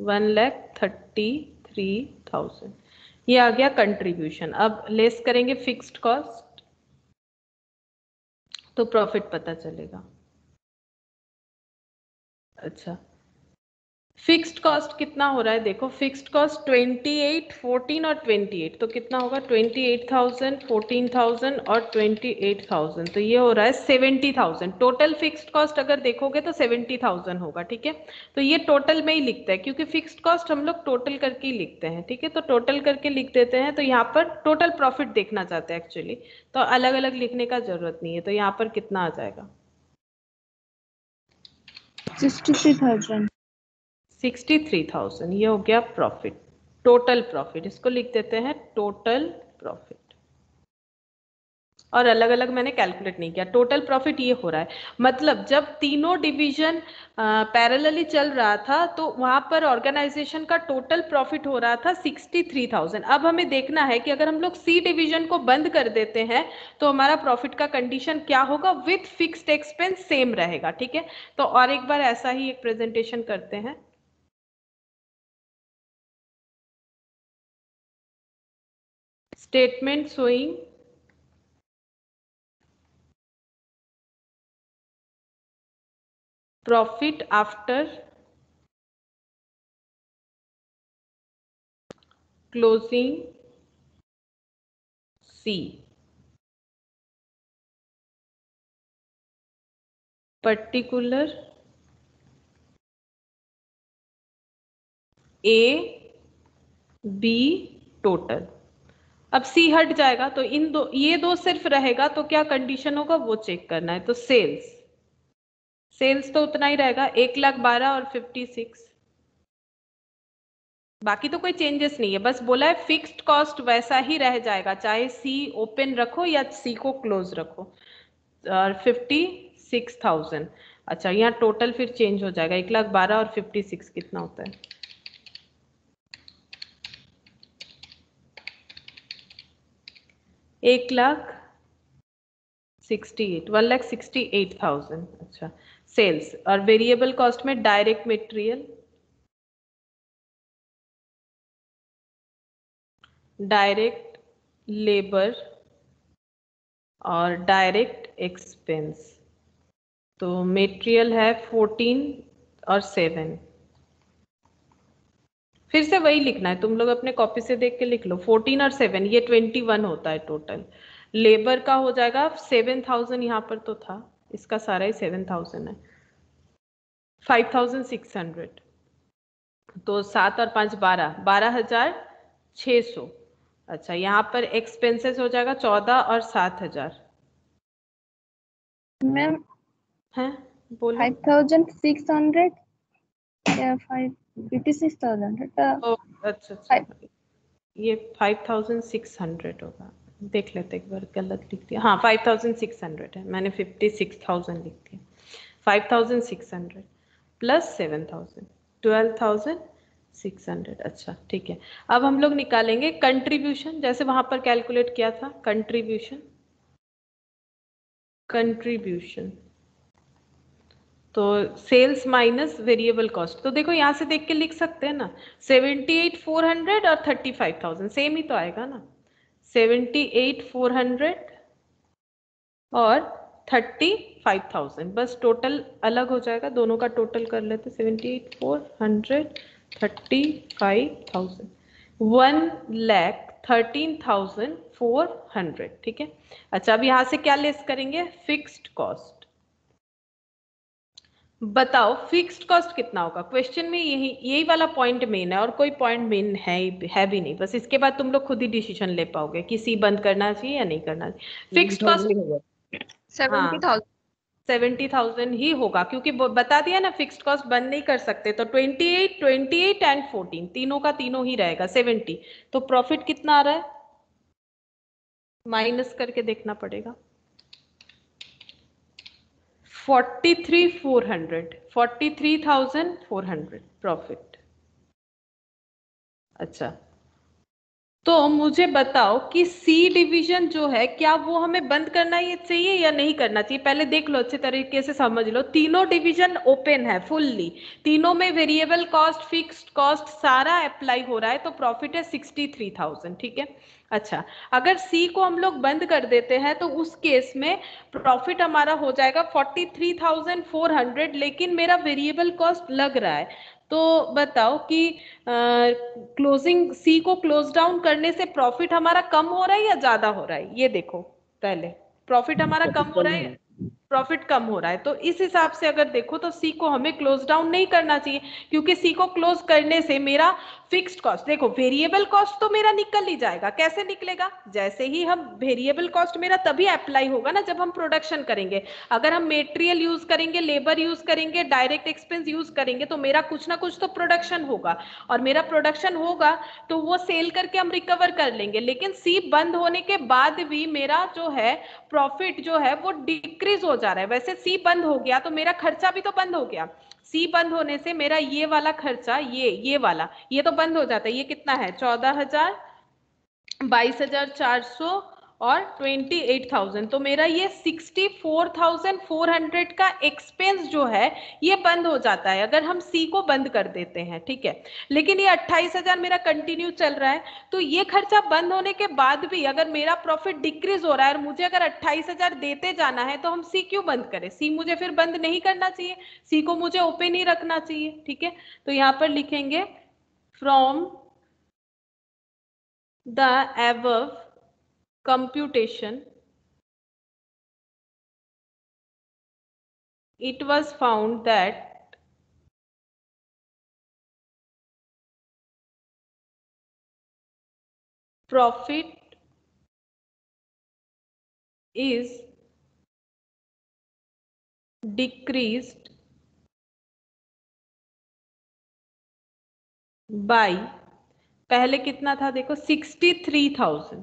Speaker 1: 1,33,000। ये आ गया कंट्रीब्यूशन। अब लेस करेंगे फिक्स्ड कॉस्ट तो प्रॉफिट पता चलेगा। अच्छा, फिक्स्ड कॉस्ट कितना हो रहा है देखो, फिक्स्ड कॉस्ट 28, 14 और 28, तो कितना होगा 28,000, 14,000 और 28,000, तो ये हो रहा है 70,000। टोटल फिक्स्ड कॉस्ट अगर देखोगे तो 70,000 होगा, ठीक है। तो ये टोटल में ही लिखता है क्योंकि फिक्स्ड कॉस्ट हम लोग टोटल करके ही लिखते हैं, ठीक है। तो टोटल करके लिख देते हैं। तो यहाँ पर टोटल प्रॉफिट देखना चाहते हैं एक्चुअली, तो अलग अलग लिखने का जरूरत नहीं है। तो यहाँ पर कितना आ जाएगा
Speaker 2: 63,000।
Speaker 1: 63,000, ये हो गया प्रॉफिट, टोटल प्रॉफिट। इसको लिख देते हैं टोटल प्रॉफिट। और अलग अलग मैंने कैलकुलेट नहीं किया, टोटल प्रॉफिट ये हो रहा है। मतलब जब तीनों डिवीजन पैरेलली चल रहा था तो वहां पर ऑर्गेनाइजेशन का टोटल प्रॉफिट हो रहा था 63,000। अब हमें देखना है कि अगर हम लोग सी डिवीजन को बंद कर देते हैं तो हमारा प्रॉफिट का कंडीशन क्या होगा, विथ फिक्स्ड एक्सपेंस सेम रहेगा, ठीक है। तो और एक बार ऐसा ही एक प्रेजेंटेशन करते हैं। Statement showing profit after closing C, particular A, B total। अब सी हट जाएगा तो इन दो, ये दो सिर्फ रहेगा, तो क्या कंडीशन होगा वो चेक करना है। तो सेल्स, सेल्स तो उतना ही रहेगा 1,12,000 और 56, बाकी तो कोई चेंजेस नहीं है। बस बोला है फिक्स्ड कॉस्ट वैसा ही रह जाएगा, चाहे सी ओपन रखो या सी को क्लोज रखो। और 56,000। अच्छा, यहाँ टोटल फिर चेंज हो जाएगा, 1,12,000 और 56 कितना होता है, 1,68,000। अच्छा, सेल्स। और वेरिएबल कॉस्ट में डायरेक्ट मटेरियल, डायरेक्ट लेबर और डायरेक्ट एक्सपेंस। तो मटेरियल है 14 और 7, फिर से वही लिखना है, तुम लोग अपने कॉपी से देख के लिख लो। 14 और 7 ये 21 होता है टोटल। लेबर का हो जाएगा 7,000, यहाँ पर तो था, इसका सारा ही 7,000 है, 5,600। तो 7 और 5 12, 12,600। अच्छा, यहाँ पर एक्सपेंसेस हो जाएगा 14 और 7,000।
Speaker 2: मैम
Speaker 1: हैं बोलो।
Speaker 2: 5,600 या 56,000।
Speaker 1: अच्छा अच्छा, ये 5,600 होगा, देख लेते एक बार, गलत लिख दिया। हाँ 5,600 है, मैंने 56,000 लिख दिया। 5,600 प्लस 7,000, 12,600। अच्छा ठीक है। अब हम लोग निकालेंगे कंट्रीब्यूशन, जैसे वहां पर कैलकुलेट किया था। कंट्रीब्यूशन, कंट्रीब्यूशन तो सेल्स माइनस वेरिएबल कॉस्ट। तो देखो यहाँ से देख के लिख सकते हैं ना, 78,400 और 35,000 सेम ही तो आएगा ना, 78,400 और 35,000, बस टोटल अलग हो जाएगा, दोनों का टोटल कर लेते। 78,400, 35,000, 1,13,400, ठीक है। अच्छा, अब यहाँ से क्या लेस करेंगे, फिक्स्ड कॉस्ट। बताओ फिक्स्ड कॉस्ट कितना होगा, क्वेश्चन में यही वाला पॉइंट मेन है, और कोई पॉइंट मेन है भी नहीं। बस इसके बाद तुम लोग खुद ही डिसीजन ले पाओगे कि सी बंद करना चाहिए या नहीं करना चाहिए। Fixed cost
Speaker 2: 70,000।
Speaker 1: 70,000 ही होगा, क्योंकि बता दिया ना फिक्स्ड कॉस्ट बंद नहीं कर सकते। तो 28, 28 एंड 14 तीनों का तीनों ही रहेगा 70। तो प्रॉफिट कितना आ रहा है, माइनस करके देखना पड़ेगा। 43,400, 43,400 प्रॉफिट। अच्छा, तो मुझे बताओ कि सी डिवीजन जो है क्या वो हमें बंद करना ही चाहिए या नहीं करना चाहिए? पहले देख लो, अच्छे तरीके से समझ लो। तीनों डिवीजन ओपन है फुल्ली, तीनों में वेरिएबल कॉस्ट फिक्स्ड कॉस्ट सारा अप्लाई हो रहा है, तो प्रॉफिट है 63,000। ठीक है। अच्छा, अगर सी को हम लोग बंद कर देते हैं तो उस केस में प्रॉफिट हमारा हो जाएगा 43,400, लेकिन मेरा वेरिएबल कॉस्ट लग रहा है। तो बताओ कि क्लोजिंग सी को क्लोज डाउन करने से प्रॉफिट हमारा कम हो रहा है या ज्यादा हो रहा है? ये देखो, पहले प्रॉफिट हमारा कम हो रहा है, प्रॉफिट कम हो रहा है। तो इस हिसाब से अगर देखो तो सी को हमें क्लोज डाउन नहीं करना चाहिए, क्योंकि सी को क्लोज करने से मेरा फिक्स्ड कॉस्ट, देखो वेरिएबल कॉस्ट तो मेरा निकल ही जाएगा। कैसे निकलेगा? जैसे ही हम वेरिएबल कॉस्ट मेरा तभी अप्लाई होगा ना जब हम प्रोडक्शन करेंगे। अगर हम मेटेरियल यूज करेंगे, लेबर यूज करेंगे, डायरेक्ट एक्सपेंस यूज करेंगे, तो मेरा कुछ ना कुछ तो प्रोडक्शन होगा, और मेरा प्रोडक्शन होगा तो वो सेल करके हम रिकवर कर लेंगे। लेकिन सी बंद होने के बाद भी मेरा जो है प्रॉफिट जो है वो डिक्रीज हो जा रहा है। वैसे सी बंद हो गया तो मेरा खर्चा भी तो बंद हो गया। सी बंद होने से मेरा ये वाला खर्चा, ये वाला, ये तो बंद हो जाता है। ये कितना है? 14,000, 22,400 और 28,000। तो मेरा ये 64,400 का एक्सपेंस जो है ये बंद हो जाता है अगर हम सी को बंद कर देते हैं। ठीक है। लेकिन ये 28,000 मेरा कंटिन्यू चल रहा है, तो ये खर्चा बंद होने के बाद भी अगर मेरा प्रॉफिट डिक्रीज हो रहा है और मुझे अगर 28,000 देते जाना है, तो हम सी क्यों बंद करें? सी मुझे फिर बंद नहीं करना चाहिए, सी को मुझे ओपन ही रखना चाहिए। ठीक है। तो यहां पर लिखेंगे from the above computation, it was found that profit is decreased by, पहले कितना था देखो, 63,000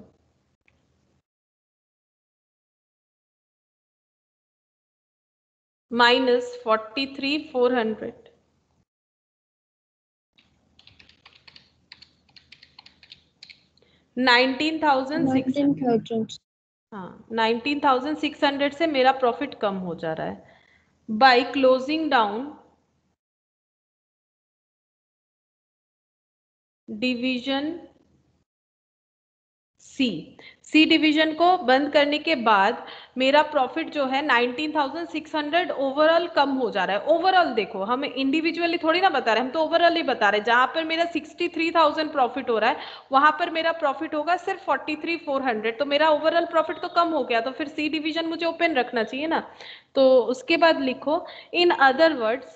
Speaker 1: माइनस 43,400, 19,600। हाँ, 19,600 से मेरा प्रॉफिट कम हो जा रहा है by closing down division C division को बंद करने के बाद मेरा प्रॉफिट जो है 19,600 ओवरऑल कम हो जा रहा है। ओवरऑल देखो, हम इंडिविजुअली थोड़ी ना बता रहे, हम तो ओवरऑल ही बता रहे हैं। जहां पर मेरा 63,000 प्रॉफिट हो रहा है, वहां पर मेरा प्रॉफिट होगा सिर्फ 43,400। तो मेरा ओवरऑल प्रॉफिट तो कम हो गया, तो फिर सी डिवीजन मुझे ओपन रखना चाहिए ना। तो उसके बाद लिखो in other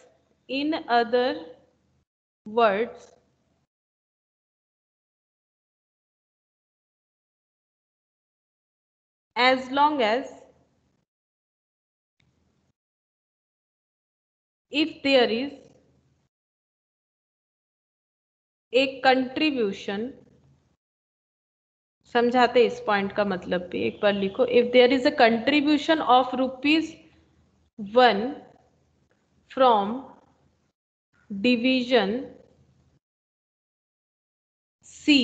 Speaker 1: words as long as if there is a contribution, समझाते इस पॉइंट का मतलब भी एक बार लिखो, if there is a contribution of ₹1 from division C,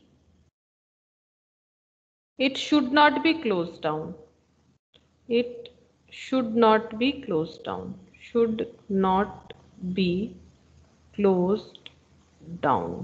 Speaker 1: it should not be closed down, it should not be closed down, should not be closed down।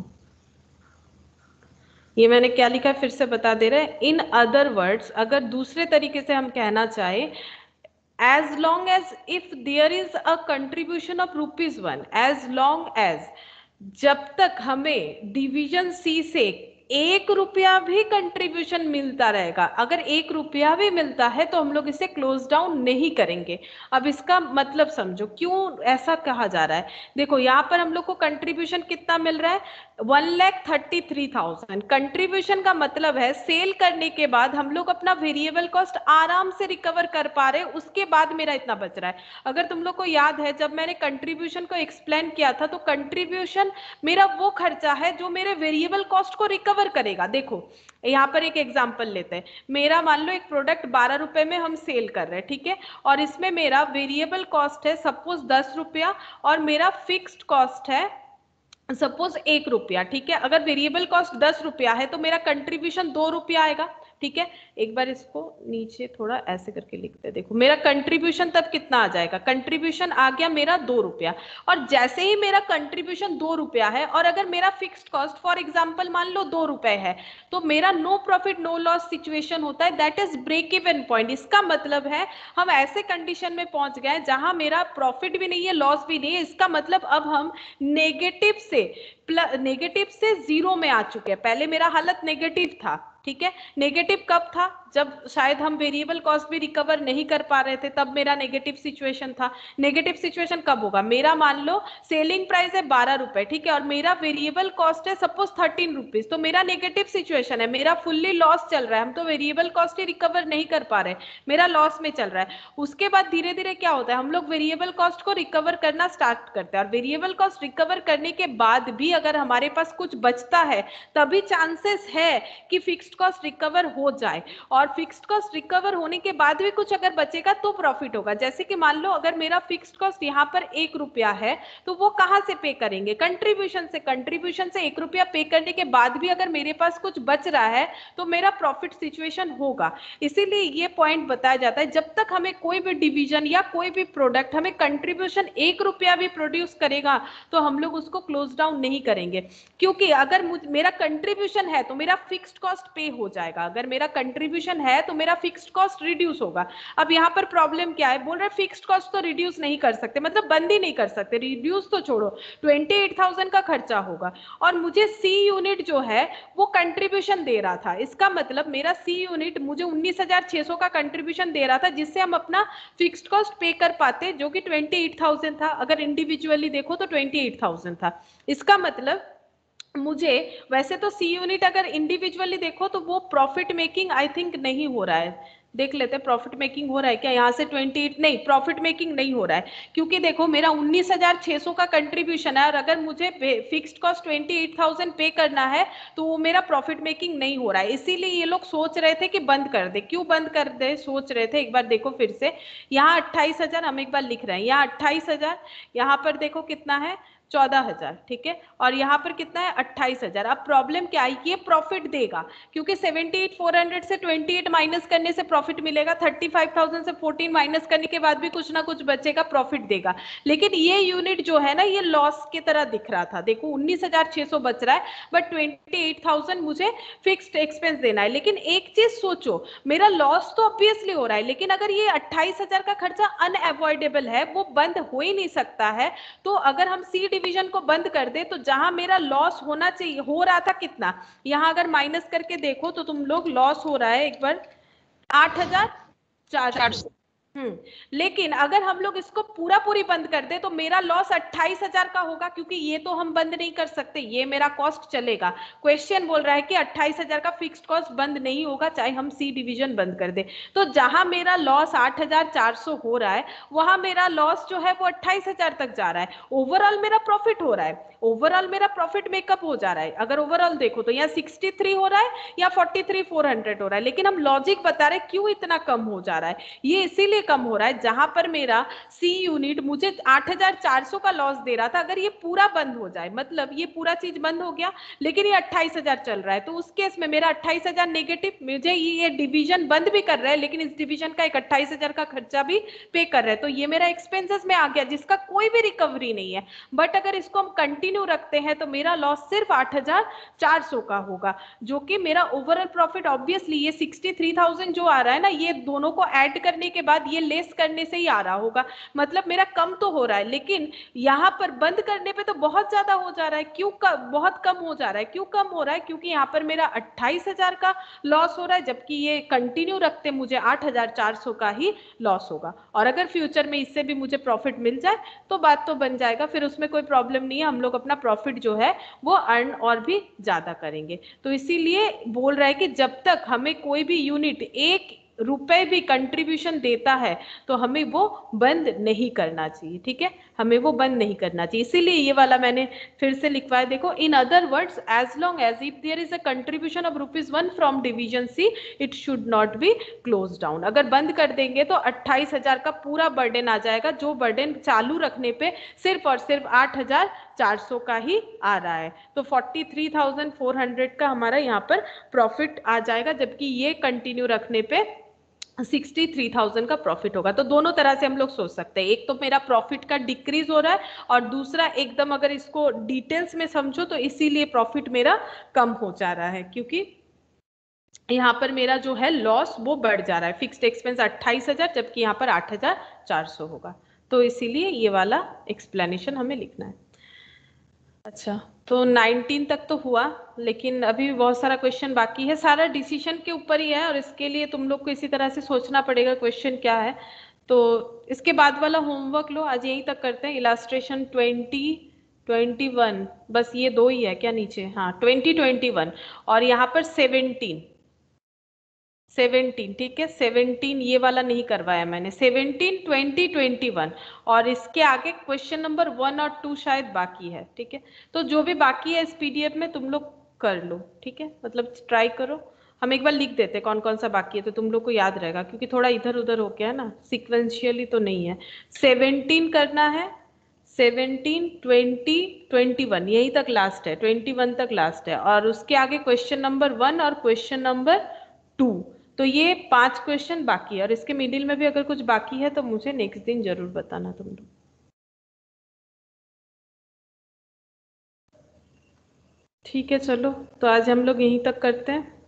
Speaker 1: ये मैंने क्या लिखा है फिर से बता दे रहे हैं। इन अदर वर्ड्स, अगर दूसरे तरीके से हम कहना चाहे, as long as if there is a contribution of ₹1, as long as, जब तक हमें डिवीजन सी से ₹1 भी कंट्रीब्यूशन मिलता रहेगा, अगर ₹1 भी मिलता है तो हम लोग इसे क्लोज डाउन नहीं करेंगे। अब इसका मतलब समझो क्यों ऐसा कहा जा रहा है। देखो यहाँ पर हम लोग को कंट्रीब्यूशन कितना मिल रहा है? 1,33,000। कंट्रीब्यूशन का मतलब है सेल करने के बाद हम लोग अपना वेरिएबल कॉस्ट आराम से रिकवर कर पा रहे, उसके बाद मेरा इतना बच रहा है। अगर तुम लोग को याद है जब मैंने कंट्रीब्यूशन को एक्सप्लेन किया था, तो कंट्रीब्यूशन मेरा वो खर्चा है जो मेरे वेरिएबल कॉस्ट को रिकवर करेगा। देखो यहाँ पर एक एग्जांपल लेते हैं। मेरा मान लो एक प्रोडक्ट ₹12 में हम सेल कर रहे हैं, ठीक है, और इसमें मेरा वेरिएबल कॉस्ट है सपोज ₹10 और मेरा फिक्स्ड कॉस्ट है सपोज 1 रुपया, ठीक है, अगर वेरिएबल कॉस्ट 10 रुपया है तो मेरा कंट्रीब्यूशन 2 रुपया आएगा, ठीक है। एक बार इसको नीचे थोड़ा ऐसे करके लिखते हैं, देखो मेरा कंट्रीब्यूशन तब कितना आ जाएगा, कंट्रीब्यूशन आ गया मेरा 2 रुपया, और जैसे ही मेरा कंट्रीब्यूशन 2 रुपया है और अगर मेरा फिक्स्ड कॉस्ट फॉर एग्जांपल मान लो 2 रुपए है, तो मेरा no profit no loss situation होता है, that is break even point. इसका मतलब है हम ऐसे कंडीशन में पहुंच गए जहां मेरा प्रॉफिट भी नहीं है लॉस भी नहीं है, इसका मतलब अब हम नेगेटिव से जीरो में आ चुके हैं। पहले मेरा हालत नेगेटिव था, ठीक है, नेगेटिव कब था, जब शायद हम वेरिएबल कॉस्ट भी रिकवर नहीं कर पा रहे थे, तब मेरा नेगेटिव सिचुएशन था। नेगेटिव सिचुएशन कब होगा, मेरा मान लो सेलिंग प्राइस है 12 रुपए, ठीक है, और मेरा वेरिएबल कॉस्ट है सपोज 13 रुपीज, तो मेरा नेगेटिव सिचुएशन है, मेरा फुल्ली लॉस चल रहा है, हम तो वेरिएबल कॉस्ट ही रिकवर नहीं कर पा रहे, मेरा लॉस में चल रहा है। उसके बाद धीरे धीरे क्या होता है, हम लोग वेरिएबल कॉस्ट को रिकवर करना स्टार्ट करते हैं, और वेरिएबल कॉस्ट रिकवर करने के बाद भी अगर हमारे पास कुछ बचता है तभी चांसेस है कि फिक्स्ड कॉस्ट रिकवर हो जाए, और फिक्स्ड कॉस्ट रिकवर होने के बाद भी कुछ अगर बचेगा तो प्रॉफिट होगा। जैसे कि मान लो अगर मेरा फिक्स्ड कॉस्ट यहाँ पर 1 रुपया है, तो वो कहां से पे करेंगे, कंट्रीब्यूशन से। कंट्रीब्यूशन से 1 रुपया पे करने के बाद भी अगर मेरे पास कुछ बच रहा है तो मेरा प्रॉफिट सिचुएशन होगा। इसीलिए ये पॉइंट बताया जाता है, जब तक हमें कोई भी डिवीजन या कोई भी प्रोडक्ट हमें कंट्रीब्यूशन 1 रुपया भी प्रोड्यूस करेगा तो हम लोग उसको क्लोज डाउन नहीं करेंगे, क्योंकि अगर मेरा कंट्रीब्यूशन है तो मेरा फिक्स्ड कॉस्ट पे हो जाएगा, अगर मेरा कंट्रीब्यूशन है तो मेरा फिक्स्ड कॉस्ट रिड्यूस होगा। अब यहाँ पर प्रॉब्लम क्या है, बोल रहे फिक्स्ड कॉस्ट तो रिड्यूस नहीं कर सकते, मतलब बंद ही नहीं कर सकते, रिड्यूस तो छोड़ो, 28,000 का खर्चा होगा, और मुझे सी यूनिट जो है वो कंट्रीब्यूशन दे रहा था, इसका मतलब मेरा सी यूनिट मुझे 19,600 का कंट्रीब्यूशन दे रहा था, जिससे हम अपना फिक्स्ड कॉस्ट पे कर पाते, जो कि 28,000 था, अगर इंडिविजुअली देखो तो 28,000 था। इसका मतलब मुझे, वैसे तो सी यूनिट अगर इंडिविजुअली देखो तो वो प्रॉफिट मेकिंग आई थिंक नहीं हो रहा है, देख लेते हैं प्रॉफिट मेकिंग हो रहा है क्या, यहाँ से 28 नहीं, प्रॉफिट मेकिंग नहीं हो रहा है, क्योंकि देखो मेरा 19,600 का कंट्रीब्यूशन है, और अगर मुझे फिक्स्ड कॉस्ट 28,000 पे करना है तो वो मेरा प्रॉफिट मेकिंग नहीं हो रहा है। इसीलिए ये लोग सोच रहे थे कि बंद कर दे। क्यों बंद कर दे सोच रहे थे, एक बार देखो फिर से, यहाँ 28,000 हम एक बार लिख रहे हैं, यहाँ 28,000, यहाँ पर देखो कितना है 14,000, ठीक है, और यहाँ पर कितना है 28,000। अब प्रॉब्लम क्या है, ये प्रॉफिट देगा, क्योंकि 78,400 से 28 माइनस करने से प्रॉफिट मिलेगा, 35,000 से 14 माइनस करने के बाद भी कुछ ना कुछ बचेगा, प्रॉफिट देगा। लेकिन ये यूनिट जो है ना, ये लॉस की तरह दिख रहा था, देखो 19,600 बच रहा है, बट 28,000 मुझे फिक्स्ड एक्सपेंस देना है। लेकिन एक चीज सोचो, मेरा लॉस तो ऑब्वियसली हो रहा है, लेकिन अगर ये 28,000 का खर्चा अनअवॉइडेबल है, वो बंद हो ही नहीं सकता है, तो अगर हम सी डिवीजन को बंद कर दे तो जहां मेरा लॉस होना चाहिए, हो रहा था कितना, यहां अगर माइनस करके देखो तो तुम लोग लॉस हो रहा है एक बार 8,400। लेकिन अगर हम लोग इसको पूरी बंद कर दे तो मेरा लॉस 28,000 का होगा, क्योंकि ये तो हम बंद नहीं कर सकते, ये मेरा कॉस्ट चलेगा। क्वेश्चन बोल रहा है कि 28,000 का फिक्स्ड कॉस्ट बंद नहीं होगा चाहे हम सी डिवीजन बंद कर दे, तो जहां मेरा लॉस 8,400 हो रहा है वहां मेरा लॉस जो है वो 28,000 तक जा रहा है, ओवरऑल मेरा प्रॉफिट हो रहा है, ओवरऑल मेरा प्रॉफिट मेकअप हो जा रहा है। अगर ओवरऑल देखो तो यहाँ 63 हो रहा है या 43,400 हो रहा है, लेकिन हम लॉजिक बता रहे क्यों इतना कम हो जा रहा है, ये इसीलिए कम हो रहा है जहां पर मेरा सी यूनिट मुझे 8,400 का लॉस दे रहा था, अगर ये पूरा बंद हो जाए, मतलब ये पूरा चीज बंद हो गया लेकिन ये 28,000 चल रहा है, तो उस केस में मेरा 28,000 नेगेटिव, मुझे ये डिवीजन बंद भी कर रहा है लेकिन इस डिवीजन का एक 28,000 का खर्चा भी पे कर रहा है, तो ये मेरा एक्सपेंसेस में आ गया जिसका कोई भी रिकवरी नहीं है। बट अगर इसको हम कंटिन्यू रखते हैं तो मेरा लॉस सिर्फ 8,400 का होगा, जो कि मेरा ओवरऑल प्रॉफिट ऑब्वियसली ये 63,000 जो आ रहा है ना, ये दोनों को ऐड करने के बाद ये लेस करने से ही आ रहा होगा, मतलब मेरा कम तो हो रहा है, लेकिन यहाँ पर बंद करने पे तो बहुत ज्यादा हो जा रहा है। क्यों बहुत कम हो जा रहा है, क्यों कम हो रहा है, क्योंकि यहाँ पर मेरा 28,000 का लॉस हो रहा है, जबकि ये कंटिन्यू रखते मुझे 8,400 का ही लॉस होगा। और अगर फ्यूचर में इससे भी मुझे प्रॉफिट मिल जाए तो बात तो बन जाएगा, फिर उसमें कोई प्रॉब्लम नहीं है, हम लोग अपना प्रॉफिट जो है वो अर्न और भी ज्यादा करेंगे। तो इसीलिए बोल रहा है कि जब तक हमें कोई भी यूनिट 1 रुपए भी कंट्रीब्यूशन देता है तो हमें वो बंद नहीं करना चाहिए, ठीक है, हमें वो बंद नहीं करना चाहिए। इसीलिए ये वाला मैंने फिर से लिखवाया, देखो, in other words as long as if there is a contribution of ₹1 from division C it should not be close down. अगर बंद कर देंगे तो 28,000 का पूरा बर्डन आ जाएगा, जो बर्डन चालू रखने पे सिर्फ और सिर्फ 8,400 400 का ही आ रहा है। तो 43,400 का हमारा यहाँ पर प्रॉफिट आ जाएगा, जबकि ये कंटिन्यू रखने पे 63,000 का प्रॉफिट होगा। तो दोनों तरह से हम लोग सोच सकते हैं, एक तो मेरा प्रॉफिट का डिक्रीज हो रहा है और दूसरा एकदम अगर इसको डिटेल्स में समझो तो इसीलिए प्रॉफिट मेरा कम हो जा रहा है, क्योंकि यहाँ पर मेरा जो है लॉस वो बढ़ जा रहा है। फिक्स्ड एक्सपेंस 28,000 जबकि यहाँ पर 8,400 होगा। तो इसीलिए ये वाला एक्सप्लेनेशन हमें लिखना है। अच्छा, तो 19 तक तो हुआ, लेकिन अभी भी बहुत सारा क्वेश्चन बाकी है। सारा डिसीजन के ऊपर ही है और इसके लिए तुम लोग को इसी तरह से सोचना पड़ेगा क्वेश्चन क्या है। तो इसके बाद वाला होमवर्क लो, आज यहीं तक करते हैं। इलास्ट्रेशन 20, 21, बस ये दो ही है क्या नीचे? हाँ 20, 21 और यहाँ पर 17, ठीक है। 17 ये वाला नहीं करवाया मैंने। 17, 20, 21 और इसके आगे क्वेश्चन नंबर 1 और 2 शायद बाकी है, ठीक है। तो जो भी बाकी है इस पीडीएफ में तुम लोग कर लो, ठीक है, मतलब ट्राई करो। हम एक बार लिख देते हैं कौन कौन सा बाकी है, तो तुम लोग को याद रहेगा, क्योंकि थोड़ा इधर उधर हो गया है ना, सिक्वेंशियली तो नहीं है। 17 करना है, 17, 20, 21 यही तक लास्ट है, 21 तक लास्ट है, और उसके आगे क्वेश्चन नंबर 1 और क्वेश्चन नंबर 2। तो ये 5 क्वेश्चन बाकी है, और इसके मिडिल में भी अगर कुछ बाकी है तो मुझे नेक्स्ट दिन जरूर बताना तुम लोग। ठीक है, चलो तो आज हम लोग यहीं तक करते हैं।